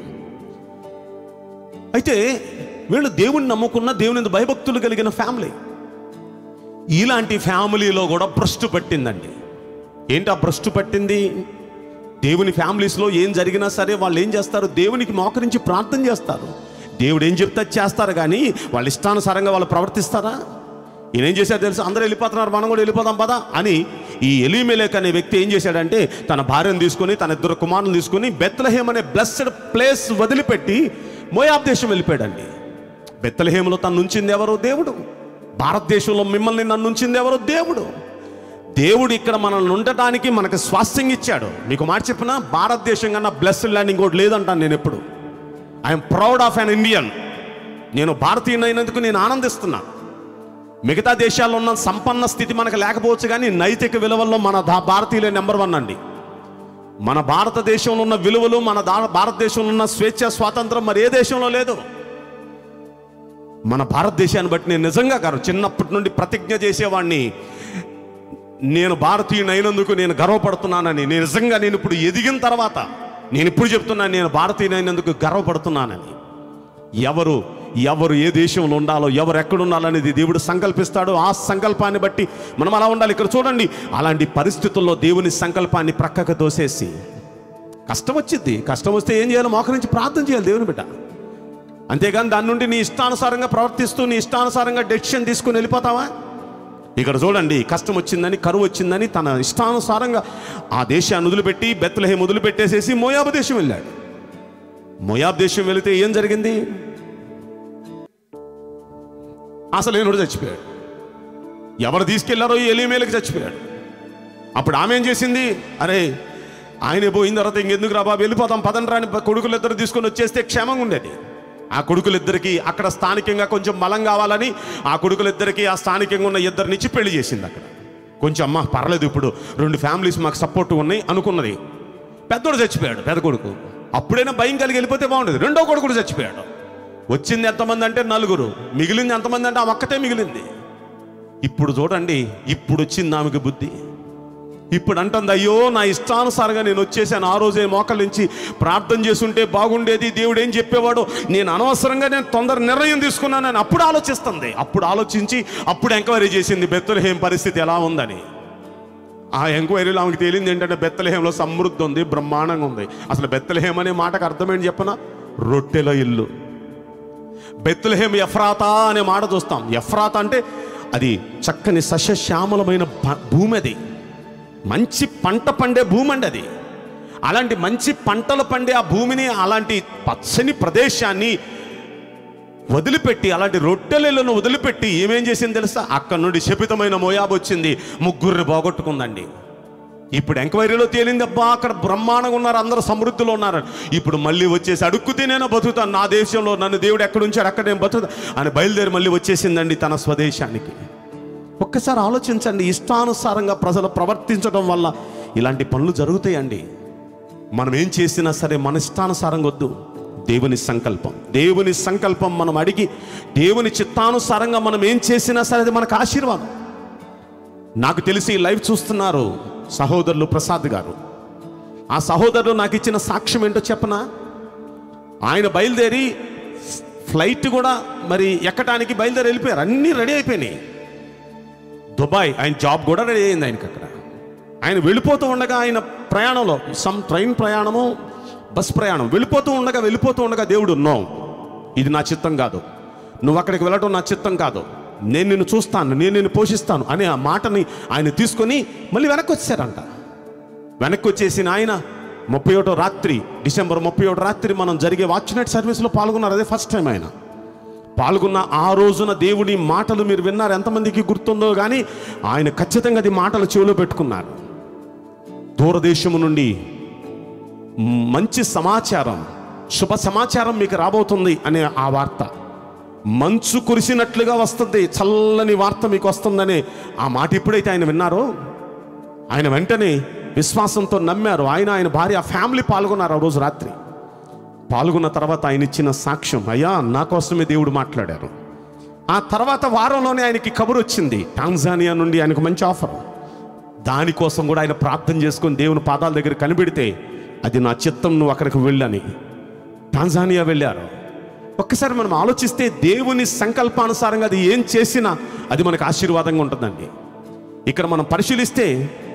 అయితే వీళ్ళు దేవుని నమ్ముకున్న, దేవుని భయభక్తులు కలిగిన ఫ్యామిలీ. ఇలాంటి ఫ్యామిలీలో కూడా భ్రష్టు పట్టిందండి. ఏంటి ఆ భ్రష్టు పట్టింది? దేవుని ఫ్యామిలీస్లో ఏం జరిగినా సరే వాళ్ళు ఏం చేస్తారు? దేవునికి మోకరించి ప్రార్థన చేస్తారు. దేవుడు ఏం చెప్తే చేస్తారు, కానీ వాళ్ళ ఇష్టానుసారంగా వాళ్ళు ప్రవర్తిస్తారా? ఈయన ఏం చేశాడు తెలుసు? అందరూ వెళ్ళిపోతున్నారు, మనం కూడా వెళ్ళిపోదాం పదా అని ఈ ఎలీమెలెకు అనే వ్యక్తి ఏం చేశాడంటే తన భార్యను తీసుకొని, తన 2 కుమారులను తీసుకొని బెత్లెహేమ్ అనే బ్లెస్డ్ ప్లేస్ వదిలిపెట్టి మోయాబ్ దేశం వెళ్ళిపోయాడండి. బెత్లెహేములో తను ఉంచింది ఎవరు? దేవుడు. భారతదేశంలో మిమ్మల్ని నన్ను ఉంచింది ఎవరు? దేవుడు. దేవుడు ఇక్కడ మనల్ని ఉండటానికి మనకు స్వాస్థ్యం ఇచ్చాడు. మీకు మాట చెప్పిన భారతదేశం కన్నా బ్లెస్డ్ ల్యాండ్ ఇంకోటి లేదంటాను నేను ఎప్పుడు. I'm proud of an Indian. నేను భారతీయునైనందుకు నేను ఆనందిస్తున్నా. మిగతా దేశాల్లో ఉన్న సంపన్న స్థితి మనకు లేకపోవచ్చు, కానీ నైతిక విలువల్లో మన భారతీయులే నెంబర్ 1 అండి. మన భారతదేశంలో ఉన్న విలువలు, మన భారతదేశంలో ఉన్న స్వేచ్ఛ, స్వాతంత్రం మరి ఏ దేశంలో లేదు. మన భారతదేశాన్ని బట్టి నేను నిజంగా చిన్నప్పటి నుండి ప్రతిజ్ఞ చేసేవాడిని, నేను భారతీయునైనందుకు నేను గర్వపడుతున్నానని. నేను నిజంగా నేను ఇప్పుడు ఎదిగిన తర్వాత నేను ఇప్పుడు చెప్తున్నాను, నేను భారతీయునైనందుకు గర్వపడుతున్నానని. ఎవరు ఏ దేశంలో ఉండాలో, ఎవరు ఎక్కడ ఉండాలనేది దేవుడు సంకల్పిస్తాడు. ఆ సంకల్పాన్ని బట్టి మనం అలా ఉండాలి. ఇక్కడ చూడండి, అలాంటి పరిస్థితుల్లో దేవుని సంకల్పాన్ని ప్రక్కకు తోసేసి కష్టం వచ్చింది. కష్టం వస్తే ఏం చేయాలి? మోకరించి ప్రార్థన చేయాలి దేవుని బిడ్డ. అంతేగాని దాని నుండి నీ ఇష్టానుసారంగా ప్రవర్తిస్తూ నీ ఇష్టానుసారంగా డెసిషన్ తీసుకుని వెళ్ళిపోతావా? ఇక్కడ చూడండి, కష్టం వచ్చిందని, కరువు వచ్చిందని తన ఇష్టానుసారంగా ఆ దేశాన్ని వదిలిపెట్టి బెత్లెహేమ్ వదిలిపెట్టేసేసి మోయాబు దేశం వెళ్ళాడు. మోయాబు దేశం వెళితే ఏం జరిగింది? అసలు ఏనుడు చచ్చిపోయాడు. ఎవరు తీసుకెళ్లారో ఈ ఎలీమెలెకు చచ్చిపోయాడు. అప్పుడు ఆమె ఏం చేసింది? అరే ఆయన పోయిన తర్వాత ఇంకెందుకు రా బాబు, వెళ్ళిపోతాం పదండ్రా అని కొడుకులిద్దరు తీసుకొని వచ్చేస్తే క్షేమంగా ఉండేది. ఆ కొడుకులిద్దరికి అక్కడ స్థానికంగా కొంచెం బలం కావాలని ఆ కొడుకులిద్దరికి ఆ స్థానికంగా ఉన్న 2 పెళ్లి చేసింది. అక్కడ కొంచెం అమ్మ పర్లేదు, ఇప్పుడు 2 ఫ్యామిలీస్ మాకు సపోర్ట్ ఉన్నాయి అనుకున్నది. పెద్దోడు చచ్చిపోయాడు, పెద్ద కొడుకు. అప్పుడైనా భయం కలిగి వెళ్ళిపోతే బాగుండేది. 2వ కొడుకు చచ్చిపోయాడు. వచ్చింది ఎంతమంది అంటే 4, మిగిలింది ఎంతమంది అంటే ఆ ఒక్కతే మిగిలింది. ఇప్పుడు చూడండి, ఇప్పుడు వచ్చింది ఆమెకి బుద్ధి. ఇప్పుడు అంటుంది, అయ్యో నా ఇష్టానుసారంగా నేను వచ్చేసాను. ఆ రోజే మోకల నుంచి ప్రార్థన చేసుంటే బాగుండేది, దేవుడు ఏం చెప్పేవాడు, నేను అనవసరంగా నేను తొందర నిర్ణయం తీసుకున్నానని అప్పుడు ఆలోచిస్తుంది. అప్పుడు ఆలోచించి అప్పుడు ఎంక్వైరీ చేసింది బెత్లెహేమ్ పరిస్థితి ఎలా ఉందని. ఆ ఎంక్వైరీలో ఆమెకు తేలింది ఏంటంటే బెత్లెహేమ్లో సమృద్ధి ఉంది, బ్రహ్మాండంగా ఉంది. అసలు బెత్లెహేమ్ అనే మాటకు అర్థమేంటి చెప్పనా? రొట్టెల ఇల్లు. బెత్లెహేమ్ ఎఫ్రాతా అనే మాట చూస్తాం. ఎఫ్రాతా అంటే అది చక్కని సస్యశ్యామలమైన భూమి, అది మంచి పంట పండే భూమి అండి అది. అలాంటి మంచి పంటలు పండే ఆ భూమిని, అలాంటి పచ్చని ప్రదేశాన్ని వదిలిపెట్టి, అలాంటి రొట్టెలను వదిలిపెట్టి ఏమేం చేసింది తెలుసా? అక్కడ నుండి శపితమైన మోయాబు వచ్చింది, 3 పోగొట్టుకుందండి. ఇప్పుడు ఎంక్వైరీలో తేలింది, అబ్బా అక్కడ బ్రహ్మాండంగా ఉన్నారు, అందరూ సమృద్ధిలో ఉన్నారు. ఇప్పుడు మళ్ళీ వచ్చేసి అడుక్కుతే నేను బతుకుతాను, నా దేశంలో నన్ను దేవుడు ఎక్కడ ఉంచాడు అక్కడ నేను బతుకుతా అని బయలుదేరి మళ్ళీ వచ్చేసిందండి తన స్వదేశానికి. ఒక్కసారి ఆలోచించండి, ఇష్టానుసారంగా ప్రజలు ప్రవర్తించడం వల్ల ఇలాంటి పనులు జరుగుతాయండి. మనం ఏం చేసినా సరే మన ఇష్టానుసారంగా వద్దు. దేవుని సంకల్పం, దేవుని సంకల్పం మనం అడిగి దేవుని చిత్తానుసారంగా మనం ఏం చేసినా సరే అది మనకు ఆశీర్వాదం. నాకు తెలిసి లైవ్ చూస్తున్నారు సహోదరులు ప్రసాద్ గారు. ఆ సహోదరులు నాకు ఇచ్చిన సాక్ష్యం ఏంటో చెప్పనా? ఆయన బయలుదేరి ఫ్లైట్ కూడా మరి ఎక్కడానికి బయలుదేరి వెళ్ళిపోయారు, అన్నీ రెడీ అయిపోయినాయి. దుబాయ్, ఆయన జాబ్ కూడా రెడీ అయింది ఆయనకి. అక్కడ ఆయన వెళ్ళిపోతూ ఉండగా, ఆయన ప్రయాణంలో ట్రైన్ ప్రయాణము, బస్ ప్రయాణం, వెళ్ళిపోతూ ఉండగా దేవుడు, నో, ఇది నా చిత్తం కాదు, నువ్వు అక్కడికి వెళ్ళటం నా చిత్తం కాదు, నేను నిన్ను చూస్తాను, నేను నిన్ను పోషిస్తాను అనే ఆ మాటని ఆయన తీసుకొని మళ్ళీ వెనక్కి వచ్చారంట. వెనక్కి వచ్చేసిన ఆయన 31 రాత్రి, డిసెంబర్ 31 రాత్రి మనం జరిగే వాచ్ నైట్ సర్వీస్లో పాల్గొన్నారు. అదే ఫస్ట్ టైం ఆయన పాల్గొన్న. ఆ రోజున దేవుడి మాటలు మీరు విన్నారు, ఎంతమందికి గుర్తుందో కానీ ఆయన ఖచ్చితంగా అది మాటలు చెవిలో పెట్టుకున్నారు. దూరదేశము నుండి మంచి సమాచారం, శుభ సమాచారం మీకు రాబోతుంది అనే ఆ వార్త, మంచు కురిసినట్లుగా వస్తుంది, చల్లని వార్త మీకు వస్తుందనే ఆ మాట ఎప్పుడైతే ఆయన విన్నారో, ఆయన వెంటనే విశ్వాసంతో నమ్మారు. ఆయన భార్య, ఫ్యామిలీ పాల్గొన్నారు. ఆ రోజు రాత్రి పాల్గొన్న తర్వాత ఆయన ఇచ్చిన సాక్ష్యం, అయ్యా నా కోసమే దేవుడు మాట్లాడారు. ఆ తర్వాత వారంలోనే ఆయనకి కబురు వచ్చింది, టాంజానియా నుండి ఆయనకు మంచి ఆఫర్. దానికోసం కూడా ఆయన ప్రార్థన చేసుకొని దేవుని పాదాల దగ్గర కనిపెడితే, అది నా చిత్తం, నువ్వు అక్కడికి వెళ్ళని టాంజానియా వెళ్ళారు. ఒక్కసారి మనం ఆలోచిస్తే దేవుని సంకల్పానుసారంగా అది ఏం చేసినా అది మనకు ఆశీర్వాదంగా ఉంటుందండి. ఇక్కడ మనం పరిశీలిస్తే,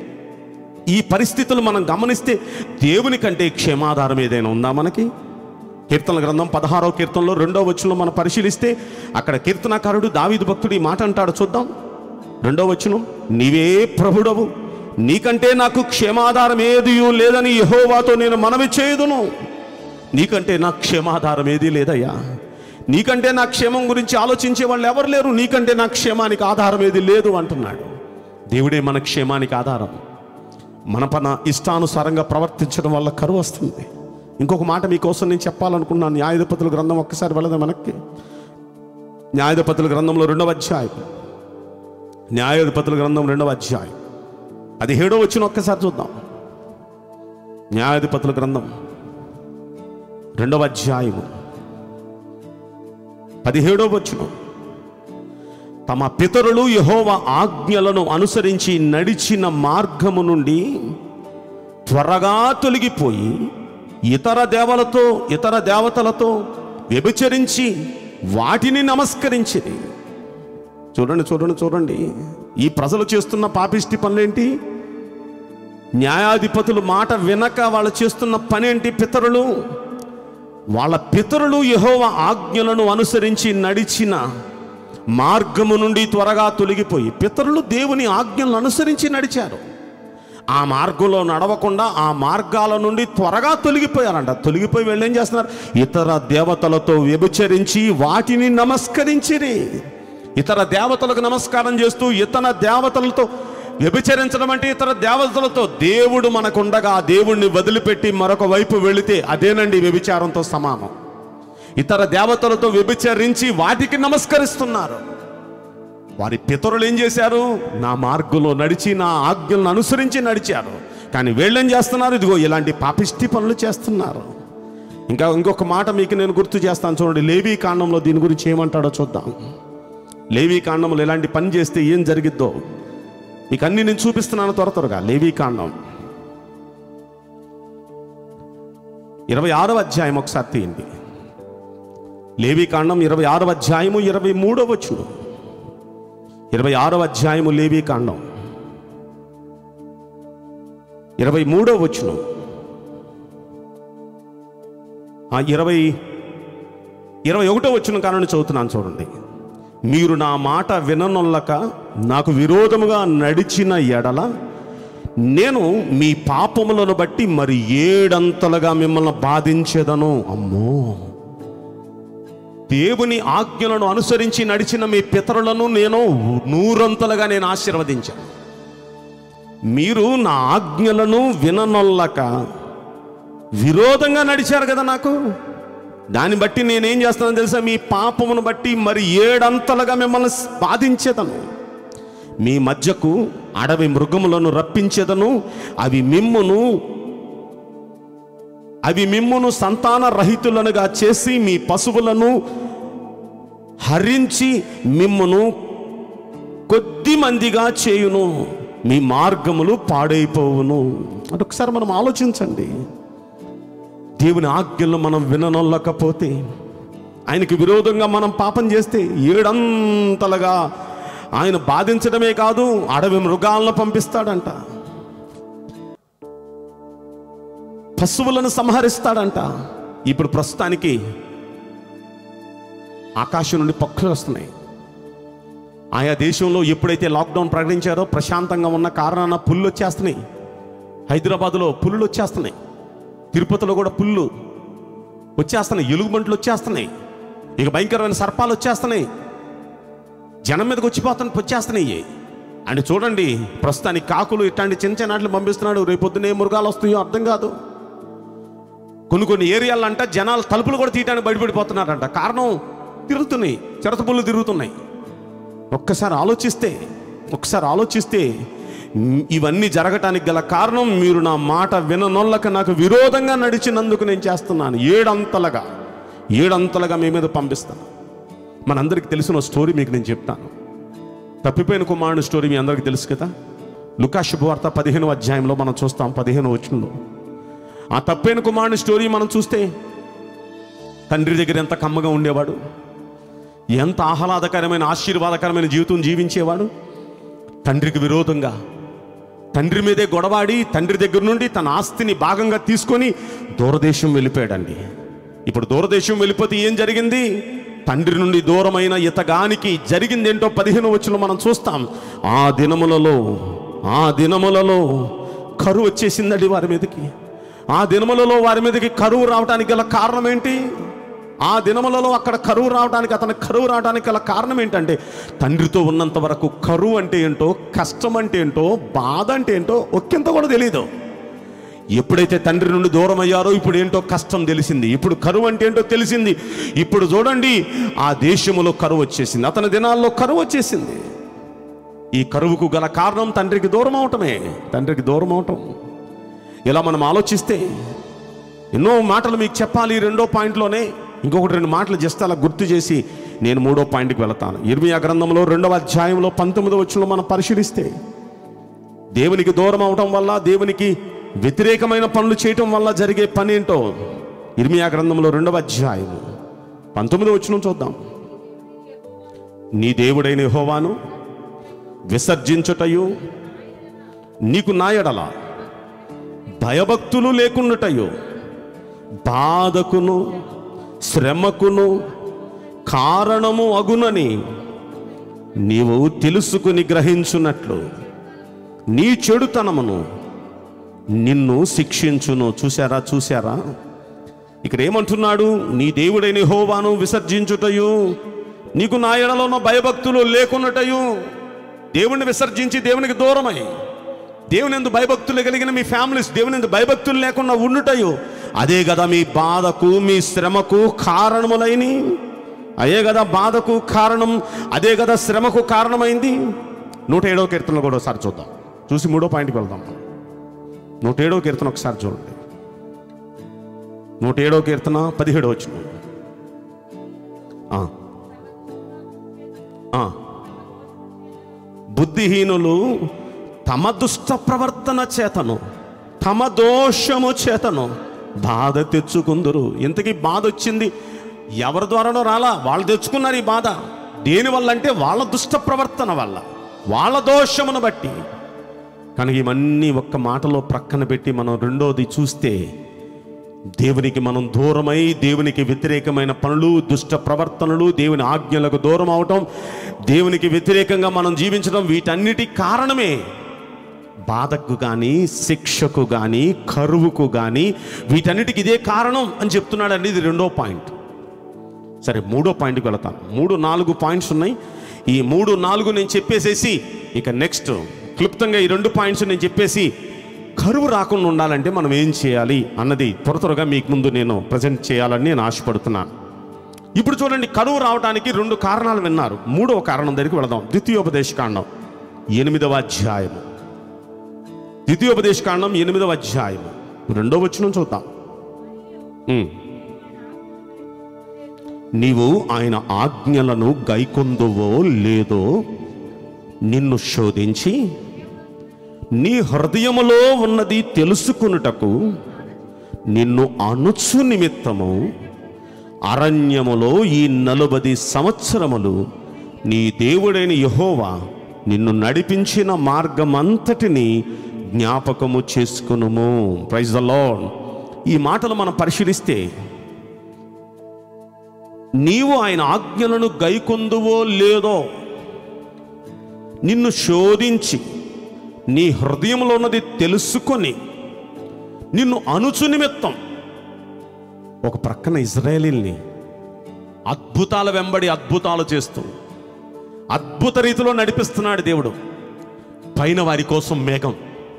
ఈ పరిస్థితులు మనం గమనిస్తే, దేవుని కంటే క్షేమాధారం ఏదైనా ఉందా మనకి? కీర్తనల గ్రంథం 16వ కీర్తనలో 2వ వచనంలో మనం పరిశీలిస్తే, అక్కడ కీర్తనకారుడు దావీదు భక్తుడు ఈ మాట అంటాడు. చూద్దాం 2వ వచనం, నీవే ప్రభుడవు, నీకంటే నాకు క్షేమాధారం ఏది లేదని యెహోవాతో నేను మనవి చేయుదును. నీకంటే నాకు క్షేమాధారం ఏది లేదయ్యా, నీకంటే నా క్షేమం గురించి ఆలోచించే వాళ్ళు ఎవరు లేరు, నీకంటే నా క్షేమానికి ఆధారం ఏది లేదు అంటున్నాడు. దేవుడే మన క్షేమానికి ఆధారం. మన ఇష్టానుసారంగా ప్రవర్తించడం వల్ల కరువు వస్తుంది. ఇంకొక మాట మీకోసం నేను చెప్పాలనుకున్నాను. న్యాయాధిపతుల గ్రంథం ఒక్కసారి వెళదాం మనకి. న్యాయాధిపతుల గ్రంథంలో 2వ అధ్యాయం, న్యాయాధిపతుల గ్రంథం 2వ అధ్యాయం 17వ వచనం ఒక్కసారి చూద్దాం. న్యాయాధిపతుల గ్రంథం 2వ అధ్యాయము 17వ వచనం, తమ పితరులు యెహోవా ఆజ్ఞలను అనుసరించి నడిచిన మార్గము నుండి త్వరగా తొలగిపోయి ఇతర దేవతలతో వ్యభిచరించి వాటిని నమస్కరించిరి. చూడండి, ఈ ప్రజలు చేస్తున్న పాపిష్టి పనులేంటి? న్యాయాధిపతులు మాట వినక వాళ్ళు చేస్తున్న పనేంటి? వాళ్ళ పితరులు యెహోవా ఆజ్ఞలను అనుసరించి నడిచిన మార్గము నుండి త్వరగా తొలగిపోయి, పితరులు దేవుని ఆజ్ఞలను అనుసరించి నడిచారు, ఆ మార్గంలో నడవకుండా ఆ మార్గాల నుండి త్వరగా తొలగిపోయారంట. తొలగిపోయి వెళ్ళి ఏం చేస్తున్నారు? ఇతర దేవతలతో వ్యభిచరించి వాటిని నమస్కరించిరి. ఇతర దేవతలకు నమస్కారం చేస్తూ, ఇతర దేవతలతో వ్యభిచరించడం అంటే ఇతర దేవతలతో, దేవుడు మనకుండగా ఆ దేవుణ్ణి వదిలిపెట్టి మరొక వైపు వెళితే అదేనండి వ్యభిచారంతో సమానం. ఇతర దేవతలతో వ్యభిచరించి వాటికి నమస్కరిస్తున్నారు. వారి పితరులు ఏం చేశారు? నా మార్గంలో నడిచి నా ఆజ్ఞలను అనుసరించి నడిచారు. కానీ వీళ్ళేం చేస్తున్నారు? ఇదిగో ఇలాంటి పాపిష్టి పనులు చేస్తున్నారు. ఇంకొక మాట మీకు నేను గుర్తు చేస్తాను, చూడండి. లేవీ కాండంలో దీని గురించి ఏమంటాడో చూద్దాం. లేవీ కాండంలో ఎలాంటి పని చేస్తే ఏం జరిగిద్దో మీకు అన్ని నేను చూపిస్తున్నాను త్వరగా. లేవీ కాండం 26వ అధ్యాయం ఒకసారి తీయండి. లేవీ కాండం 26వ అధ్యాయము 23వ వచనం. 26వ అధ్యాయము లేవీ కాండం 23వ వచనం. 21వ వచనం కారణం చదువుతున్నాను చూడండి. మీరు నా మాట విననొల్లక నాకు విరోధముగా నడిచిన ఎడల నేను మీ పాపములను బట్టి మరి 7 అంతలుగా మిమ్మల్ని బాధించేదను. అమ్మో, దేవుని ఆజ్ఞలను అనుసరించి నడిచిన మీ పితరులను నేను 100 అంతలుగా నేను ఆశీర్వదించాను. మీరు నా ఆజ్ఞలను విననొల్లక విరోధంగా నడిచారు కదా నాకు, దాన్ని బట్టి నేనేం చేస్తానో తెలుసా? మీ పాపమును బట్టి మరి 7 అంతలుగా మిమ్మల్ని బాధించేదను. మీ మధ్యకు అడవి మృగములను రప్పించేదను. అవి మిమ్మును సంతాన రహితులనుగా చేసి మీ పశువులను హరించి మిమ్మును కొద్ది మందిగా చేయును. మీ మార్గములు పాడైపోవును. అంటే ఒకసారి మనం ఆలోచించండి. దేవుని ఆజ్ఞలను మనం విననొల్లకపోతే, ఆయనకి విరోధంగా మనం పాపం చేస్తే 7 అంతలుగా ఆయన బాధించడమే కాదు, అడవి మృగాలను పంపిస్తాడంట, పశువులను సంహరిస్తాడంట. ఇప్పుడు ప్రస్తుతానికి ఆకాశం నుండి పక్షులు వస్తున్నాయి. ఆయా దేశంలో ఎప్పుడైతే లాక్డౌన్ ప్రకటించారో ప్రశాంతంగా ఉన్న కారణాన పుల్లు వచ్చేస్తున్నాయి. హైదరాబాదులో పుల్లులు వచ్చేస్తున్నాయి, తిరుపతిలో కూడా పుల్లు వచ్చేస్తున్నాయి, ఎలుగుబంట్లు వచ్చేస్తున్నాయి, ఇక భయంకరమైన సర్పాలు వచ్చేస్తున్నాయి, జనం మీదకి వచ్చేస్తున్నాయి. అని చూడండి, ప్రస్తుతానికి కాకులు ఇట్లాంటి చిన్న చిన్న నాట్లు పంపిస్తున్నాడు. రేపొద్దున ఏ మృగాలు వస్తాయో అర్థం కాదు. కొన్ని ఏరియాలంట జనాలు తలుపులు కూడా తీయడానికి బయటపడిపోతున్నారంట. కారణం తిరుగుతున్నాయి, చిరతపుల్లు తిరుగుతున్నాయి. ఒక్కసారి ఆలోచిస్తే ఇవన్నీ జరగటానికి గల కారణం మీరు నా మాట విననోళ్ళక నాకు విరోధంగా నడిచినందుకు నేను చేస్తున్నాను. ఏడంతలుగా మీ మీద పంపిస్తాను. మనందరికీ తెలిసిన స్టోరీ మీకు నేను చెప్తాను. తప్పిపోయిన కుమారుని స్టోరీ మీ అందరికీ తెలుసు కదా. లూకా శుభవార్త 15వ అధ్యాయంలో మనం చూస్తాం, 15వ వచనంలో ఆ తప్పిపోయిన కుమారుని స్టోరీ మనం చూస్తే, తండ్రి దగ్గర ఎంత కమ్మగా ఉండేవాడు, ఎంత ఆహ్లాదకరమైన ఆశీర్వాదకరమైన జీవితం జీవించేవాడు. తండ్రికి విరోధంగా తండ్రి మీదే గొడవాడి తండ్రి దగ్గర నుండి తన ఆస్తిని భాగంగా తీసుకొని దూరదేశం వెళ్ళిపోయాడండి. ఇప్పుడు దూరదేశం వెళ్ళిపోతే ఏం జరిగింది? తండ్రి నుండి దూరమైన ఇతగానికి జరిగింది ఏంటో 15వ వచనంలో మనం చూస్తాం. ఆ దినములలో కరువు వచ్చేసిందండి వారి మీదకి. ఆ దినములలో వారి మీదకి కరువు రావడానికి గల కారణం ఏంటి? ఆ దినములలో అక్కడ కరువు రావడానికి గల కారణం ఏంటంటే, తండ్రితో ఉన్నంత వరకు కరువు అంటే ఏంటో, కష్టం అంటే ఏంటో, బాధ అంటే ఏంటో ఒక్కింత కూడా తెలియదు. ఎప్పుడైతే తండ్రి నుండి దూరం అయ్యారో ఇప్పుడు ఏంటో కష్టం తెలిసింది, ఇప్పుడు కరువు అంటే ఏంటో తెలిసింది. ఇప్పుడు చూడండి, ఆ దేశములో కరువు వచ్చేసింది, అతని దినాల్లో కరువు వచ్చేసింది. ఈ కరువుకు గల కారణం తండ్రికి దూరం అవటం. ఇలా మనం ఆలోచిస్తే ఎన్నో మాటలు మీకు చెప్పాలి. 2వ పాయింట్లోనే ఇంకొకటి 2 మాటలు జస్ట్ అలా గుర్తు చేసి నేను 3వ పాయింట్కి వెళతాను. ఇర్మియా గ్రంథంలో 2వ అధ్యాయంలో 19వ వచనంలో మనం పరిశీలిస్తే, దేవునికి దూరం అవటం వల్ల, దేవునికి వ్యతిరేకమైన పనులు చేయటం వల్ల జరిగే పని ఏంటో ఇర్మియా గ్రంథంలో 2వ అధ్యాయం 19వ వచనం చూద్దాం. నీ దేవుడైన యెహోవాను విసర్జించుటయు, నీకు నా యెడల భయభక్తులు లేకుండుటయు, బాధకును శ్రమకును కారణము అగునని నీవు తెలుసుకుని గ్రహించున్నట్లు నీ చెడుతనమును నిన్ను శిక్షించును. చూసారా ఇక్కడ ఏమంటున్నాడు? నీ దేవుడైన యెహోవాను విసర్జించుటయు, నీకు నా యెడల ఉన్న భయభక్తులు లేకున్నటయు. దేవుణ్ణి విసర్జించి దేవునికి దూరమై, దేవుని యందు భయభక్తులు కలిగిన మీ ఫ్యామిలీస్ దేవుని యందు భయభక్తులు లేకుండా ఉండుటయు, అదే కదా మీ బాధకు మీ శ్రమకు కారణములైని. అదే కదా బాధకు కారణం, అదే కదా శ్రమకు కారణమైంది. 107వ కీర్తనలో కూడా ఒకసారి చూద్దాం, చూసి 3వ పాయింట్కి వెళ్దాం. 107వ కీర్తన ఒకసారి చూడండి. 107వ కీర్తన 17వ వచనం. బుద్ధిహీనులు తమ దుష్ట ప్రవర్తన చేతను, తమ దోషము చేతను బాధ తెచ్చుకుందరు. ఇంతకీ బాధ వచ్చింది ఎవరి ద్వారానో రాలా, వాళ్ళు తెచ్చుకున్నారు ఈ బాధ. దేనివల్ల అంటే వాళ్ళ దుష్ట ప్రవర్తన వల్ల, వాళ్ళ దోషమును బట్టి. కనుక ఇవన్నీ ఒక్క మాటలో ప్రక్కన పెట్టి మనం రెండోది చూస్తే, దేవునికి మనం దూరమై దేవునికి వ్యతిరేకమైన పనులు, దుష్ట ప్రవర్తనలు, దేవుని ఆజ్ఞలకు దూరం అవటం, దేవునికి వ్యతిరేకంగా మనం జీవించడం, వీటన్నిటి కారణమే బాధకు కానీ, శిక్షకు కానీ, కరువుకు కానీ, వీటన్నిటికి ఇదే కారణం అని చెప్తున్నాడండి. ఇది 2వ పాయింట్. సరే, 3వ పాయింట్కి వెళతాను. 3-4 పాయింట్స్ ఉన్నాయి. ఈ 3-4 నేను చెప్పేసేసి ఇక నెక్స్ట్ క్లుప్తంగా ఈ 2 పాయింట్స్ నేను చెప్పేసి, కరువు రాకుండా ఉండాలంటే మనం ఏం చేయాలి అన్నది త్వరగా మీకు ముందు నేను ప్రజెంట్ చేయాలని నేను ఆశపడుతున్నాను. ఇప్పుడు చూడండి, కరువు రావడానికి 2 కారణాలు విన్నారు. 3వ కారణం దగ్గరికి వెళదాం. ద్వితీయోపదేశకాండం 8వ అధ్యాయము. ద్వితీయోపదేశకాండం 8వ అధ్యాయము 2వ వచనం చూద్దాం. నీవు ఆయన ఆజ్ఞలను గైకొందువో లేదో నిన్ను శోధించి నీ హృదయములో ఉన్నది తెలుసుకొనుటకు నిన్ను అణుచు నిమిత్తము అరణ్యములో ఈ 40 సంవత్సరములు నీ దేవుడైన యెహోవా నిన్ను నడిపించిన మార్గమంతటిని జ్ఞాపకము చేసుకునుము. Praise the lord. ఈ మాటలు మనం పరిశీలిస్తే, నీవు ఆయన ఆజ్ఞలను గైకొందువో లేదో నిన్ను శోధించి నీ హృదయంలో ఉన్నది తెలుసుకొని నిన్ను అణుచు నిమిత్తం ఒక ప్రక్కన ఇజ్రాయేలీల్ని అద్భుతాల వెంబడి అద్భుతాలు చేస్తూ అద్భుత రీతిలో నడిపిస్తున్నాడు దేవుడు. పైన వారి కోసం మేఘం,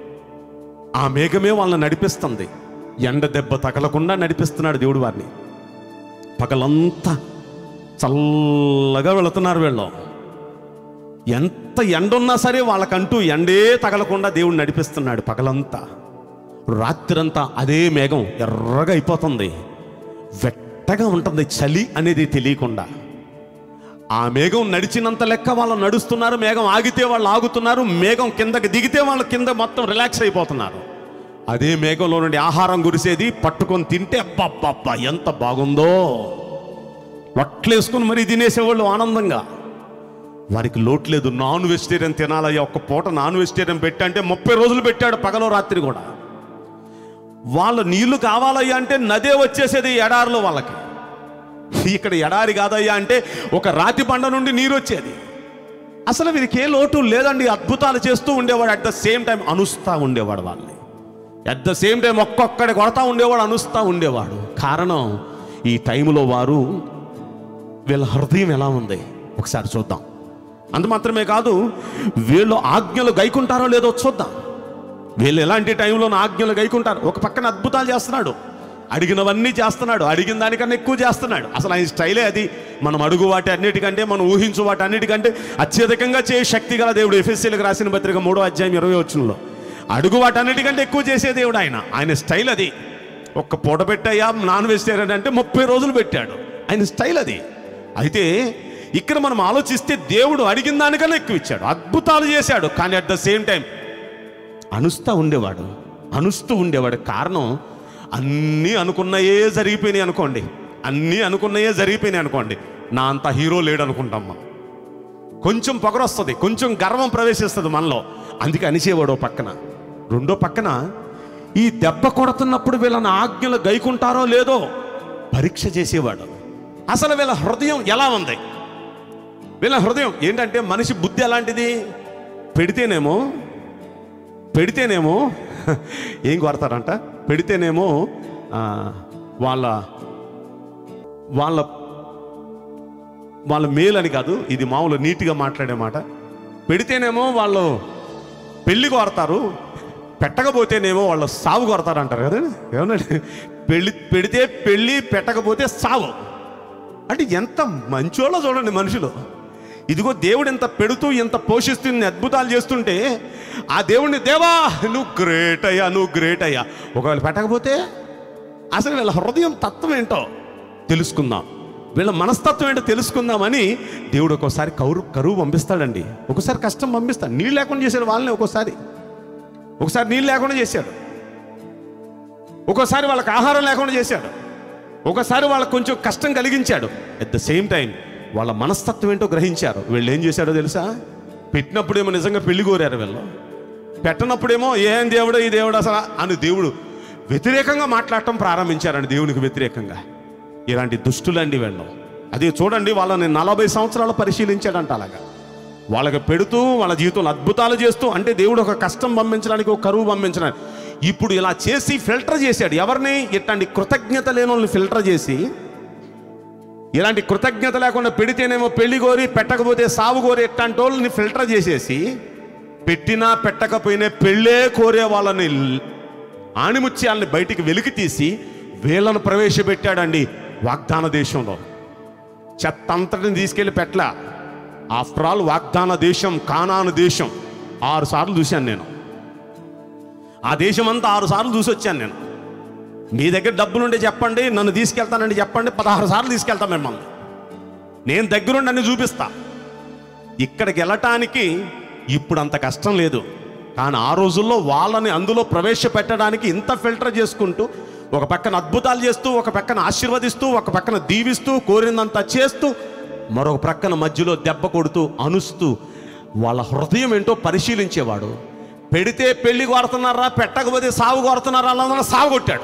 ఆ మేఘమే వాళ్ళని నడిపిస్తుంది. ఎండ దెబ్బ తగలకుండా నడిపిస్తున్నాడు దేవుడు వారిని. పగలంతా చల్లగా వెళుతున్నారు వీళ్ళు. ఎంత ఎండ ఉన్నా సరే వాళ్ళకంటూ ఎండే తగలకుండా దేవుడు నడిపిస్తున్నాడు పగలంతా. రాత్రంతా అదే మేఘం ఎర్రగా అయిపోతుంది, వెట్టగా ఉంటుంది, చలి అనేది తెలియకుండా. ఆ మేఘం నడిచినంత లెక్క వాళ్ళు నడుస్తున్నారు, మేఘం ఆగితే వాళ్ళు ఆగుతున్నారు, మేఘం కిందకి దిగితే వాళ్ళు కింద మొత్తం రిలాక్స్ అయిపోతున్నారు. అదే మేఘంలో నుండి ఆహారం కురిసేది, పట్టుకొని తింటే అబ్బా ఎంత బాగుందో, వట్లేసుకొని మరీ తినేసేవాళ్ళు ఆనందంగా. వారికి లోటు లేదు. నాన్ వెజిటేరియన్ తినాలయ్యా, ఒక్క పూట నాన్ వెజిటేరియన్ పెట్టంటే 30 రోజులు పెట్టాడు, పగలో రాత్రి కూడా. వాళ్ళు నీళ్లు కావాలయ్యా అంటే నదే వచ్చేసేది ఎడారిలో వాళ్ళకి. ఇక్కడ ఎడారి కాదయ్యా అంటే ఒక రాతి బండ నుండి నీరు వచ్చేది. అసలు వీరికి ఏ లోటు లేదండి. అద్భుతాలు చేస్తూ ఉండేవాడు, అట్ ద సేమ్ టైం అనుస్తూ ఉండేవాడు వాళ్ళని. అట్ ద సేమ్ టైం ఒక్కొక్కడి కొడతా ఉండేవాడు, అనుస్తూ ఉండేవాడు. కారణం, ఈ టైంలో వారు వీళ్ళ హృదయం ఎలా ఉంది ఒకసారి చూద్దాం. అంత మాత్రమే కాదు, వీళ్ళు ఆజ్ఞలు గైకుంటారో లేదో చూద్దాం. వీళ్ళు ఎలాంటి టైంలో ఆజ్ఞలు గైకుంటారు. ఒక పక్కన అద్భుతాలు చేస్తున్నాడు, అడిగినవన్నీ చేస్తున్నాడు, అడిగిన దానికన్నా ఎక్కువ చేస్తున్నాడు. అసలు ఆయన స్టైలే అది. మనం అడుగు వాటి అన్నిటికంటే, మనం ఊహించు వాటి అన్నిటికంటే అత్యధికంగా చేయ శక్తి గల దేవుడు. ఎఫెసీయులకు రాసిన పత్రిక 3వ అధ్యాయం 20వ వచనంలో అడుగు వాటి అన్నిటికంటే ఎక్కువ చేసే దేవుడు ఆయన స్టైల్ అది. ఒక్క పూట పెట్టాయా నాన్ వెజిటేరియన్ అంటే 30 రోజులు పెట్టాడు. ఆయన స్టైల్ అది. అయితే ఇక్కడ మనం ఆలోచిస్తే దేవుడు అడిగిన దానికన్నా ఎక్కువ ఇచ్చాడు, అద్భుతాలు చేశాడు. కానీ అట్ ద సేమ్ టైం అనుస్తూ ఉండేవాడు. కారణం, అన్నీ అనుకున్నాయే జరిగిపోయినాయి అనుకోండి. నా అంత హీరో లేడు అనుకుంటాం మనం. కొంచెం పొగరొస్తుంది, కొంచెం గర్వం ప్రవేశిస్తుంది మనలో. అందుకే అనిచేవాడు పక్కన. రెండో పక్కన ఈ దెబ్బ కొడుతున్నప్పుడు వీళ్ళని ఆజ్ఞలు గైకుంటారో లేదో పరీక్ష చేసేవాడు. అసలు వీళ్ళ హృదయం ఎలా ఉంది? వీళ్ళ హృదయం ఏంటంటే, మనిషి బుద్ధి ఎలాంటిది? పెడితేనేమో ఏం కొడతారంట, పెడితేనేమో వాళ్ళ వాళ్ళ వాళ్ళ మేలని కాదు, ఇది మామూలు నీట్గా మాట్లాడే మాట. పెడితేనేమో వాళ్ళు పెళ్ళి కోరతారు, పెట్టకపోతేనేమో వాళ్ళు సావు కొడతారు అంటారు కదా. ఏమన్నాడు? పెడితే పెళ్ళి, పెట్టకపోతే సావు. అంటే ఎంత మంచోళ్ళో చూడండి మనుషులు. ఇదిగో దేవుడు ఎంత పెడుతూ, ఎంత పోషిస్తూ, అద్భుతాలు చేస్తుంటే ఆ దేవుడిని, దేవా నువ్వు గ్రేట్ అయ్యా. ఒకవేళ పెట్టకపోతే అసలు వీళ్ళ హృదయం తత్వం ఏంటో తెలుసుకుందాం, వీళ్ళ మనస్తత్వం ఏంటో తెలుసుకుందామని దేవుడు ఒక్కోసారి కరువు పంపిస్తాడండి, ఒకసారి కష్టం పంపిస్తాడు. నీళ్ళు లేకుండా చేశాడు వాళ్ళని, ఒకసారి నీళ్ళు లేకుండా చేశాడు, ఒక్కోసారి వాళ్ళకి ఆహారం లేకుండా చేశాడు, ఒకసారి వాళ్ళకు కొంచెం కష్టం కలిగించాడు. అట్ ద సేమ్ టైం వాళ్ళ మనస్తత్వం ఏంటో గ్రహించారు. వీళ్ళు ఏం చేశాడో తెలుసా? పెట్టినప్పుడేమో నిజంగా పెళ్లి కోరారు వీళ్ళు, పెట్టనప్పుడేమో ఏం దేవుడు ఈ దేవుడు అసలు అని దేవుడు వ్యతిరేకంగా మాట్లాడటం ప్రారంభించారండి, దేవునికి వ్యతిరేకంగా. ఇలాంటి దుష్టులండి వీళ్ళు. అది చూడండి, వాళ్ళని 40 సంవత్సరాలు పరిశీలించాడంట. అలాగా వాళ్ళకి పెడుతూ, వాళ్ళ జీవితంలో అద్భుతాలు చేస్తూ, అంటే దేవుడు ఒక కష్టం పంపించడానికి, ఒక కరువు పంపించడానికి. ఇప్పుడు ఇలా చేసి ఫిల్టర్ చేశాడు ఎవరిని? ఇట్లాంటి కృతజ్ఞత లేని వాళ్ళని ఫిల్టర్ చేసి, ఇలాంటి కృతజ్ఞత లేకుండా పెడితేనేమో పెళ్లి కోరి, పెట్టకపోతే సావు కోరి, ఇట్లాంటి వాళ్ళని ఫిల్టర్ చేసేసి, పెట్టినా పెట్టకపోయినా పెళ్ళే కోరే వాళ్ళని, ఆణిముత్యాలని బయటికి వెలికి తీసి వీళ్ళను ప్రవేశపెట్టాడండి వాగ్దాన దేశంలో. చెత్త అంతటిని తీసుకెళ్ళి పెట్టలా. ఆఫ్టర్ ఆల్ వాగ్దాన దేశం, కానాను దేశం 6 సార్లు చూశాను నేను. ఆ దేశం అంతా 6 సార్లు చూసి వచ్చాను నేను. మీ దగ్గర డబ్బులుంటే చెప్పండి, నన్ను తీసుకెళ్తానండి చెప్పండి, 16 సార్లు తీసుకెళ్తాను మిమ్మల్ని. నేను దగ్గరుండి అన్ని చూపిస్తా. ఇక్కడికి వెళ్ళటానికి ఇప్పుడు అంత కష్టం లేదు, కానీ ఆ రోజుల్లో వాళ్ళని అందులో ప్రవేశపెట్టడానికి ఇంత ఫిల్టర్ చేసుకుంటూ, ఒక పక్కన అద్భుతాలు చేస్తూ, ఒక పక్కన ఆశీర్వదిస్తూ, ఒక పక్కన దీవిస్తూ, కోరిందంతా చేస్తూ మరొక ప్రక్కన మధ్యలో దెబ్బ కొడుతూ అనుస్తూ వాళ్ళ హృదయం ఏంటో పరిశీలించేవాడు. పెడితే పెళ్లి కోరుతున్నారా, పెట్టకపోతే సాగు కోరుతున్నారా అలా సాగు కొట్టాడు.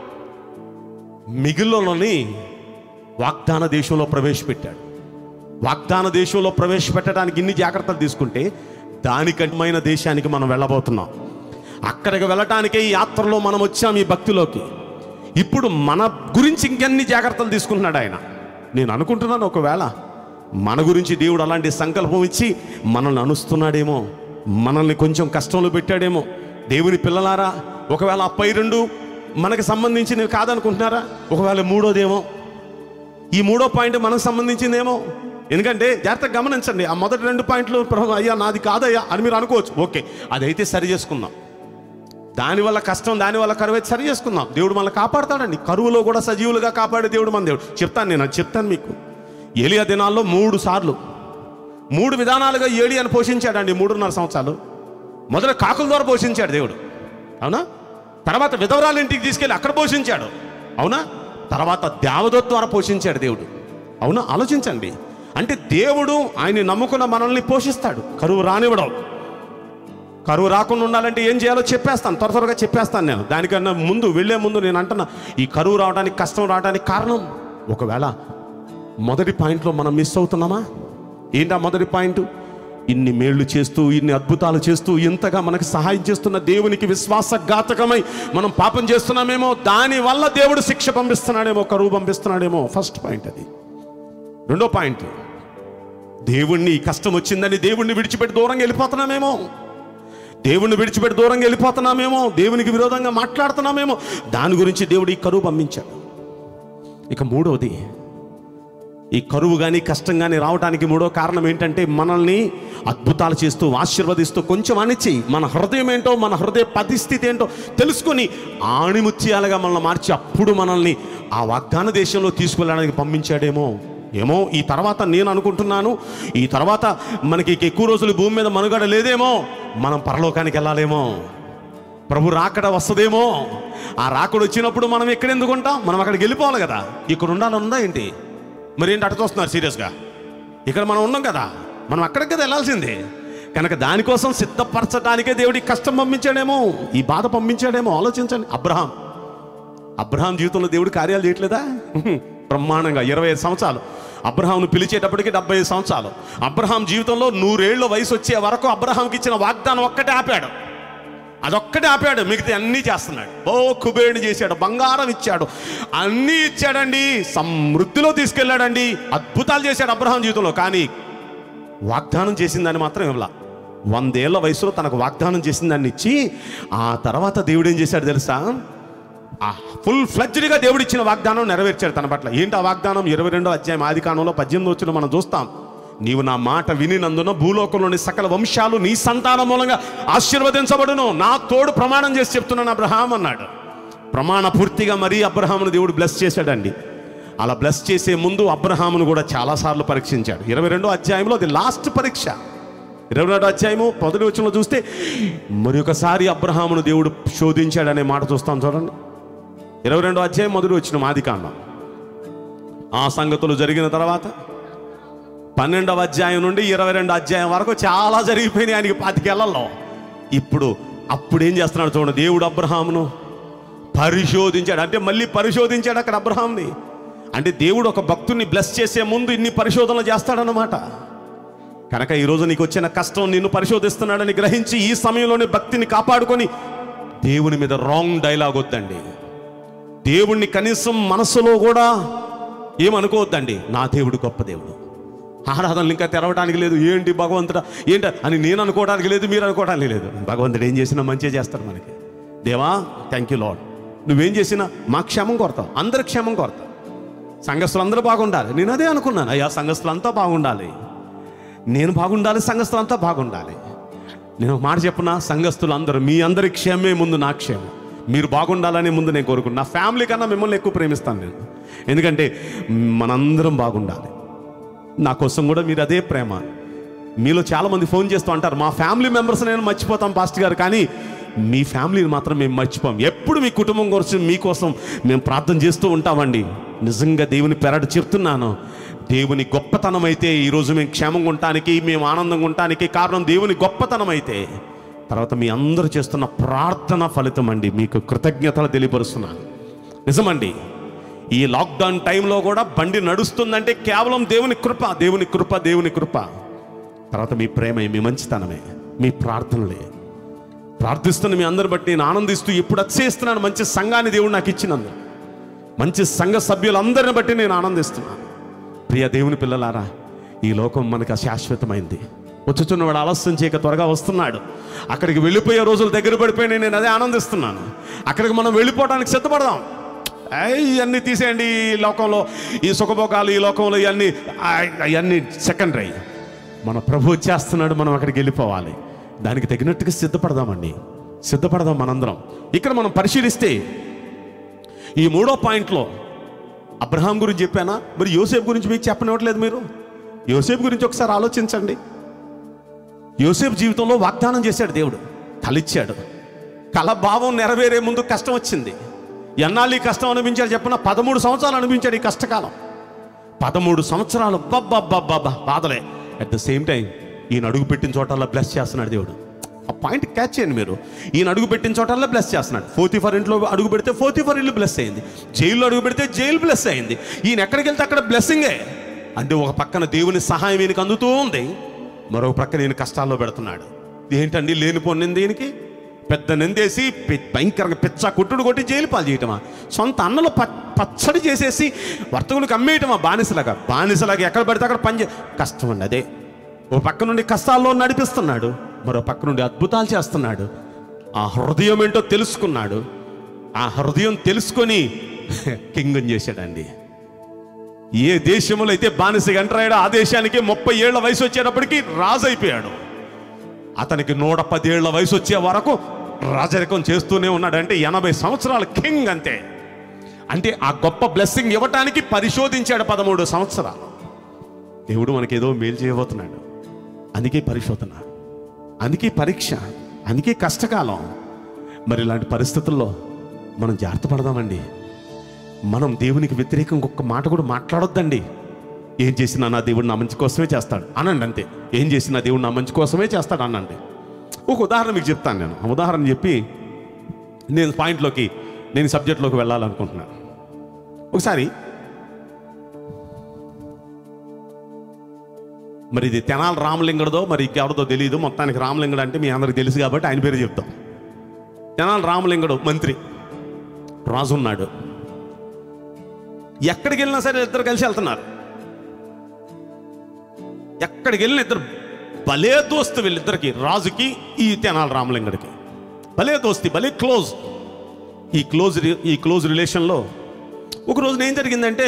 మిగిలినని వాగ్దాన దేశంలో ప్రవేశపెట్టాడు. వాగ్దాన దేశంలో ప్రవేశపెట్టడానికి ఇన్ని జాగ్రత్తలు తీసుకుంటే దానికంటమైన దేశానికి మనం వెళ్ళబోతున్నాం. అక్కడికి వెళ్ళటానికే ఈ యాత్రలో మనం వచ్చాం, ఈ భక్తిలోకి. ఇప్పుడు మన గురించి ఇంకెన్ని జాగ్రత్తలు తీసుకుంటున్నాడు ఆయన. నేను అనుకుంటున్నాను, ఒకవేళ మన గురించి దేవుడు అలాంటి సంకల్పం ఇచ్చి మనల్ని అనుస్తున్నాడేమో, మనల్ని కొంచెం కష్టంలో పెట్టాడేమో. దేవుని పిల్లలారా, ఒకవేళ ఆ పై రెండు మనకు సంబంధించినవి కాదనుకుంటున్నారా? ఒకవేళ మూడోదేమో, ఈ మూడో పాయింట్ మనకు సంబంధించిందేమో. ఎందుకంటే జాగ్రత్తగా గమనించండి, ఆ మొదటి 2 పాయింట్లు అయ్యా నాది కాదయ్యా అని మీరు అనుకోవచ్చు. ఓకే, అదైతే సరి చేసుకుందాం. దానివల్ల కష్టం, దానివల్ల కరువు అయితే సరి చేసుకుందాం. దేవుడు మనల్ని కాపాడుతాడండి. కరువులో కూడా సజీవులుగా కాపాడే దేవుడు మన దేవుడు. నేను చెప్తాను మీకు. ఏలియా దినాల్లో 3 సార్లు 3 విధానాలుగా ఏలియాను పోషించాడండి 3.5 సంవత్సరాలు. మొదట కాకుల ద్వారా పోషించాడు దేవుడు, అవునా? తర్వాత విధవరాల ఇంటికి తీసుకెళ్ళి అక్కడ పోషించాడు, అవునా? తర్వాత దేవదూత ద్వారా పోషించాడు దేవుడు, అవునా? ఆలోచించండి. అంటే దేవుడు ఆయన్ని నమ్ముకున్న మనల్ని పోషిస్తాడు. కరువు రానివ్వడం. కరువు రాకుండా ఉండాలంటే ఏం చేయాలో చెప్పేస్తాను, త్వరగా చెప్పేస్తాను నేను. దానికన్నా ముందు వెళ్ళే ముందు నేను అంటున్నా, ఈ కరువు రావడానికి, కష్టం రావడానికి కారణం ఒకవేళ మొదటి పాయింట్లో మనం మిస్ అవుతున్నామా? ఏంటా మొదటి పాయింట్? ఇన్ని మేళ్లు చేస్తూ, ఇన్ని అద్భుతాలు చేస్తూ, ఇంతగా మనకు సహాయం చేస్తున్న దేవునికి విశ్వాసఘాతకమై మనం పాపం చేస్తున్నామేమో, దానివల్ల దేవుడు శిక్ష పంపిస్తున్నాడేమో, కరువు పంపిస్తున్నాడేమో. ఫస్ట్ పాయింట్ అది. రెండో పాయింట్, దేవుణ్ణి కష్టం వచ్చిందని దేవుణ్ణి విడిచిపెట్టి దూరంగా వెళ్ళిపోతున్నామేమో, దేవుణ్ణి విడిచిపెట్టి దూరంగా వెళ్ళిపోతున్నామేమో, దేవునికి విరోధంగా మాట్లాడుతున్నామేమో, దాని గురించి దేవుడు ఈ కరువు పంపించాడు. ఇక మూడోది, ఈ కరువు కానీ కష్టం కానీ రావడానికి మూడో కారణం ఏంటంటే, మనల్ని అద్భుతాలు చేస్తూ ఆశీర్వదిస్తూ కొంచెం అణిచి మన హృదయం ఏంటో, మన హృదయ పరిస్థితి ఏంటో తెలుసుకొని ఆణిముత్యాలుగా మనల్ని మార్చి అప్పుడు మనల్ని ఆ వాగ్దాన దేశంలో తీసుకెళ్ళడానికి పంపించాడేమో. ఏమో, ఈ తర్వాత నేను అనుకుంటున్నాను, ఈ తర్వాత మనకి ఎక్కువ రోజులు భూమి మీద మనుగడ లేదేమో, మనం పరలోకానికి వెళ్ళాలేమో, ప్రభు రాకడ వస్తుందేమో. ఆ రాకడ వచ్చినప్పుడు మనం ఎక్కడ ఎందుకు ఉంటాం? మనం అక్కడికి వెళ్ళిపోవాలి కదా. ఇక్కడ ఉండాలనుందా ఏంటి? మరి ఏంటి అటు చూస్తున్నారు సీరియస్గా? ఇక్కడ మనం ఉన్నాం కదా, మనం అక్కడికి కదా వెళ్ళాల్సిందే. కనుక దానికోసం సిద్ధపరచడానికే దేవుడికి కష్టం పంపించాడేమో, ఈ బాధ పంపించాడేమో. ఆలోచించండి. అబ్రహాం జీవితంలో దేవుడు కార్యాలు చేయట్లేదా? బ్రహ్మాండంగా 25 సంవత్సరాలు. అబ్రహాంను పిలిచేటప్పటికి 75 సంవత్సరాలు. అబ్రహాం జీవితంలో 100 ఏళ్ళ వయసు వచ్చే వరకు అబ్రహాంకి ఇచ్చిన వాగ్దానం ఒక్కటే ఆపాడు. అదొక్కటే ఆపాడు, మిగతా అన్నీ చేస్తున్నాడు. కుబేరుని చేశాడు, బంగారం ఇచ్చాడు, అన్నీ ఇచ్చాడండి, సమృద్ధిలో తీసుకెళ్ళాడండి, అద్భుతాలు చేశాడు అబ్రహాం జీవితంలో. కానీ వాగ్దానం చేసిన దాన్ని మాత్రం ఇవ్వలా. 100 ఏళ్ల వయసులో తనకు వాగ్దానం చేసిన దాన్ని ఇచ్చి, ఆ తర్వాత దేవుడు ఏం చేశాడు తెలుసా? ఫుల్ ఫ్లెడ్జ్డ్గా దేవుడు ఇచ్చిన వాగ్దానం నెరవేర్చాడు తన పట్ల. ఏంటి ఆ వాగ్దానం? 22వ అధ్యాయం ఆదికాండంలో 18వ వచనం మనం చూస్తాం. నీవు నా మాట వినినందున భూలోకంలోని సకల వంశాలు నీ సంతానం మూలంగా ఆశీర్వదించబడును. నా తోడు ప్రమాణం చేసి చెప్తున్నాను అబ్రహాం అన్నాడు. ప్రమాణ పూర్తిగా మరీ అబ్రహామును దేవుడు బ్లెస్ చేశాడండి. అలా బ్లెస్ చేసే ముందు అబ్రహామును కూడా చాలాసార్లు పరీక్షించాడు. 22వ అధ్యాయంలో అది లాస్ట్ పరీక్ష. 22వ అధ్యాయము 10వ వచనంలో చూస్తే మరి ఒకసారి అబ్రహామును దేవుడు శోధించాడనే మాట చూస్తాం. చూడండి, 22వ అధ్యాయం 1వ వచనం ఆదికాండం. ఆ సంగతులు జరిగిన తర్వాత 12వ అధ్యాయం నుండి 22వ అధ్యాయం వరకు చాలా జరిగిపోయినాయి ఆయనకి 25 ఏళ్లలో. అప్పుడు ఏం చేస్తున్నాడు చూడండి, దేవుడు అబ్రహామును పరిశోధించాడు. అంటే మళ్ళీ పరిశోధించాడు అక్కడ అబ్రహాంని. అంటే దేవుడు ఒక భక్తుడిని బ్లెస్ చేసే ముందు ఇన్ని పరిశోధనలు చేస్తాడన్నమాట. కనుక ఈరోజు నీకు వచ్చిన కష్టం నిన్ను పరిశోధిస్తున్నాడని గ్రహించి ఈ సమయంలోనే భక్తిని కాపాడుకొని దేవుని మీద రాంగ్ డైలాగ్ వద్దండి. దేవుణ్ణి కనీసం మనసులో కూడా ఏమనుకోవద్దండి. నా దేవుడు గొప్ప దేవుడు, ఆరాధనలు ఇంకా తెరవడానికి లేదు, ఏంటి భగవంతుడా ఏంట అని నేను అనుకోవడానికి లేదు, మీరు అనుకోవడానికి లేదు. భగవంతుడు ఏం చేసినా మంచిగా చేస్తాడు మనకి. దేవా థ్యాంక్ యూ లార్డ్, నువ్వేం చేసినా మా క్షేమం కోరతావు, అందరి క్షేమం కోరతావు, సంఘస్థులు అందరూ బాగుండాలి. నేను అదే అనుకున్నాను, అయ్యా సంఘస్థులంతా బాగుండాలి, నేను బాగుండాలి, సంఘస్థులంతా బాగుండాలి. నేను మాట చెప్పునా, సంఘస్థులు అందరూ మీ అందరి క్షేమే ముందు నా క్షేమం, మీరు బాగుండాలని ముందు నేను కోరుకున్నాను. నా ఫ్యామిలీ కన్నా మిమ్మల్ని ఎక్కువ ప్రేమిస్తాను నేను, ఎందుకంటే మనందరం బాగుండాలి. నా కోసం కూడా మీరు అదే ప్రేమ. మీలో చాలామంది ఫోన్ చేస్తూ అంటారు, మా ఫ్యామిలీ మెంబర్స్ నేను మర్చిపోతాం పాస్టర్ గారు, కానీ మీ ఫ్యామిలీని మాత్రం మేము మర్చిపోం. ఎప్పుడు మీ కుటుంబం కోసం మీకోసం మేము ప్రార్థన చేస్తూ ఉంటామండి. నిజంగా దేవుని పేరట చెప్తున్నాను, దేవుని గొప్పతనం అయితే ఈరోజు మేము క్షేమంగా ఉండటానికి, మేము ఆనందంగా ఉండటానికి కారణం దేవుని గొప్పతనం అయితే, తర్వాత మీ అందరూ చేస్తున్న ప్రార్థన ఫలితం అండి. మీకు కృతజ్ఞతలు తెలియపరుస్తున్నాను. నిజమండి, ఈ లాక్డౌన్ టైంలో కూడా బండి నడుస్తుందంటే కేవలం దేవుని కృప, దేవుని కృప, దేవుని కృప. తర్వాత మీ ప్రేమే, మీ మంచితనమే, మీ ప్రార్థనలే. ప్రార్థిస్తున్న మీ అందరు బట్టి నేను ఆనందిస్తూ ఇప్పుడు అతిశయిస్తున్నాను. మంచి సంఘాన్ని దేవుడు నాకు ఇచ్చినందుకు, మంచి సంఘ సభ్యులందరిని బట్టి నేను ఆనందిస్తున్నాను. ప్రియ దేవుని పిల్లలారా, ఈ లోకం మనకు అశాశ్వతమైంది. వచ్చుచున్నవాడు ఆలస్యం చేయక త్వరగా వస్తున్నాడు. అక్కడికి వెళ్ళిపోయే రోజులు దగ్గర పడిపోయినాయి. నేను అదే ఆనందిస్తున్నాను. అక్కడికి మనం వెళ్ళిపోవడానికి సిద్ధపడదాం. ఇవన్నీ తీసేయండి. ఈ లోకంలో ఈ సుఖభోగాలు, ఈ లోకంలో ఇవన్నీ సెకండరీ. మన ప్రభు వచ్చేస్తున్నాడు, మనం అక్కడికి వెళ్ళిపోవాలి. దానికి తగినట్టుగా సిద్ధపడదామండి, సిద్ధపడదాం మనందరం. ఇక్కడ మనం పరిశీలిస్తే ఈ 3వ పాయింట్లో అబ్రహాం గురించి చెప్పానా, మరి యోసేపు గురించి మీకు చెప్పనివ్వట్లేదు. మీరు యోసేపు గురించి ఒకసారి ఆలోచించండి. యోసేపు జీవితంలో వాగ్దానం చేశాడు దేవుడు, కలిచ్చాడు. కల భావం నెరవేరే ముందు కష్టం వచ్చింది. ఎన్నాళ్ళు ఈ కష్టం అనిపించాడు చెప్పిన 13 సంవత్సరాలు అనిపించాడు ఈ కష్టకాలం. 13 సంవత్సరాలు బాధలే. అట్ ద సేమ్ టైం ఈయన అడుగు పెట్టిన చోటల్లా బ్లెస్ చేస్తున్నాడు దేవుడు. ఆ పాయింట్ క్యాచ్ చేయండి మీరు. ఈయన అడుగు పెట్టిన చోటల్లా బ్లెస్ చేస్తున్నాడు. 44 ఇంట్లో అడుగు పెడితే 44 ఇల్లు బ్లెస్ అయింది. జైల్లో అడుగు పెడితే జైలు బ్లెస్ అయింది. ఈయన ఎక్కడికి వెళ్తే అక్కడ బ్లెస్సింగే. అంటే ఒక పక్కన దేవుని సహాయం ఈయనకి అందుతూ ఉంది, మరొక పక్కన ఈయన కష్టాల్లో పెడుతున్నాడు. ఏంటండి లేనిపోయింది దీనికి? పెద్ద నిందేసి భయంకరంగా పిచ్చ కుట్టుడు కొట్టి జైలు పాలు చేయటమా? సొంత అన్నలు పచ్చడి చేసేసి వర్తకులకు అమ్మేయటమా? బానిసలాగా ఎక్కడ పడితే అక్కడ కష్టం అండి. అదే ఓ పక్క నుండి కష్టాల్లో నడిపిస్తున్నాడు, మరో పక్క నుండి అద్భుతాలు చేస్తున్నాడు. ఆ హృదయం ఏంటో తెలుసుకున్నాడు. ఆ హృదయం తెలుసుకొని కింగం చేశాడండి. ఏ దేశంలో అయితే బానిసగా ఎంటర్ అయ్యాడో ఆ దేశానికి 30 ఏళ్ల వయసు వచ్చేటప్పటికి రాజు అయిపోయాడు. అతనికి 110 ఏళ్ల వయసు వచ్చే వరకు రాజరికం చేస్తూనే ఉన్నాడు. అంటే 80 సంవత్సరాల కింగ్ అంతే. అంటే ఆ గొప్ప బ్లెస్సింగ్ ఇవ్వటానికి పరిశోధించాడు 13 సంవత్సరాలు. దేవుడు మనకేదో మేలు చేయబోతున్నాడు. అందుకే పరిశోధన, అందుకే పరీక్ష, అందుకే కష్టకాలం. మరి ఇలాంటి పరిస్థితుల్లో మనం జాగ్రత్త పడదామండి. మనం దేవునికి వ్యతిరేకంగా ఒక్క మాట కూడా మాట్లాడొద్దండి. ఏం చేసినా నా దేవుడు నా మంచి కోసమే చేస్తాడు అనండి అంతే. ఏం చేసినా దేవుడు నా మంచి కోసమే చేస్తాడు అనండి. ఒక ఉదాహరణ మీకు చెప్తాను. నేను ఆ ఉదాహరణ చెప్పి నేను పాయింట్లోకి, నేను సబ్జెక్ట్లోకి వెళ్ళాలనుకుంటున్నాను. ఒకసారి మరి ఇది తెనాలి రామలింగడదో మరి ఇంకెవరిదో తెలియదు. మొత్తానికి రామలింగడు అంటే మీ అందరికి తెలుసు కాబట్టి ఆయన పేరు చెప్తాం. తెనాలి రామలింగడు మంత్రి, రాజు ఉన్నాడు. ఎక్కడికి వెళ్ళినా సరే ఇద్దరు కలిసి వెళ్తున్నారు. ఎక్కడికి వెళ్ళిన ఇద్దరు భలే దోస్తు, వీళ్ళిద్దరికి, రాజుకి ఈ తెనాలి రామలింగడికి భలే దోస్తి, భలే క్లోజ్. ఈ క్లోజ్ రిలేషన్లో ఒక రోజున ఏం జరిగిందంటే,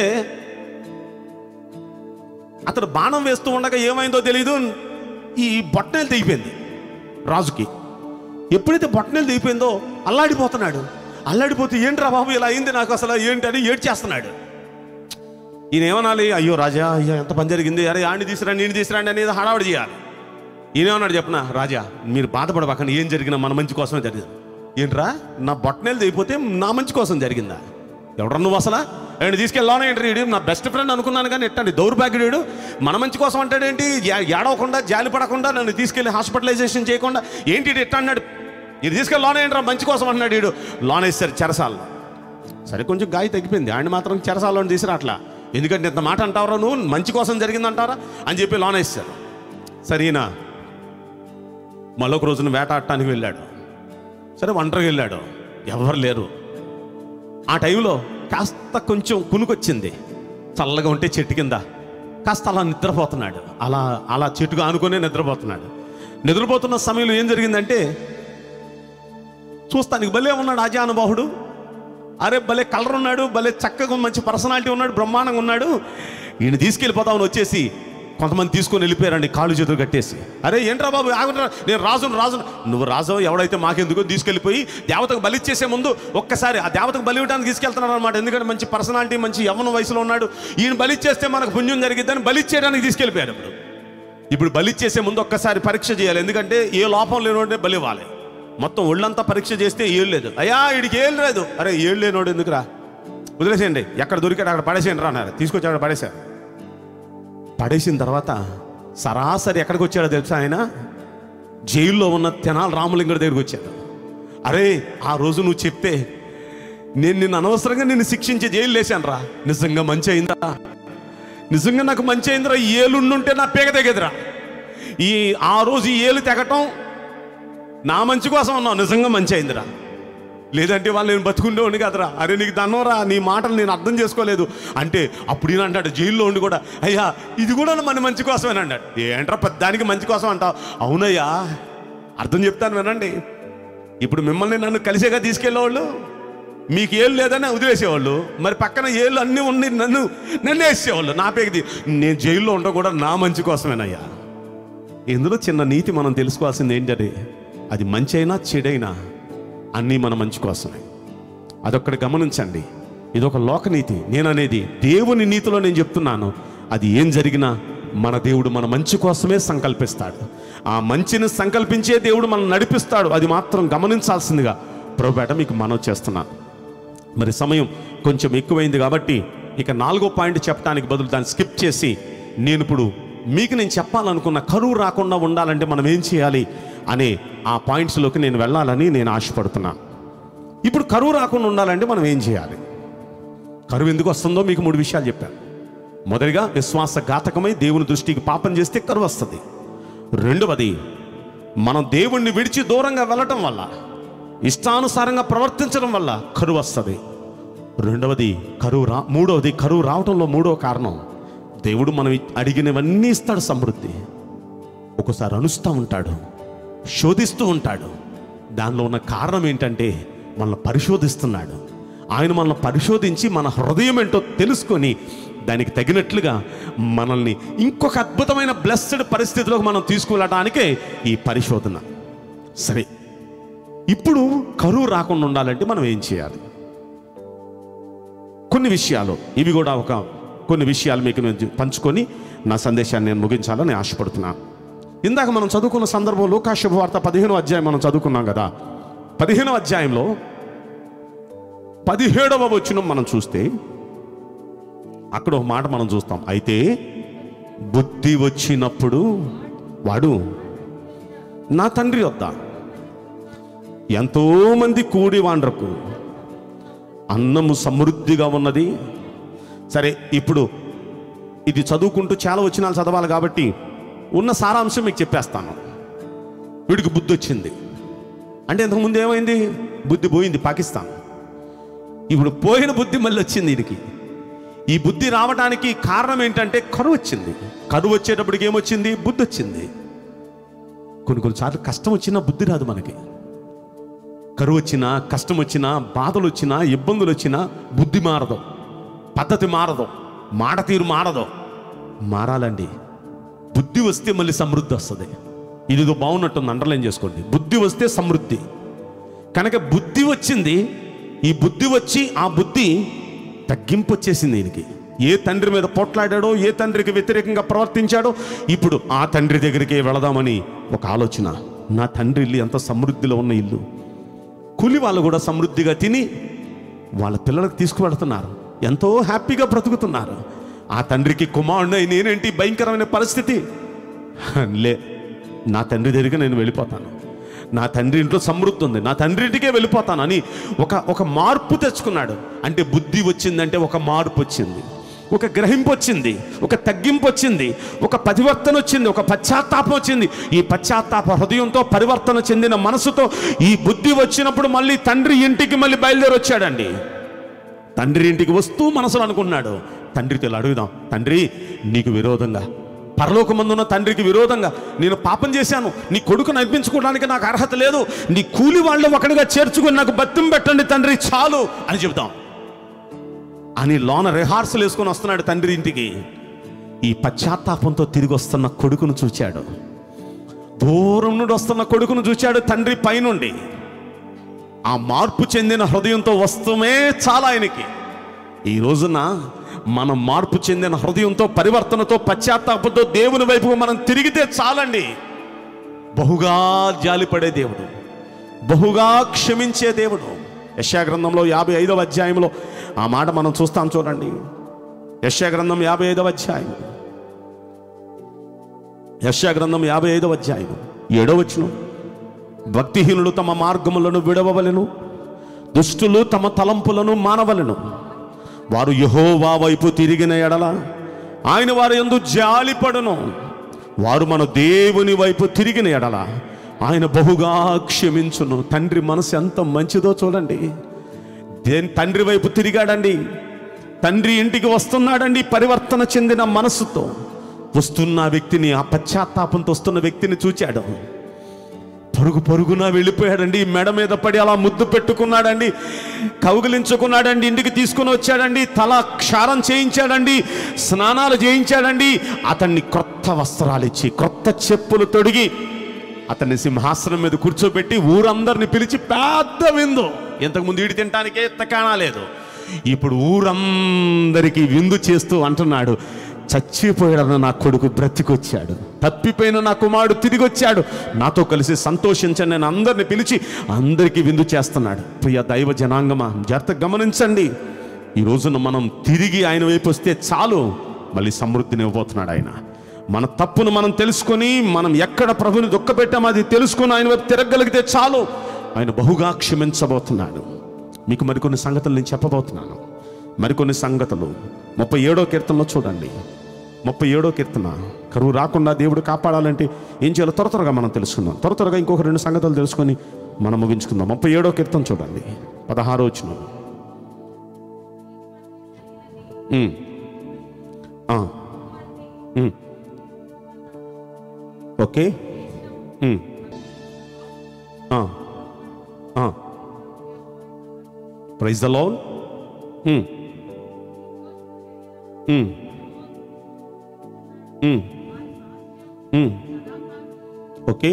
అతడు బాణం వేస్తూ ఉండగా ఏమైందో తెలీదు, ఈ బొట్టనేలు తెగిపోయింది రాజుకి. ఎప్పుడైతే బొట్టనేలు తెగిపోయిందో అల్లాడిపోతున్నాడు. అల్లాడిపోతే ఏంట్రా బాబు ఇలా అయింది నాకు అసలు ఏంటి అని ఏడ్చేస్తున్నాడు. ఈయన ఏమనాలి? అయ్యో రాజా, అయ్యో ఎంత పని జరిగింది, అరే ఆడిని తీసుకురండి, నేను తీసుకురండి అనేది హడావుడి చేయాలి. ఈయనేమన్నాడు చెప్పనా? రాజా మీరు బాధపడబాకండి, ఏం జరిగినా మన మంచి కోసమే జరిగింది. ఏంట్రా నా బొట్టనేలు తెగిపోతే నా మంచి కోసం జరిగిందా? ఎవడరా నువ్వు అసలు? ఆయన తీసుకెళ్ళాను ఏంటి? వీడు నా బెస్ట్ ఫ్రెండ్ అనుకున్నాను కానీ ఎట్టండి దౌర్భాగ్యుడు, మన మంచి కోసం అంటాడేంటి? ఏడవకుండా జాలి పడకుండా నన్ను తీసుకెళ్ళి హాస్పిటలైజేషన్ చేయకుండా ఏంటి ఎట్ట అన్నాడు? ఇది తీసుకెళ్ళి ఏంట్రా మంచి కోసం అంటున్నాడు. వీడు లోన్ వేస్తారు చెరసాల్లో. సరే కొంచెం గాయ తగ్గిపోయింది, ఆయన మాత్రం చెరసాల్లో తీసిరా అట్లా. ఎందుకంటే ఇంత మాట అంటావరా నువ్వు, మంచి కోసం జరిగిందంటారా అని చెప్పి లోన్ వేస్తారు. సరేనా మళ్ళొక రోజున వేటాడటానికి వెళ్ళాడు. సరే ఒంటరిగా వెళ్ళాడు, ఎవరు లేరు. ఆ టైంలో కాస్త కొంచెం కునుకొచ్చింది, చల్లగా ఉంటే చెట్టు కింద కాస్త అలా నిద్రపోతున్నాడు. అలా చెట్టుగా ఆనుకునే నిద్రపోతున్నాడు. నిద్రపోతున్న సమయంలో ఏం జరిగిందంటే, చూస్తానికి భలే ఉన్నాడు ఆజానుబాహుడు. అరే భలే కలర్ ఉన్నాడు, భలే చక్కగా మంచి పర్సనాలిటీ ఉన్నాడు, బ్రహ్మాండంగా ఉన్నాడు. ఈయన తీసుకెళ్ళిపోతామని వచ్చేసి కొంతమంది తీసుకొని వెళ్ళిపోయారండి, కాళ్ళు చేతులు కట్టేసి. అరే ఏంట్రా బాబు ఆగురా, నేను రాజును. నువ్వు రాజు ఎవడైతే మాకెందుకో తీసుకెళ్ళిపోయి దేవతకు బలి ఇచ్చేసే ముందు ఒక్కసారి ఆ దేవతకు బలి ఇవ్వడానికి తీసుకెళ్తున్నాడు అనమాట. ఎందుకంటే మంచి పర్సనాలిటీ, మంచి యవ్వన వయసులో ఉన్నాడు. ఈయన బలి ఇచ్చేస్తే మనకు పుణ్యం జరిగిద్దని బలి ఇచ్చేయడానికి తీసుకెళ్ళిపోయారు. ఇప్పుడు బలి ఇచ్చేసే ముందు ఒక్కసారి పరీక్ష చేయాలి. ఎందుకంటే ఏ లోపం లేనోడే బలి ఇవ్వాలి. మొత్తం ఒళ్ళంతా పరీక్ష చేస్తే ఏళ్ళు లేదు. అయ్యా వీడికి ఏళ్ళు లేదు. అరే ఏళ్ళు లేనోడు ఎందుకురా, వదిలేసేయండి, ఎక్కడ దొరికాడు అక్కడ పడేసేయండి రా అన్నారు. తీసుకొచ్చి అక్కడ పడేశారు. పడేసిన తర్వాత సరాసరి ఎక్కడికి వచ్చాడో తెలుసా? ఆయన జైల్లో ఉన్న తెనాలి రామలింగుడి దగ్గరికి వచ్చాడు. అరే, ఆ రోజు నువ్వు చెప్తే నేను నిన్ను అనవసరంగా నిన్ను శిక్షించి జైలు వేశాను రా, నిజంగా మంచి అయిందా? నిజంగా నాకు మంచి అయిందిరా, ఈ ఏలుండుంటే నా పేగ తెగేదిరా. ఆ రోజు ఈ ఏలు తెగటం నా మంచి కోసం అన్నావు, నిజంగా మంచి అయిందిరా. లేదంటే వాళ్ళు నేను బతుకుండేవాడిని కదరా. అరే నీకు దన్నవరా, నీ మాటలు నేను అర్థం చేసుకోలేదు అంటే అప్పుడు ఈయన అంటాడు జైల్లో ఉండి కూడా, అయ్యా ఇది కూడా మన మంచి కోసమేనా అన్నాడు. ఏంట్రా పెద్దానికి మంచి కోసం అంటావు? అవునయ్యా, అర్థం చెప్తాను వినండి. ఇప్పుడు మిమ్మల్ని నన్ను కలిసేగా తీసుకెళ్ళేవాళ్ళు, మీకు ఏళ్ళు లేదని వదిలేసేవాళ్ళు, మరి పక్కన ఏళ్ళు అన్నీ ఉండి నన్ను వేసేవాళ్ళు. నా పేగది నేను జైల్లో ఉండడం కూడా నా మంచి కోసమేనయ్యా. ఇందులో చిన్న నీతి మనం తెలుసుకోవాల్సింది ఏంటంటే, అది మంచి అయినా చెడైనా అన్నీ మన మంచి కోసమే. అదొక్కటి గమనించండి. ఇదొక లోకనీతి. నేననేది దేవుని నీతిలో నేను చెప్తున్నాను. అది ఏం జరిగినా మన దేవుడు మన మంచి కోసమే సంకల్పిస్తాడు. ఆ మంచిని సంకల్పించే దేవుడు మనం నడిపిస్తాడు. అది మాత్రం గమనించాల్సిందిగా ప్రభుపేట మీకు మనవి చేస్తున్నాను. మరి సమయం కొంచెం ఎక్కువైంది కాబట్టి ఇక 4వ పాయింట్ చెప్పడానికి బదులు దాన్ని స్కిప్ చేసి నేను చెప్పాలనుకున్న కరువు రాకుండా ఉండాలంటే మనం ఏం చేయాలి అనే ఆ పాయింట్స్లోకి నేను వెళ్ళాలని నేను ఆశపడుతున్నాను. ఇప్పుడు కరువు రాకుండా ఉండాలంటే మనం ఏం చేయాలి? కరువు ఎందుకు వస్తుందో మీకు 3 విషయాలు చెప్పాను. మొదటిగా, విశ్వాసఘాతకమై దేవుని దృష్టికి పాపం చేస్తే కరువు వస్తుంది. రెండవది, మనం దేవుణ్ణి విడిచి దూరంగా వెళ్ళటం వల్ల, ఇష్టానుసారంగా ప్రవర్తించడం వల్ల కరువు వస్తుంది. మూడవది, కరువు రావటంలో 3వ కారణం, దేవుడు మనం అడిగినవన్నీ ఇస్తాడు సమృద్ధి. ఒకసారి అనుస్తూ ఉంటాడు, శోధిస్తూ ఉంటాడు. దానిలో ఉన్న కారణం ఏంటంటే మనల్ని పరిశోధిస్తున్నాడు. ఆయన మనల్ని పరిశోధించి మన హృదయం ఏంటో తెలుసుకొని దానికి తగినట్లుగా మనల్ని ఇంకొక అద్భుతమైన బ్లెస్డ్ పరిస్థితిలోకి మనం తీసుకువెళ్ళడానికే ఈ పరిశోధన. సరే, ఇప్పుడు కరువు రాకుండా ఉండాలంటే మనం ఏం చేయాలి? కొన్ని విషయాలు, ఇవి కూడా కొన్ని విషయాలు మీకు నేను పంచుకొని నా సందేశాన్ని నేను ముగించాలని ఆశపడుతున్నాను. ఇందాక మనం చదువుకున్న సందర్భంలో లూకా శుభవార్త 15వ అధ్యాయం మనం చదువుకున్నాం కదా. 15వ అధ్యాయంలో 17వ వచనం మనం చూస్తే అక్కడ ఒక మాట మనం చూస్తాం. అయితే బుద్ధి వచ్చినప్పుడు వాడు నా తండ్రి వద్ద ఎంతోమంది కూడి వాండ్రకు అన్నము సమృద్ధిగా ఉన్నది. సరే, ఇప్పుడు ఇది చదువుకుంటూ చాలా వచనాలు చదవాలి కాబట్టి ఉన్న సారాంశం మీకు చెప్పేస్తాను. వీడికి బుద్ధి వచ్చింది అంటే ఇంతకుముందు ఏమైంది? బుద్ధి పోయింది, పాకిస్తాన్. ఇప్పుడు పోయిన బుద్ధి మళ్ళీ వచ్చింది వీడికి. ఈ బుద్ధి రావడానికి కారణం ఏంటంటే కరువు వచ్చింది. కరువు వచ్చేటప్పటికి ఏమొచ్చింది? బుద్ధి వచ్చింది. కొన్నిసార్లు కష్టం వచ్చినా బుద్ధి రాదు మనకి. కరువు వచ్చినా, కష్టం వచ్చినా, బాధలు వచ్చినా, ఇబ్బందులు వచ్చినా బుద్ధి మారదు, పద్ధతి మారదు, మాట తీరు మారదు. మారాలండి. బుద్ధి వస్తే మళ్ళీ సమృద్ధి వస్తుంది. ఇదిదో బాగున్నట్టుంది, అండర్లైన్ చేసుకోండి. బుద్ధి వస్తే సమృద్ధి. కనుక బుద్ధి వచ్చింది. ఈ బుద్ధి వచ్చి ఆ బుద్ధి తగ్గింపు వచ్చేసింది ఈయనకి. ఏ తండ్రి మీద పోట్లాడాడో, ఏ తండ్రికి వ్యతిరేకంగా ప్రవర్తించాడో, ఇప్పుడు ఆ తండ్రి దగ్గరికి వెళదామని ఒక ఆలోచన. నా తండ్రి ఇల్లు ఎంత సమృద్ధిలో ఉన్న ఇల్లు, కూలి వాళ్ళు కూడా సమృద్ధిగా తిని వాళ్ళ పిల్లలకు తీసుకువెళుతున్నారు, ఎంతో హ్యాపీగా బ్రతుకుతున్నారు. ఆ తండ్రికి కుమారుడు నేనేంటి భయంకరమైన పరిస్థితి? నా తండ్రి దగ్గరికి నేను వెళ్ళిపోతాను, నా తండ్రి ఇంట్లో సమృద్ధి ఉంది, నా తండ్రి ఇంటికే వెళ్ళిపోతాను అని ఒక మార్పు తెచ్చుకున్నాడు. అంటే బుద్ధి వచ్చిందంటే ఒక మార్పు వచ్చింది, ఒక గ్రహింపు వచ్చింది, ఒక తగ్గింపు వచ్చింది, ఒక పరివర్తన వచ్చింది, ఒక పశ్చాత్తాపం వచ్చింది. ఈ పశ్చాత్తాప హృదయంతో, పరివర్తన చెందిన మనసుతో ఈ బుద్ధి వచ్చినప్పుడు మళ్ళీ తండ్రి ఇంటికి మళ్ళీ బయలుదేరి వచ్చాడండి. తండ్రి ఇంటికి వస్తూ మనసులో అనుకున్నాడు, తండ్రితో అడుగుదాం, తండ్రి నీకు విరోధంగా, పరలోకమందున్న తండ్రికి విరోధంగా నేను పాపం చేశాను, నీ కొడుకును అనిపించుకోవడానికి నాకు అర్హత లేదు, నీ కూలి వాళ్ళు ఒకటిగా చేర్చుకుని నాకు బతిం పెట్టండి తండ్రి చాలు అని చెబుతాం అని లోన రిహార్సల్ వేసుకొని వస్తున్నాడు తండ్రి ఇంటికి. ఈ పశ్చాత్తాపంతో తిరిగి వస్తున్న కొడుకును చూచాడు, దూరం నుండి వస్తున్న కొడుకును చూచాడు తండ్రి పైనుండి. ఆ మార్పు చెందిన హృదయంతో వస్తమే చాలా ఆయనకి. ఈ రోజున మనం మార్పు చెందిన హృదయంతో, పరివర్తనతో, పశ్చాత్తాపంతో దేవుని వైపుకు మనం తిరిగితే చాలండి. బహుగా జాలిపడే దేవుడు, బహుగా క్షమించే దేవుడు. యెషయా గ్రంథంలో 55వ అధ్యాయంలో ఆ మాట మనం చూస్తాం, చూడండి. యెషయా గ్రంథం 55వ అధ్యాయం యెషయా గ్రంథం 55వ అధ్యాయం 7వ వచనం, భక్తిహీనులు తమ మార్గములను విడవవలెను, దుష్టులు తమ తలంపులను మానవలెను. వారు యెహోవా వైపు తిరిగిన ఎడల ఆయన వారి యందు జాలిపడును. వారు మన దేవుని వైపు తిరిగిన ఎడల ఆయన బహుగా క్షమించును. తండ్రి మనసు ఎంత మంచిదో చూడండి. తండ్రి వైపు తిరిగాడండి. తండ్రి ఇంటికి వస్తున్నాడండి పరివర్తన చెందిన మనసుతో. వస్తున్న వ్యక్తిని, ఆ పశ్చాత్తాపంతో వస్తున్న వ్యక్తిని చూచాడు. పరుగున వెళ్ళిపోయాడండి. మెడ మీద పడి అలా ముద్దు పెట్టుకున్నాడండి, కౌగిలించుకున్నాడండి. ఇంటికి తీసుకుని వచ్చాడండి, తల క్షారం చేయించాడండి, స్నానాలు చేయించాడండి. అతన్ని క్రొత్త వస్త్రాలు ఇచ్చి, క్రొత్త చెప్పులు తొడిగి, అతన్ని సింహాసనం మీద కూర్చోబెట్టి ఊరందరిని పిలిచి పెద్ద విందు. ఇంతకుముందు వీడి తినటానికే ఎత్తకాణలేదు, ఇప్పుడు ఊరందరికీ విందు చేస్తూ అంటున్నాడు, చచ్చిపోయాడన్న నా కొడుకు బ్రతికొచ్చాడు, తప్పిపోయిన నా కుమారుడు తిరిగి వచ్చాడు, నాతో కలిసి సంతోషించండి. నేను అందరిని పిలిచి అందరికీ విందు చేస్తున్నాడు. ప్రియ దైవ జనాంగమా, జాగ్రత్తగా గమనించండి. ఈ రోజున మనం తిరిగి ఆయన వైపు వస్తే చాలు, మళ్ళీ సమృద్ధిని ఇవ్వబోతున్నాడు ఆయన. మన తప్పును మనం తెలుసుకొని, మనం ఎక్కడ ప్రభుని దుఃఖపెట్టామో అది తెలుసుకొని ఆయన వైపు తిరగలిగితే చాలు, ఆయన బహుగా క్షమించబోతున్నాడు. మీకు మరికొన్ని సంగతులు నేను చెప్పబోతున్నాను. మరికొన్ని సంగతులు 37వ కీర్తనలో చూడండి. 37వ కీర్తన. కరువు రాకుండా దేవుడు కాపాడాలంటే ఏం చేయాలో త్వరగా మనం తెలుసుకుందాం. త్వరగా ఇంకొక 2 సంగతులు తెలుసుకొని మనం ముగించుకుందాం. 37వ కీర్తన చూడండి, 16వ వచనం. Okay. Praise the Lord. Okay.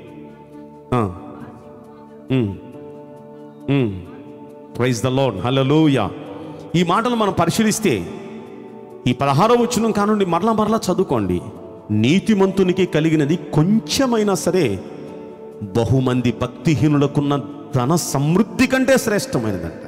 Praise the Lord. Hallelujah. ఈ మాటలు మనం పరిశీలిస్తే ఈ 16వ వచనం కానుండి మరలా చదువుకోండి. నీతిమంతునికి కలిగినది కొంచెమైనా సరే బహుమంది భక్తిహీనులకున్న ధన సమృద్ధి కంటే శ్రేష్టమైనదంట.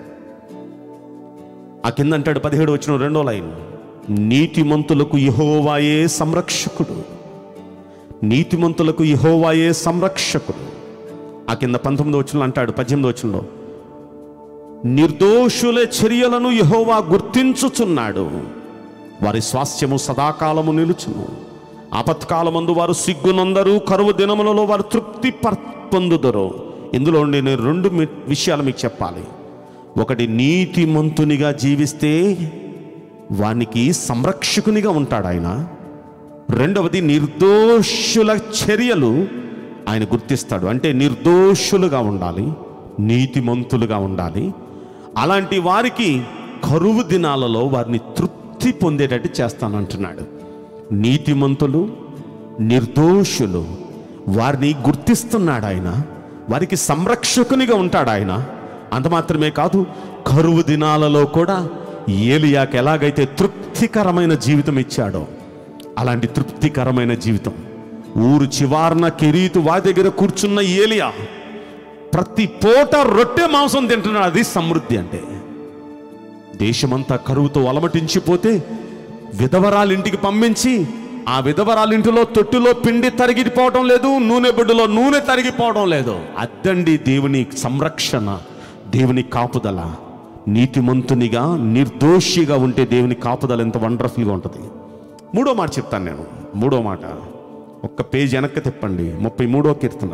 ఆ కింద అంటాడు 17వ వచనం 2వ లైన్, నీతిమంతులకు యెహోవాయే సంరక్షకుడు. నీతిమంతులకు యెహోవాయే సంరక్షకుడు. ఆ కింద 19వ వచనంలో అంటాడు, 18వ వచనంలో, నిర్దోషుల చర్యలను యెహోవా గుర్తించుచున్నాడు, వారి స్వాస్థ్యము సదాకాలము నిలుచును. ఆపత్కాలమందు వారు సిగ్గునందరు, కరువు దినములలో వారు తృప్తి పొందుదరు. ఇందులో నేను 2 విషయాలు మీకు చెప్పాలి. ఒకటి, నీతిమంతునిగా జీవిస్తే వానికి సంరక్షకునిగా ఉంటాడు ఆయన. రెండవది, నిర్దోషుల చర్యలు ఆయన గుర్తిస్తాడు. అంటే నిర్దోషులుగా ఉండాలి, నీతిమంతులుగా ఉండాలి. అలాంటి వారికి కరువు దినాలలో వారిని తృప్తి పొందేటట్టు చేస్తానంటున్నాడు. నీతిమంతులు, నిర్దోషులు, వారిని గుర్తిస్తున్నాడు ఆయన, వారికి సంరక్షకునిగా ఉంటాడు ఆయన. అంత మాత్రమే కాదు, కరువు దినాలలో కూడా ఏలియాకి ఎలాగైతే తృప్తికరమైన జీవితం ఇచ్చాడో అలాంటి తృప్తికరమైన జీవితం. ఊరు చివారన కెరీతు వారి దగ్గర కూర్చున్న ఏలియా ప్రతి పూట రొట్టె మాంసం తింటున్నాడు. అది సమృద్ధి అంటే. దేశమంతా కరువుతో అలమటించిపోతే విధవరాలింటికి పంపించి, ఆ విధవరాలింటిలో తొట్టులో పిండి తరిగిపోవడం లేదు, నూనె బొడ్డులో నూనె తరిగిపోవడం లేదు. అద్దండి దేవుని సంరక్షణ, దేవుని కాపుదల. నీతిమంతునిగా నిర్దోషిగా ఉంటే దేవుని కాపుదల ఎంత వండర్ఫుల్గా ఉంటుంది. 3వ మాట చెప్తాను నేను. 3వ మాట ఒక్క పేజ్ వెనక్కి తిప్పండి. 33వ కీర్తన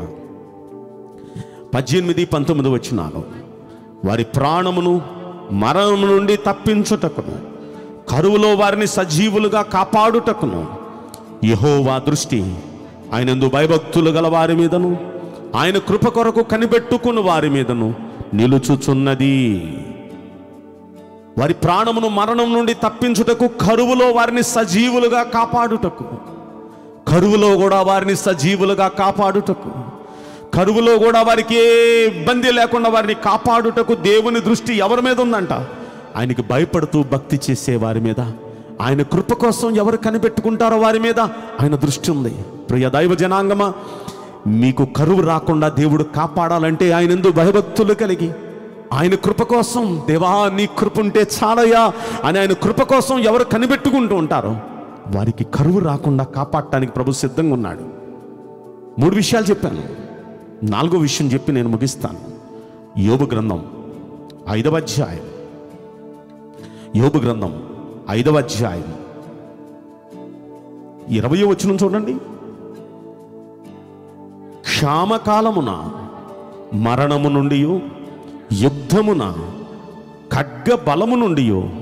18-19 వచనాలు. వారి ప్రాణమును మరణము నుండి తప్పించుటకును, కరువులో వారిని సజీవులుగా కాపాడుటకును యెహోవా దృష్టి ఆయనందు భయభక్తులు గల వారి మీదను, ఆయన కృప కొరకు కనిపెట్టుకుని వారి మీదను నిలుచుచున్నది. వారి ప్రాణమును మరణం నుండి తప్పించుటకు, కరువులో వారిని సజీవులుగా కాపాడుటకు, కరువులో కూడా వారిని సజీవులుగా కాపాడుటకు, కరువులో కూడా వారికి ఏ ఇబ్బంది లేకుండా వారిని కాపాడుటకు దేవుని దృష్టి ఎవరి మీద ఉందంట? ఆయనకి భయపడుతూ భక్తి చేసే వారి మీద, ఆయన కృప కోసం ఎవరు కనిపెట్టుకుంటారో వారి మీద ఆయన దృష్టి ఉంది. ప్రియ దైవ జనాంగమా, మీకు కరువు రాకుండా దేవుడు కాపాడాలంటే ఆయన యందు భయభక్తులు కలిగి, ఆయన కృప కోసం, దేవా నీ కృప ఉంటే చాలయ్యా అని ఆయన కృప కోసం ఎవరు కనిపెట్టుకుంటూ ఉంటారో వారికి కరువు రాకుండా కాపాడటానికి ప్రభు సిద్ధంగా ఉన్నాడు. 3 విషయాలు చెప్పాను. 4వ విషయం చెప్పి నేను ముగిస్తాను. యోబు గ్రంథం 5వ అధ్యాయం, యోబు గ్రంథం 5వ అధ్యాయం 20వ వచనం చూడండి. క్షామకాలమున మరణము నుండి, యుద్ధమున ఖడ్గ బలము నుండి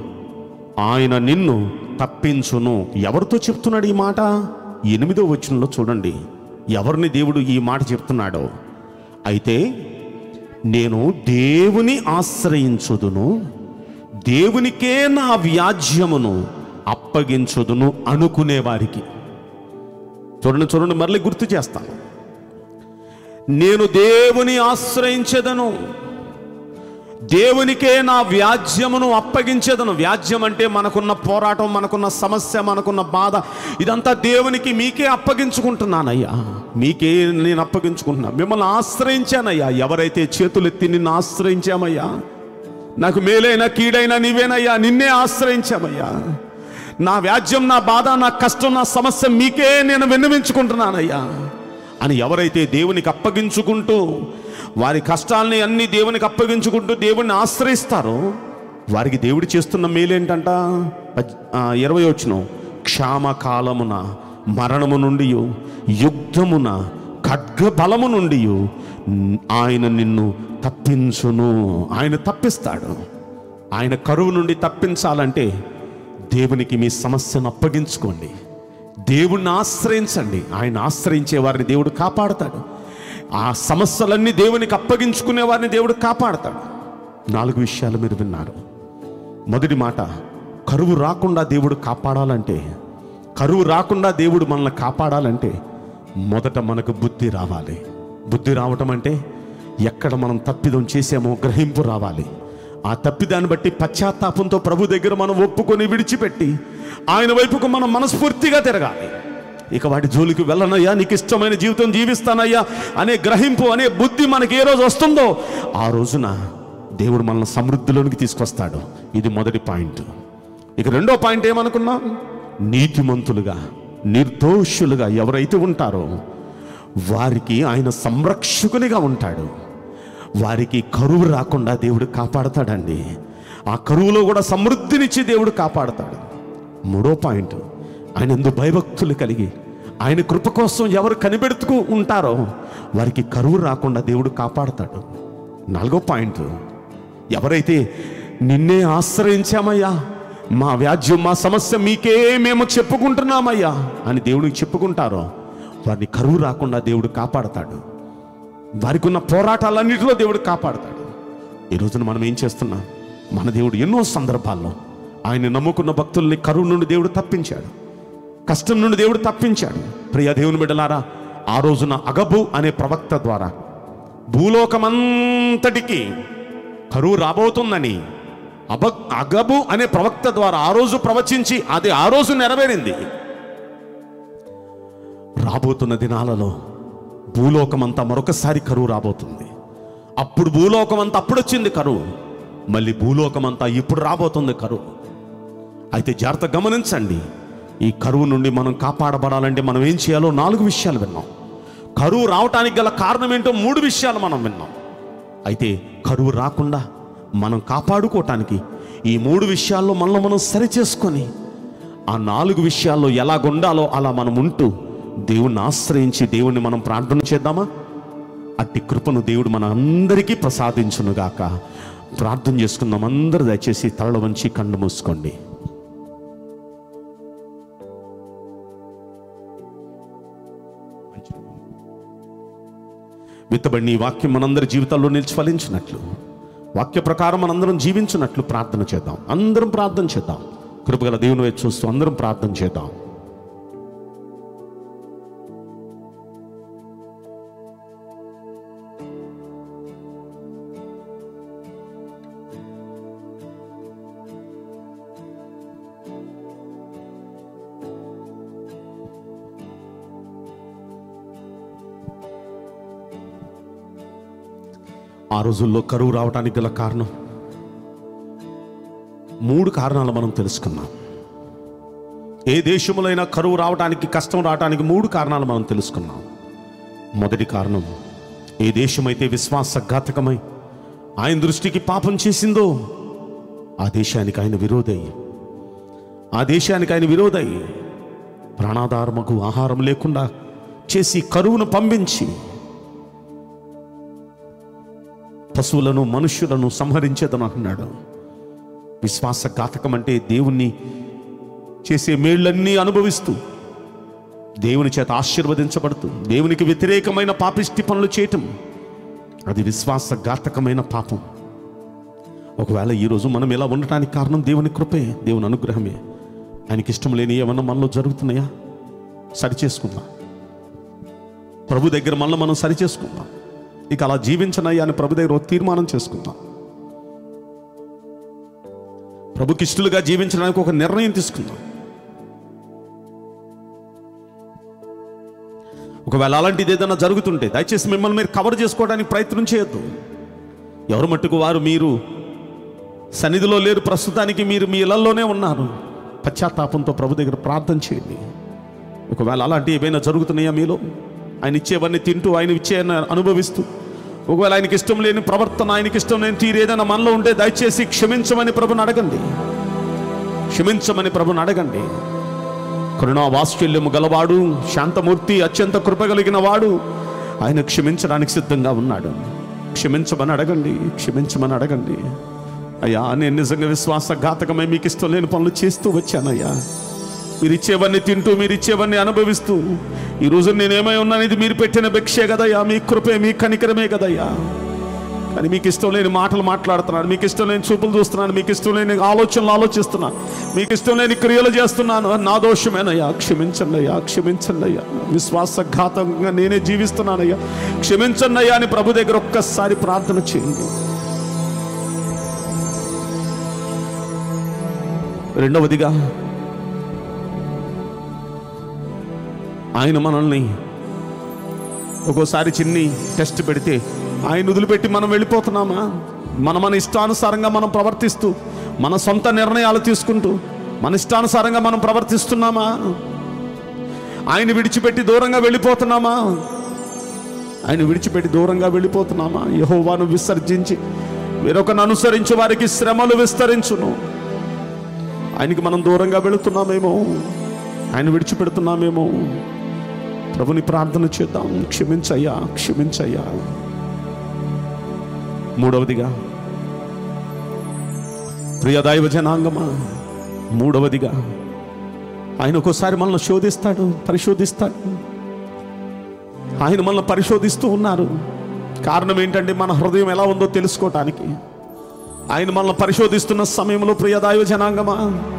ఆయన నిన్ను తప్పించును. ఎవరితో చెప్తున్నాడు ఈ మాట? 8వ వచనంలో చూడండి ఎవరిని దేవుడు ఈ మాట చెప్తున్నాడో. అయితే నేను దేవుని ఆశ్రయించుదును, దేవునికే నా వ్యాజ్యమును అప్పగించుదును అనుకునే వారికి. చూడండి మళ్ళీ గుర్తు చేస్తాను. నేను దేవుని ఆశ్రయించేదను, దేవునికే నా వ్యాజ్యమును అప్పగించేదను. వ్యాజ్యం అంటే మనకున్న పోరాటం, మనకున్న సమస్య, మనకున్న బాధ, ఇదంతా దేవునికి మీకే అప్పగించుకుంటున్నానయ్యా, మీకే నేను అప్పగించుకుంటున్నాను. మిమ్మల్ని ఆశ్రయించానయ్యా. ఎవరైతే చేతులెత్తి నిన్ను ఆశ్రయించామయ్యా, నాకు మేలైనా కీడైనా నీవేనయ్యా, నిన్నే ఆశ్రయించామయ్యా. నా వ్యాజ్యం, నా బాధ, నా కష్టం, నా సమస్య మీకే నేను విన్నవించుకుంటున్నానయ్యా అని ఎవరైతే దేవునికి అప్పగించుకుంటూ, వారి కష్టాలని అన్ని దేవునికి అప్పగించుకుంటూ దేవుణ్ణి ఆశ్రయిస్తారో వారికి దేవుడు చేస్తున్న మేలేంటంట? 20వ వచనం, క్షామకాలమున మరణము నుండి, యుద్ధమున ఖడ్గ బలము నుండి ఆయన నిన్ను తప్పించును. ఆయన తప్పిస్తాడు. ఆయన కరువు నుండి తప్పించాలంటే దేవునికి మీ సమస్యను అప్పగించుకోండి, దేవుణ్ణి ఆశ్రయించండి. ఆయన ఆశ్రయించే వారిని దేవుడు కాపాడుతాడు. ఆ సమస్యలన్నీ దేవునికి అప్పగించుకునే వారిని దేవుడు కాపాడుతాడు. 4 విషయాలు మీరు విన్నారు. మొదటి మాట, కరువు రాకుండా దేవుడు కాపాడాలంటే, కరువు రాకుండా దేవుడు మనల్ని కాపాడాలంటే మొదట మనకు బుద్ధి రావాలి. బుద్ధి రావటం అంటే ఎక్కడ మనం తప్పిదం చేసామో గ్రహింపు రావాలి. ఆ తప్పిదాన్ని బట్టి పశ్చాత్తాపంతో ప్రభు దగ్గర మనం ఒప్పుకొని విడిచిపెట్టి ఆయన వైపుకు మనం మనస్ఫూర్తిగా తిరగాలి. ఇక వాటి జోలికి వెళ్ళనయ్యా, నీకు ఇష్టమైన జీవితం జీవిస్తానయ్యా అనే గ్రహింపు, అనే బుద్ధి మనకి ఏ రోజు వస్తుందో ఆ రోజున దేవుడు మనల్ని సమృద్ధిలోనికి తీసుకొస్తాడు. ఇది మొదటి పాయింట్. ఇక 2వ పాయింట్ ఏమనుకున్నాం? నీతిమంతులుగా, నిర్దోషులుగా ఎవరైతే ఉంటారో వారికి ఆయన సంరక్షకునిగా ఉంటాడు. వారికి కరువు రాకుండా దేవుడు కాపాడతాడండి. ఆ కరువులో కూడా సమృద్ధినిచ్చి దేవుడు కాపాడతాడు. 3వ పాయింట్, ఆయన ఎందు భయభక్తులు కలిగి ఆయన కృప కోసం ఎవరు కనిపెడుతూ ఉంటారో వారికి కరువు రాకుండా దేవుడు కాపాడతాడు. 4వ పాయింట్, ఎవరైతే నిన్నే ఆశ్రయించామయ్యా, మా వ్యాజ్యం, మా సమస్య మీకే మేము చెప్పుకుంటున్నామయ్యా అని దేవుడికి చెప్పుకుంటారో వారిని కరువు రాకుండా దేవుడు కాపాడతాడు. వారికి ఉన్న పోరాటాలన్నిటిలో దేవుడు కాపాడతాడు. ఈ రోజున మనం ఏం చేస్తున్నాం? మన దేవుడు ఎన్నో సందర్భాల్లో ఆయన నమ్ముకున్న భక్తుల్ని కరువు నుండి దేవుడు తప్పించాడు, కష్టం నుండి దేవుడు తప్పించాడు. ప్రియ దేవుని బిడ్డలారా, ఆ రోజున అగబు అనే ప్రవక్త ద్వారా భూలోకమంతటికి కరువు రాబోతుందని అగబు అనే ప్రవక్త ద్వారా ఆ రోజు ప్రవచించి అది ఆ రోజు నెరవేరింది. రాబోతున్న దినాలలో భూలోకమంతా మరొకసారి కరువు రాబోతుంది. అప్పుడు భూలోకమంతా అప్పుడు వచ్చింది కరువు, మళ్ళీ భూలోకమంతా ఇప్పుడు రాబోతుంది కరువు. అయితే జాగ్రత్త గమనించండి, ఈ కరువు నుండి మనం కాపాడబడాలంటే మనం ఏం చేయాలో 4 విషయాలు విన్నాం. కరువు రావటానికి గల కారణం ఏంటో 3 విషయాలు మనం విన్నాం. అయితే కరువు రాకుండా మనం కాపాడుకోవటానికి ఈ 3 విషయాల్లో మనల్ని మనం సరిచేసుకొని ఆ 4 విషయాల్లో ఎలాగుండాలో అలా మనం ఉంటూ దేవుణ్ణి ఆశ్రయించి దేవుణ్ణి మనం ప్రార్థన చేద్దామా? అట్టి కృపను దేవుడు మన అందరికీ ప్రసాదించునుగాక. ప్రార్థన చేసుకుందాం. అందరూ దయచేసి తల వంచి కళ్ళు మూసుకోండి. విత్తబడిన ఈ వాక్యం మనందరి జీవితాల్లో నిలిచి ఫలించినట్లు, వాక్య ప్రకారం మనందరం జీవించినట్లు ప్రార్థన చేద్దాం. అందరం ప్రార్థన చేద్దాం. కృపగల దేవుని వైపు చూస్తూ అందరం ప్రార్థన చేద్దాం. ఆ రోజుల్లో కరువు రావడానికి గల కారణం 3 కారణాలు మనం తెలుసుకున్నాం. ఏ దేశములైనా కరువు రావడానికి, కష్టం రావడానికి 3 కారణాలు మనం తెలుసుకున్నాం. మొదటి కారణం, ఏ దేశమైతే విశ్వాసఘాతకమై ఆయన దృష్టికి పాపం చేసిందో ఆ దేశానికి ఆయన విరోధై ప్రాణాధారముకు ఆహారం లేకుండా చేసి కరువును పంపించి పశువులను మనుష్యులను సంహరించేదని అన్నాడు. విశ్వాసఘాతకం అంటే దేవుణ్ణి చేసే మేళ్ళన్నీ అనుభవిస్తూ దేవుని చేత ఆశీర్వదించబడుతూ దేవునికి వ్యతిరేకమైన పాపిష్టి పనులు చేయటం, అది విశ్వాసఘాతకమైన పాపం. ఒకవేళ ఈరోజు మనం ఇలా ఉండటానికి కారణం దేవుని కృపే, దేవుని అనుగ్రహమే. ఆయనకి ఇష్టం లేని ఏమన్నా మనలో జరుగుతున్నాయా? సరిచేసుకుందాం. ప్రభు దగ్గర మనలో మనం సరిచేసుకుందాం. ఇక అలా జీవించనయ్యా అని ప్రభు దగ్గర తీర్మానం చేసుకుందాం. ప్రభుకి ఇష్టలుగా జీవించడానికి ఒక నిర్ణయం తీసుకుందాం. ఒకవేళ అలాంటిది ఏదైనా జరుగుతుంటే దయచేసి మిమ్మల్ని మీరు కవర్ చేసుకోవడానికి ప్రయత్నం చేయొద్దు. ఎవరు మట్టుకు వారు మీరు సన్నిధిలో లేరు, ప్రస్తుతానికి మీరు మీ ఇళ్లలోనే ఉన్నారు. పశ్చాత్తాపంతో ప్రభు దగ్గర ప్రార్థన చేయండి. ఒకవేళ అలాంటి ఏవైనా జరుగుతున్నాయా మీలో, ఆయన ఇచ్చేవన్నీ తింటూ ఆయన ఇచ్చే అనుభవిస్తూ, ఒకవేళ ఆయనకి ఇష్టం లేని ప్రవర్తన, ఆయనకి ఇష్టం లేని తీరు ఏదైనా మనలో ఉంటే దయచేసి క్షమించమని ప్రభుని అడగండి. కరుణా వాత్సల్యము గలవాడు, శాంతమూర్తి, అత్యంత కృప కలిగిన వాడు ఆయన క్షమించడానికి సిద్ధంగా ఉన్నాడు. క్షమించమని అడగండి. అయ్యా, నేను నిజంగా విశ్వాసఘాతకమై మీకు ఇష్టం లేని పనులు చేస్తూ వచ్చానయ్యా. మీరు ఇచ్చేవన్నీ తింటూ, మీరు ఇచ్చేవన్నీ అనుభవిస్తూ, ఈరోజు నేనేమై ఉన్నాను, ఇది మీరు పెట్టిన భిక్షే కదయ్యా, మీ కృపే, మీ కనికరమే కదయ్యా. కానీ మీకు ఇష్టం లేని మాటలు మాట్లాడుతున్నాను, మీకు ఇష్టం లేని చూపులు చూస్తున్నాను, మీకు ఇష్టం లేని ఆలోచనలు ఆలోచిస్తున్నాను, మీకు ఇష్టం లేని క్రియలు చేస్తున్నాను. నా దోషమేనయ్యా, క్షమించండి అయ్యా. విశ్వాసఘాతంగా నేనే జీవిస్తున్నానయ్యా, క్షమించండి అయ్యా అని ప్రభు దగ్గర ఒక్కసారి ప్రార్థన చేయండి. రెండవదిగా, ఆయన మనల్ని ఒక్కోసారి చిన్ని టెస్ట్ పెడితే ఆయన వదిలిపెట్టి మనం వెళ్ళిపోతున్నామా? మన ఇష్టానుసారంగా మనం ప్రవర్తిస్తూ, మన సొంత నిర్ణయాలు తీసుకుంటూ మన ఇష్టానుసారంగా మనం ప్రవర్తిస్తున్నామా? ఆయన విడిచిపెట్టి దూరంగా వెళ్ళిపోతున్నామా? యెహోవాను విసర్జించి వేరొకను అనుసరించు వారికి శ్రమలు విస్తరించును. ఆయనకి మనం దూరంగా వెళుతున్నామేమో, ఆయన విడిచిపెడుతున్నామేమో. ప్రభుని ప్రార్థన చేద్దాం. క్షమించయ్యా. మూడవదిగా, ప్రియ దైవ జనాంగమా, ఆయన ఒక్కోసారి మనల్ని పరిశోధిస్తాడు. ఆయన మనల్ని పరిశోధిస్తూ ఉన్నారు. కారణం ఏంటంటే మన హృదయం ఎలా ఉందో తెలుసుకోవటానికి. ఆయన మనల్ని పరిశోధిస్తున్న సమయంలో, ప్రియ దైవ జనాంగమా,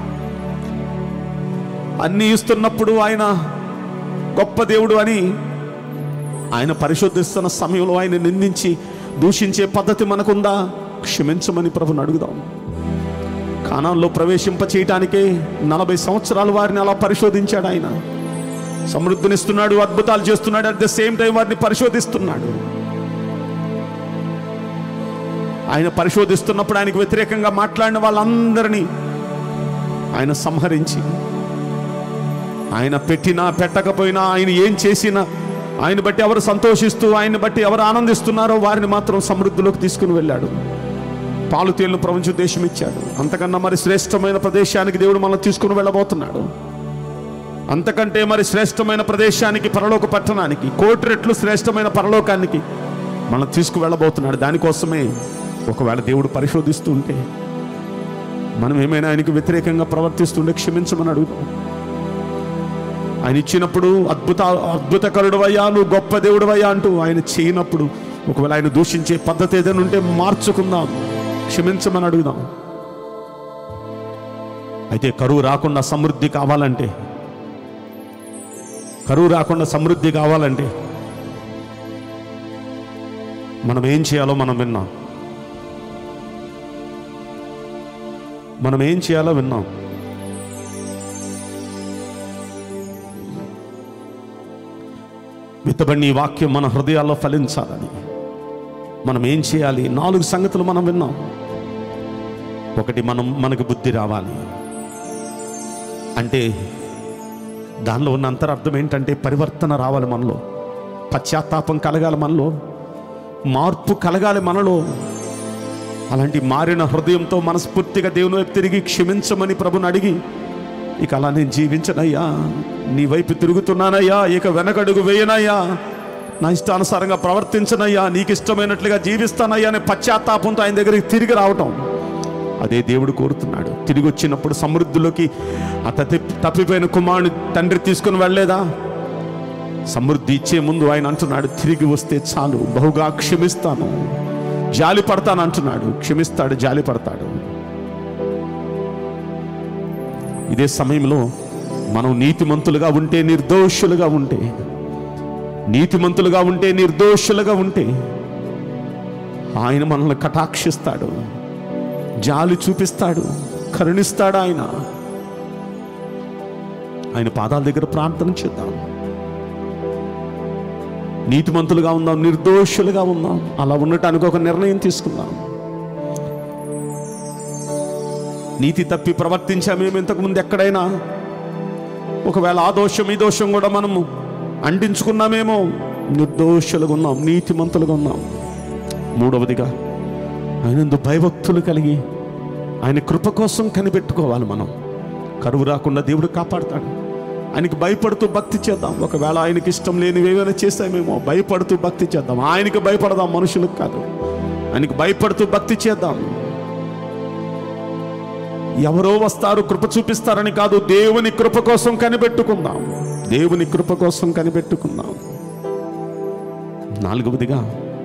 అన్నీ ఇస్తున్నప్పుడు ఆయన గొప్ప దేవుడు అని ఆయన పరిశోధిస్తున్న సమయంలో ఆయన నిందించి దూషించే పద్ధతి మనకుందా? క్షమించమని ప్రభుని అడుగుదాం. కానాన్లో ప్రవేశింప చేయటానికే 40 సంవత్సరాలు వారిని అలా పరిశోధించాడు. ఆయన సమృద్ధినిస్తున్నాడు, అద్భుతాలు చేస్తున్నాడు, అట్ ద సేమ్ టైం వారిని పరిశోధిస్తున్నాడు. ఆయన పరిశోధిస్తున్నప్పుడు ఆయనకు వ్యతిరేకంగా మాట్లాడిన వాళ్ళందరినీ ఆయన సంహరించి, ఆయన పెట్టినా పెట్టకపోయినా, ఆయన ఏం చేసినా, ఆయన బట్టి ఎవరు సంతోషిస్తూ, ఆయన బట్టి ఎవరు ఆనందిస్తున్నారో వారిని మాత్రం సమృద్ధిలోకి తీసుకుని వెళ్ళాడు. పాలు తేలిన ప్రపంచ దేశం ఇచ్చాడు. అంతకన్నా మరి శ్రేష్టమైన ప్రదేశానికి దేవుడు మనం తీసుకుని వెళ్ళబోతున్నాడు. అంతకంటే మరి శ్రేష్టమైన ప్రదేశానికి, పరలోక పట్టణానికి, 1,000,000 రెట్లు శ్రేష్టమైన పరలోకానికి మనం తీసుకువెళ్ళబోతున్నాడు. దానికోసమే ఒకవేళ దేవుడు పరిశోధిస్తూ ఉంటే, మనం ఏమైనా ఆయనకు వ్యతిరేకంగా ప్రవర్తిస్తుంటే క్షమించమని అడుగుతాం. ఆయన ఇచ్చినప్పుడు అద్భుతకరుడవయ్యా, నువ్వు గొప్ప దేవుడవయ్యా అంటూ ఆయన చేయనప్పుడు, ఒకవేళ ఆయన దూషించే పద్ధతి ఏదైనా ఉంటే మార్చుకుందాం, క్షమించమని అడుగుదాం. అయితే కరువు రాకుండా సమృద్ధి కావాలంటే మనం ఏం చేయాలో మనం విన్నాం. విత్తబడిన ఈ వాక్యం మన హృదయాల్లో ఫలించాలని మనం ఏం చేయాలి? 4 సంగతులు మనం విన్నాం. ఒకటి, మనకు బుద్ధి రావాలి. అంటే దానిలో ఉన్న అంతరార్థం ఏంటంటే పరివర్తన రావాలి మనలో, పశ్చాత్తాపం కలగాలి మనలో, మార్పు కలగాలి మనలో. అలాంటి మారిన హృదయంతో మనస్ఫూర్తిగా దేవుని వైపు తిరిగి క్షమించమని ప్రభుని అడిగి, ఇక అలా నేను జీవించనయ్యా, నీ వైపు తిరుగుతున్నానయ్యా, ఇక వెనకడుగు వేయనయ్యా, నా ఇష్టానుసారంగా ప్రవర్తించనయ్యా, నీకు ఇష్టమైనట్లుగా జీవిస్తానయ్యా అనే పశ్చాత్తాపంతో ఆయన దగ్గరికి తిరిగి రావటం, అదే దేవుడు కోరుతున్నాడు. తిరిగి వచ్చినప్పుడు సమృద్ధిలోకి ఆ తప్పిపోయిన కుమారుని తండ్రి తీసుకుని వెళ్ళలేదా? సమృద్ధి ఇచ్చే ముందు ఆయన అంటున్నాడు, తిరిగి వస్తే చాలు, బహుగా క్షమిస్తాను, జాలి పడతాను అంటున్నాడు. క్షమిస్తాడు, జాలి పడతాడు. ఇదే సమయంలో మనం నీతిమంతులుగా ఉంటే, నిర్దోషులుగా ఉంటే, నీతిమంతులుగా ఉంటే, నిర్దోషులుగా ఉంటే ఆయన మనల్ని కటాక్షిస్తాడు, జాలి చూపిస్తాడు, కరుణిస్తాడు. ఆయన పాదాల దగ్గర ప్రార్థన చేద్దాం. నీతిమంతులుగా ఉందాం, నిర్దోషులుగా ఉందాం. అలా ఉండటానికి ఒక నిర్ణయం తీసుకుందాం. నీతి తప్పి ప్రవర్తించామేమో ఇంతకుముందు ఎక్కడైనా, ఒకవేళ ఆ దోషం ఈ దోషం కూడా మనము అంటించుకున్నామేమో, నిర్దోషులుగా ఉన్నాం, నీతిమంతులుగా ఉన్నాం. మూడవదిగా ఆయనందు భయభక్తులు కలిగి ఆయన కృప కోసం కనిపెట్టుకోవాలి. మనం కరువు రాకుండా దేవుడు కాపాడుతాడు. ఆయనకి భయపడుతూ భక్తి చేద్దాం. ఒకవేళ ఆయనకి ఇష్టం లేనివి ఏమైనా చేస్తామేమో, భయపడుతూ భక్తి చేద్దాం. ఆయనకి భయపడదాం, మనుషులకు కాదు. ఆయనకి భయపడుతూ భక్తి చేద్దాం. ఎవరో వస్తారు కృప చూపిస్తారని కాదు, దేవుని కృప కోసం కనిపెట్టుకుందాం. దేవుని కృప కోసం కనిపెట్టుకుందాం. నాలుగవదిగా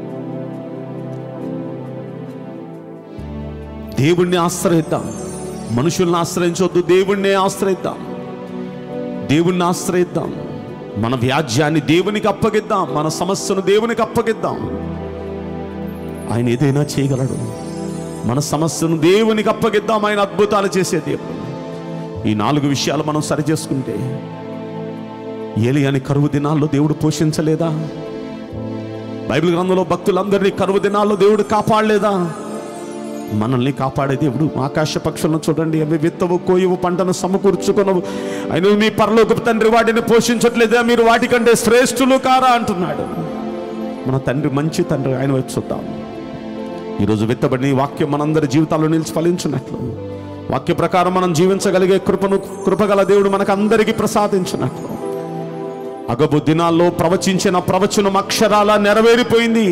దేవుణ్ణి ఆశ్రయిద్దాం. మనుషుల్ని ఆశ్రయించవద్దు, దేవుణ్ణి ఆశ్రయిద్దాం. దేవుణ్ణి ఆశ్రయిద్దాం. మన వ్యాజ్యాన్ని దేవునికి అప్పగిద్దాం, మన సమస్యను దేవునికి అప్పగిద్దాం. ఆయన ఏదైనా చేయగలడు. మన సమస్యను దేవునికి అప్పగిద్దాం. ఆయన అద్భుతాలు చేసే దేవుడు. ఈ 4 విషయాలు మనం సరి చేసుకుంటే, ఏలియాని కరువు దినాల్లో దేవుడు పోషించలేదా? బైబిల్ గ్రంథంలో భక్తులందరినీ కరువు దినాల్లో దేవుడు కాపాడలేదా? మనల్ని కాపాడే దేవుడు. ఆకాశ పక్షులను చూడండి, అవి విత్తవు, కోయవు, పంటను సమకూర్చుకొనవు, ఆయన మీ పరలోకపు తండ్రి వాటిని పోషించట్లేదా? మీరు వాటికంటే శ్రేష్ఠులు కారా అంటున్నాడు. మన తండ్రి మంచి తండ్రి. ఆయన వైపు చూద్దాం. ఈరోజు విత్తబడిన ఈ వాక్యం మనందరి జీవితాల్లో నిలిచి ఫలించినట్లు, వాక్య ప్రకారం మనం జీవించగలిగే కృపగల దేవుడు మనకు అందరికీ ప్రసాదించినట్లు, అగబు దినాల్లో ప్రవచించిన ప్రవచనం అక్షరాల నెరవేరిపోయింది.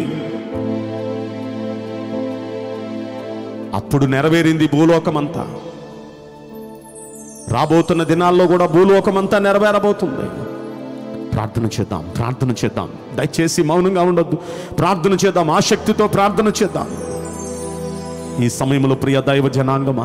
అప్పుడు నెరవేరింది భూలోకమంతా. రాబోతున్న దినాల్లో కూడా భూలోకమంతా నెరవేరబోతుంది. ప్రార్థన చేద్దాం, ప్రార్థన చేద్దాం. దయచేసి మౌనంగా ఉండొద్దు. ప్రార్థన చేద్దాం, ఆసక్తితో ప్రార్థన చేద్దాం. ఈ సమయంలో ప్రియ దైవ జనాంగమా,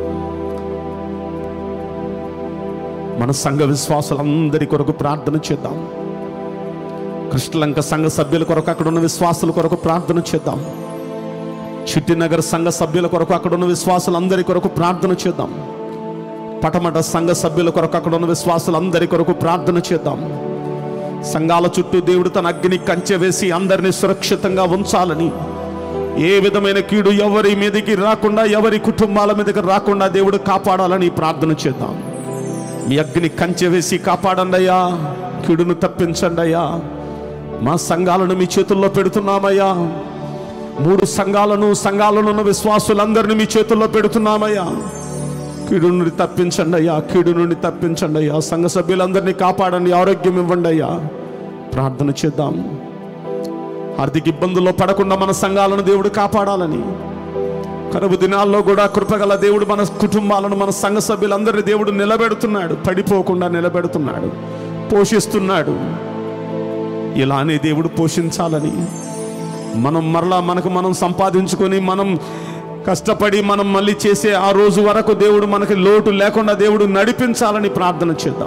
మన సంఘ విశ్వాసులందరి కొరకు ప్రార్థన చేద్దాం. కృష్ణలంక సంఘ సభ్యుల కొరకు, అక్కడ ఉన్న విశ్వాసుల కొరకు ప్రార్థన చేద్దాం. చిట్టినగర్ సంఘ సభ్యుల కొరకు, అక్కడ ఉన్న విశ్వాసులందరి కొరకు ప్రార్థన చేద్దాం. పటమట సంఘ సభ్యుల కొరకు, అక్కడ ఉన్న విశ్వాసులందరి కొరకు ప్రార్థన చేద్దాం. సంఘాల చుట్టూ దేవుడు తన అగ్ని కంచె వేసి అందరినీ సురక్షితంగా ఉంచాలని, ఏ విధమైన కీడు ఎవరి మీదకి రాకుండా, ఎవరి కుటుంబాల మీదకి రాకుండా దేవుడు కాపాడాలని ప్రార్థన చేద్దాం. మీ అగ్ని కంచె వేసి కాపాడండి అయ్యా, కీడును తప్పించండి అయ్యా. మా సంఘాలను మీ చేతుల్లో పెడుతున్నామయ్యా. 3 సంఘాలను ఉన్న విశ్వాసులందరినీ మీ చేతుల్లో పెడుతున్నామయ్యా. కీడు నుండి తప్పించండి అయ్యా, కీడు నుండి తప్పించండి అయ్యా. సంఘ సభ్యులందరినీ కాపాడండి, ఆరోగ్యం ఇవ్వండి అయ్యా. ప్రార్థన చేద్దాం. ఆర్థిక ఇబ్బందుల్లో పడకుండా మన సంఘాలను దేవుడు కాపాడాలని, కరువు దినాల్లో కూడా కృపగల దేవుడు మన కుటుంబాలను, మన సంఘ సభ్యులందరినీ దేవుడు నిలబెడుతున్నాడు. పడిపోకుండా నిలబెడుతున్నాడు, పోషిస్తున్నాడు. ఇలానే దేవుడు పోషించాలని, మనం మరలా మనకు మనం సంపాదించుకొని, మనం కష్టపడి మనం మళ్ళీ చేసే ఆ రోజు వరకు దేవుడు మనకి లోటు లేకుండా దేవుడు నడిపించాలని ప్రార్థన చేద్దాం.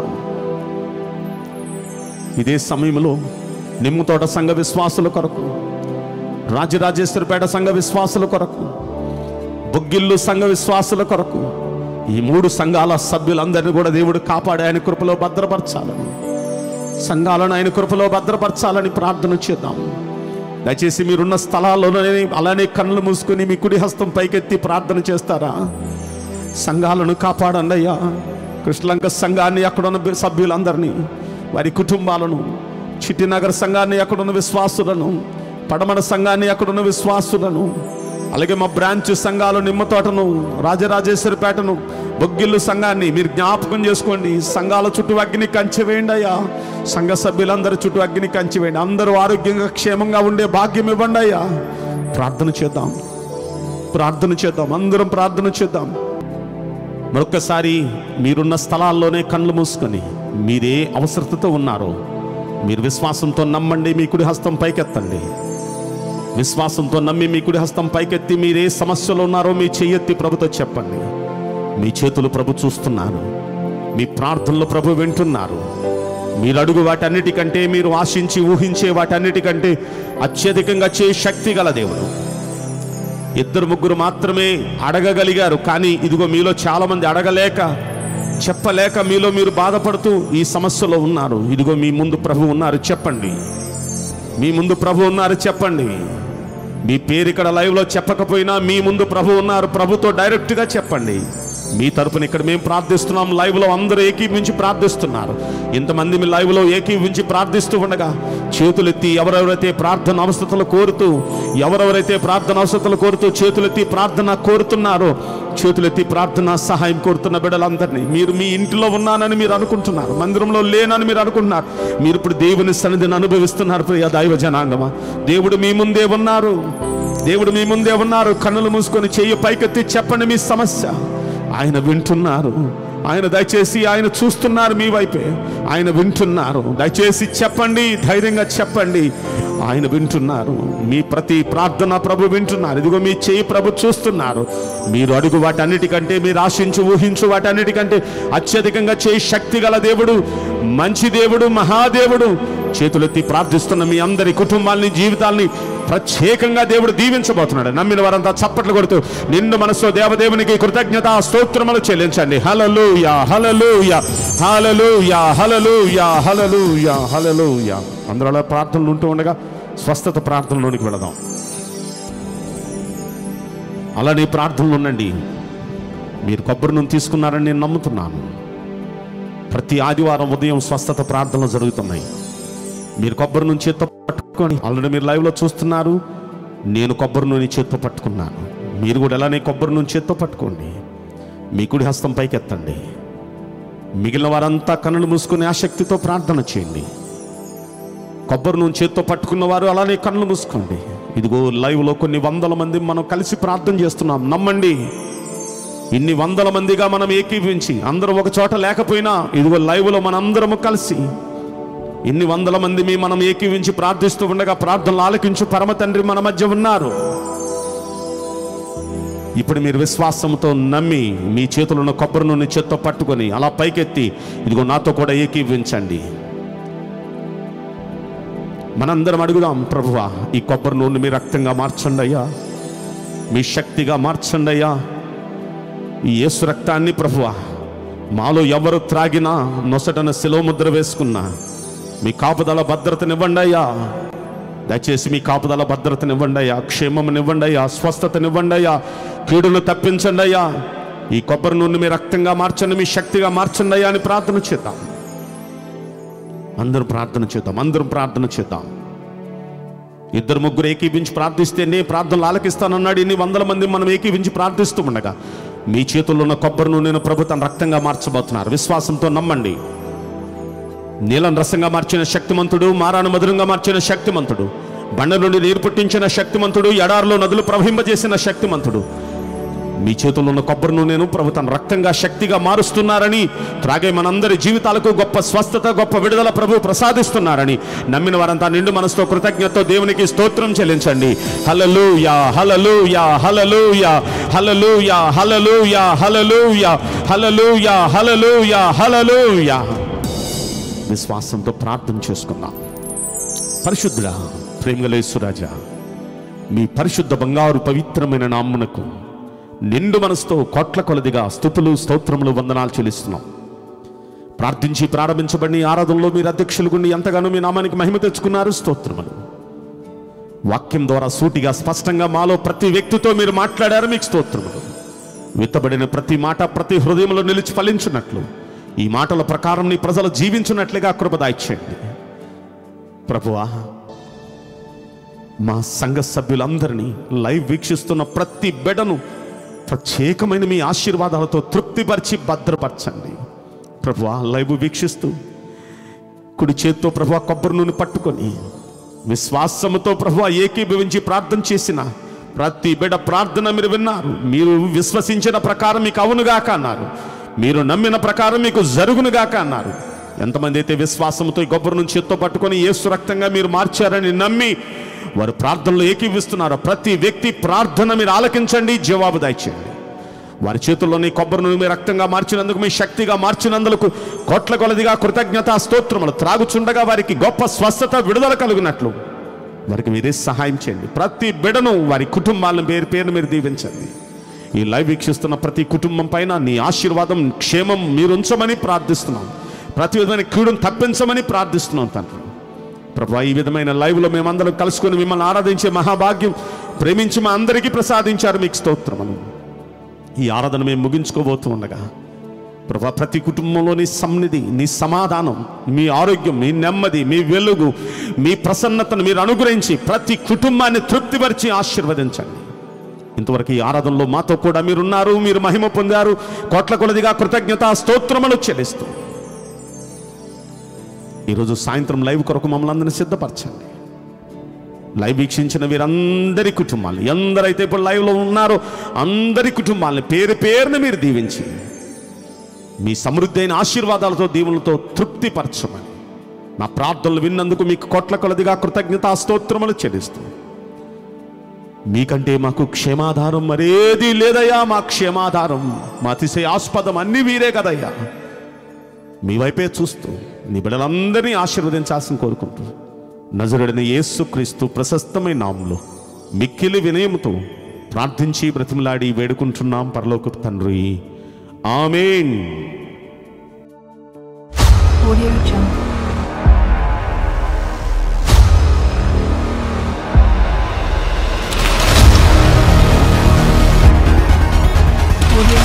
ఇదే సమయంలో నిమ్మతోట సంఘ విశ్వాసుల కొరకు, రాజరాజేశ్వరపేట సంఘ విశ్వాసుల కొరకు, బొగ్గిల్లు సంఘ విశ్వాసుల కొరకు, ఈ 3 సంఘాల సభ్యులందరినీ కూడా దేవుడు కాపాడి ఆయన కృపలో భద్రపరచాలని, సంఘాలను ఆయన కృపలో భద్రపరచాలని ప్రార్థన చేద్దాం. దయచేసి మీరున్న స్థలాల్లోనే అలానే కన్నులు మూసుకొని మీ కుడి హస్తం పైకెత్తి ప్రార్థన చేస్తారా? సంఘాలను కాపాడండి అయ్యా, కృష్ణలంక సంఘాన్ని, అక్కడున్న సభ్యులందరినీ, వారి కుటుంబాలను, చిట్టినగర్ సంఘాన్ని, అక్కడున్న విశ్వాసులను, పడమడ సంఘాన్ని, అక్కడున్న విశ్వాసులను, అలాగే మా బ్రాంచ్ సంఘాలు, నిమ్మతోటను, రాజరాజేశ్వరిపేటను, బొగ్గిళ్ళు సంఘాన్ని మీరు జ్ఞాపకం చేసుకోండి. సంఘాల చుట్టూ అగ్ని కంచె వేయండి అయ్యా. సంఘ సభ్యులందరి చుట్టూ అగ్ని కంచె వేయండి. అందరూ ఆరోగ్యంగా క్షేమంగా ఉండే భాగ్యం ఇవ్వండి అయ్యా. ప్రార్థన చేద్దాం, ప్రార్థన చేద్దాం, అందరం ప్రార్థన చేద్దాం. మరొకసారి మీరున్న స్థలాల్లోనే కళ్ళు మూసుకొని మీరే అవసరతతో ఉన్నారో మీరు విశ్వాసంతో నమ్మండి. మీ కుడి హస్తం పైకెత్తండి. విశ్వాసంతో నమ్మి మీ కుడి హస్తం పైకెత్తి మీరే సమస్యలో ఉన్నారో మీ చెయ్యెత్తి ప్రభుతో చెప్పండి. మీ చేతులు ప్రభు చూస్తున్నారు. మీ ప్రార్థనలు ప్రభు వింటున్నారు. మీరు అడుగు వాటన్నిటికంటే, మీరు ఆశించి ఊహించే వాటన్నిటికంటే అత్యధికంగా చే శక్తి గల దేవుడు. 2-3 మాత్రమే అడగగలిగారు. కానీ ఇదిగో మీలో చాలామంది అడగలేక, చెప్పలేక మీలో మీరు బాధపడుతూ ఈ సమస్యలో ఉన్నారు. ఇదిగో మీ ముందు ప్రభు ఉన్నారు, చెప్పండి. మీ ముందు ప్రభు ఉన్నారు, చెప్పండి. మీ పేరు ఇక్కడ లైవ్లో చెప్పకపోయినా మీ ముందు ప్రభు ఉన్నారు. ప్రభుతో డైరెక్ట్గా చెప్పండి. మీ తరపున ఇక్కడ మేము ప్రార్థిస్తున్నాం. లైవ్లో అందరూ ఏకీవించి ప్రార్థిస్తున్నారు. ఇంతమంది మీ లైవ్లో ఏకీవించి ప్రార్థిస్తూ ఉండగా చేతులెత్తి ఎవరెవరైతే ప్రార్థన అవసరతలు కోరుతూ చేతులెత్తి ప్రార్థన కోరుతున్నారో, చేతులెత్తి ప్రార్థన సహాయం కోరుతున్న బిడ్డలందరినీ, మీరు మీ ఇంటిలో ఉన్నానని మీరు అనుకుంటున్నారు, మందిరంలో లేనని మీరు అనుకుంటున్నారు. మీరు ఇప్పుడు దేవుని సన్నిధిని అనుభవిస్తున్నారు. ప్రియ దైవ జనాంగమా, దేవుడు మీ ముందే ఉన్నారు. దేవుడు మీ ముందే ఉన్నారు. కన్నులు మూసుకొని చెయ్యి పైకెత్తి చెప్పండి మీ సమస్య. ఆయన వింటున్నారు. ఆయన దయచేసి ఆయన చూస్తున్నారు మీ వైపే. ఆయన వింటున్నారు. దయచేసి చెప్పండి, ధైర్యంగా చెప్పండి. ఆయన వింటున్నారు. మీ ప్రతి ప్రార్థన ప్రభు వింటున్నారు. ఇదిగో మీ చేయి ప్రభు చూస్తున్నారు. మీరు అడుగు వాటన్నిటికంటే, మీరు ఆశించు ఊహించు వాటన్నిటికంటే అత్యధికంగా చేయి శక్తి గల దేవుడు, మంచి దేవుడు, మహాదేవుడు. చేతులెత్తి ప్రార్థిస్తున్న మీ అందరి కుటుంబాలని, జీవితాలని ప్రత్యేకంగా దేవుడు దీవించబోతున్నాడు. నమ్మిన వారంతా చప్పట్లు కొడుతూ నిండు మనసుతో దేవదేవునికి కృతజ్ఞత స్తోత్రములు చెల్లించండి. హల్లెలూయా, హల్లెలూయా, హల్లెలూయా, హల్లెలూయా, హల్లెలూయా, హల్లెలూయా. అందరూ అలా ప్రార్థనలు ఉంటూ ఉండగా స్వస్థత ప్రార్థనలోనికి వెళదాం. అలానే ప్రార్థనలు ఉండండి. మీరు కొబ్బరి నూనె తీసుకున్నారని నేను నమ్ముతున్నాను. ప్రతి ఆదివారం ఉదయం స్వస్థత ప్రార్థనలు జరుగుతున్నాయి. మీరు కొబ్బరి నూనె చేత్తో పట్టుకొని, ఆల్రెడీ మీరు లైవ్లో చూస్తున్నారు. నేను కొబ్బరి నూనె చేత్తో పట్టుకున్నాను. మీరు కూడా ఎలానే కొబ్బరి నూనె చేత్తో పట్టుకోండి. మీ కుడి హస్తం పైకెత్తండి. మిగిలిన వారంతా కన్నులు మూసుకొని ఆసక్తితో ప్రార్థన చేయండి. కొబ్బరి నూనె చేత్తో పట్టుకున్న వారు అలానే కన్నులు మూసుకోండి. ఇదిగో లైవ్లో కొన్ని వందల మంది మనం కలిసి ప్రార్థన చేస్తున్నాం. నమ్మండి, ఇన్ని వందల మందిగా మనం ఏకీవించి, అందరూ ఒక చోట లేకపోయినా ఇదిగో లైవ్లో మనందరము కలిసి ఇన్ని వందల మంది మనం ఏకీవించి ప్రార్థిస్తూ ఉండగా ప్రార్థనలు ఆలకించు పరమ తండ్రి మన మధ్య ఉన్నారు. ఇప్పుడు మీరు విశ్వాసంతో నమ్మి మీ చేతులు ఉన్న కొబ్బరి నూనె చేత్తో పట్టుకొని అలా పైకెత్తి ఇదిగో నాతో కూడా ఏకీవించండి. మనందరం అడుగుదాం, ప్రభువా ఈ కొబ్బరి నూనె మీ రక్తంగా మార్చండి అయ్యా, మీ శక్తిగా మార్చండి అయ్యా. ఈ యేసు రక్తాన్ని ప్రభువా మాలో ఎవరు త్రాగినా, నొసటన శిలువ ముద్ర వేసుకున్నా మీ కాపుదల భద్రతనివ్వండి అయ్యా. దయచేసి మీ కాపుదల భద్రతనివ్వండి అయ్యా, క్షేమమునివ్వండి అయ్యా, స్వస్థతనివ్వండి అయ్యా, కీడును తప్పించండి అయ్యా. ఈ కొబ్బరి నూనె మీ రక్తంగా మార్చండి, మీ శక్తిగా మార్చండి అయ్యా అని ప్రార్థన చేద్దాం. అందరం ప్రార్థన చేద్దాం, అందరం ప్రార్థన చేద్దాం. 2-3 ఏకీవించి ప్రార్థిస్తే నే ప్రార్థనలు ఆలకిస్తానన్నాడు. ఇన్ని వందల మంది మనం ఏకీవించి ప్రార్థిస్తూ ఉండగా మీ చేతుల్లో ఉన్న కొబ్బరి నూనెను ప్రభు తన రక్తంగా మార్చబోతున్నారు. విశ్వాసంతో నమ్మండి. నీలం రసంగా మార్చిన శక్తిమంతుడు, మారాను మధురంగా మార్చిన శక్తిమంతుడు, బండ నుండి నీరు పుట్టించిన శక్తిమంతుడు, ఎడారిలో నదులు ప్రవహింపజేసిన శక్తిమంతుడు, మీ చేతుల్లో ఉన్న కొబ్బరి నూనెను ప్రభు తన రక్తంగా శక్తిగా మారుస్తున్నారని, త్రాగే మనందరి జీవితాలకు గొప్ప స్వస్థత, గొప్ప విడుదల ప్రభు ప్రసాదిస్తున్నారని నమ్మిన వారంతా నిండు మనసుతో కృతజ్ఞతతో దేవునికి స్తోత్రం చెల్లించండి. హల్లెలూయా, హల్లెలూయా, హల్లెలూయా, హల్లెలూయా, హల్లెలూయా, హల్లెలూయా, హల్లెలూయా, హల్లెలూయా, హల్లెలూయా. విశ్వాసంతో ప్రార్థన చేసుకుందాం. పరిశుద్ధుడా, ప్రేమగల యేసురాజా, మీ పరిశుద్ధ బంగారు పవిత్రమైన నామమునకు నిండు మనసుతో కోట్ల కొలదిగా స్తుతులు, స్తోత్రములు, వందనాలు చెల్లిస్తున్నాం. ప్రార్థించి ప్రారంభించబడిన ఆరాధనలో మీరు అధ్యక్షులు గుండి ఎంతగానో మీ నామానికి మహిమ తెచ్చుకున్నారు. స్తోత్రములు. వాక్యం ద్వారా సూటిగా స్పష్టంగా మాలో ప్రతి వ్యక్తితో మీరు మాట్లాడారు. మీకు స్తోత్రములు. విత్తబడిన ప్రతి మాట ప్రతి హృదయంలో నిలిచి ఫలించినట్లు ఈ మాటల ప్రకారం నీ ప్రజలు జీవించున్నట్లుగా కృప దయచేయండి ప్రభువా. మా సంఘ సభ్యులందరినీ లైవ్ వీక్షిస్తున్న ప్రతి బిడ్డను ప్రత్యేకమైన మీ ఆశీర్వాదాలతో తృప్తిపరిచి భద్రపరచండి ప్రభువా. లైవ్ వీక్షిస్తూ కుడి చేత్తో ప్రభువా కొబ్బరి నూనె పట్టుకొని విశ్వాసముతో ప్రభువా ఏకీభవించి ప్రార్థన చేసిన ప్రతి బిడ్డ ప్రార్థన మీరు విన్నారు. మీరు విశ్వసించిన ప్రకారం మీకు అవునుగాక అన్నారు. మీరు నమ్మిన ప్రకారం మీకు జరుగునుగాక అన్నారు. ఎంతమంది అయితే విశ్వాసంతో ఈ కొబ్బరి నుంచి చేత్తో పట్టుకొని యేసు రక్తంగా మీరు మార్చారని నమ్మి వారు ప్రార్థనలో ఏకీవిస్తున్నారు, ప్రతి వ్యక్తి ప్రార్థన మీరు ఆలకించండి, జవాబు దయచేయండి. వారి చేతుల్లోని కొబ్బరి నూనె మీ రక్తంగా మార్చినందుకు, మీ శక్తిగా మార్చినందుకు కోట్ల కొలదిగా కృతజ్ఞతా స్తోత్రములు. త్రాగుచుండగా వారికి గొప్ప స్వస్థత విడుదల కలుగునట్లు వారికి మీరే సహాయం చేయండి. ప్రతి బిడను వారి కుటుంబాలను పేరు మీరు దీవించండి. ఈ లైవ్ వీక్షిస్తున్న ప్రతి కుటుంబం పైన నీ ఆశీర్వాదం క్షేమం మీరు ఉంచమని ప్రార్థిస్తున్నాం. ప్రతి విధమైన కీడును తప్పించమని ప్రార్థిస్తున్నాం తండ్రి ప్రభువా. ఈ విధమైన లైవ్లో మేమందరం కలుసుకొని మిమ్మల్ని ఆరాధించే మహాభాగ్యం ప్రేమించి మా అందరికీ ప్రసాదించారు, మీకు స్తోత్రమని. ఈ ఆరాధన మేము ముగించుకోబోతూ ఉండగా ప్రభువా ప్రతి కుటుంబంలో నీ సన్నిధి, నీ సమాధానం, మీ ఆరోగ్యం, మీ నెమ్మది, మీ వెలుగు, మీ ప్రసన్నతను మీరు అనుగ్రహించి ప్రతి కుటుంబాన్ని తృప్తిపరిచి ఆశీర్వదించండి. ఇంతవరకు ఈ ఆరాధనలో మాతో కూడా మీరున్నారు, మీరు మహిమ పొందారు. కోట్ల కొలదిగా కృతజ్ఞతా స్తోత్రములు చెల్లిస్తూ ఈరోజు సాయంత్రం లైవ్ కొరకు మమ్మల్ని అందరినీ సిద్ధపరచండి. లైవ్ వీక్షించిన వీరందరి కుటుంబాలు, ఎందరైతే ఇప్పుడు లైవ్లో ఉన్నారో అందరి కుటుంబాలని పేరున మీరు దీవించి మీ సమృద్ధి అయిన ఆశీర్వాదాలతో దీవులతో తృప్తిపరచమని నా ప్రార్థనలు విన్నందుకు మీకు కోట్ల కొలదిగా కృతజ్ఞతా స్తోత్రములు చెల్లిస్తూ, మీకంటే మాకు క్షేమాధారం మరేది లేదయ్యా. మా క్షేమాధారం, మా అతిశయాస్పదం అన్నీ వీరే కదయ్యా. మీ వైపే చూస్తూ నీ బిడ్డలందరినీ ఆశీర్వదించాల్సిన కోరుకుంటూ నజరుడైన యేసుక్రీస్తు ప్రశస్తమైన నామములో మిక్కిలి వినయముతో ప్రార్థించి బ్రతిమలాడి వేడుకుంటున్నాం పరలోకపు తండ్రి, ఆమేన్. Audio Jungle. Audio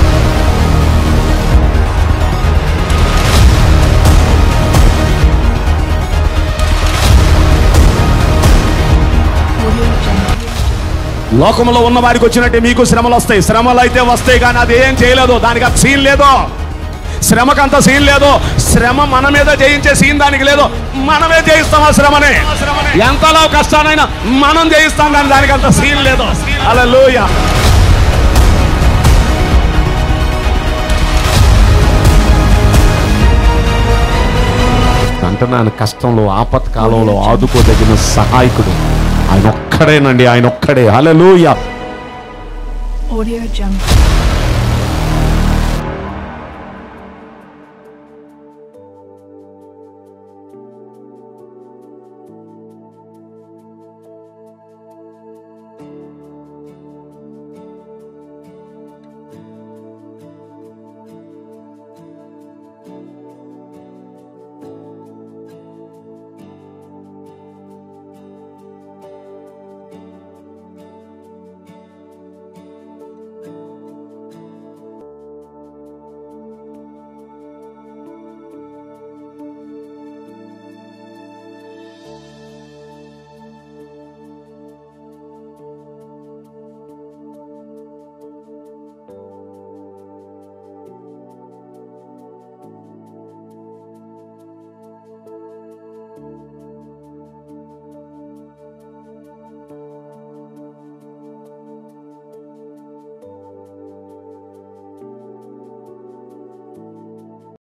లోకంలో ఉన్న వారికి వచ్చినట్టే మీకు శ్రమలు వస్తాయి. శ్రమలు అయితే వస్తాయి, కానీ అది ఏం చేయలేదు. దానికి అంత సీన్ లేదు. శ్రమకంత సీన్ లేదు. శ్రమ మన మీద జయించే సీన్ దానికి లేదు. మనమే జయిస్తాం ఆ శ్రమని. ఎంతలో కష్టానైనా మనం జయిస్తాం, కానీ దానికి అంత సీన్ లేదు. హల్లెలూయా. అంటున్నాను, కష్టంలో ఆపత్కాలంలో ఆదుకోదగిన సహాయకుడు ఆయన ఒక్కడేనండి, ఆయన ఒక్కడే. హల్లెలూయా. Audio Jungle.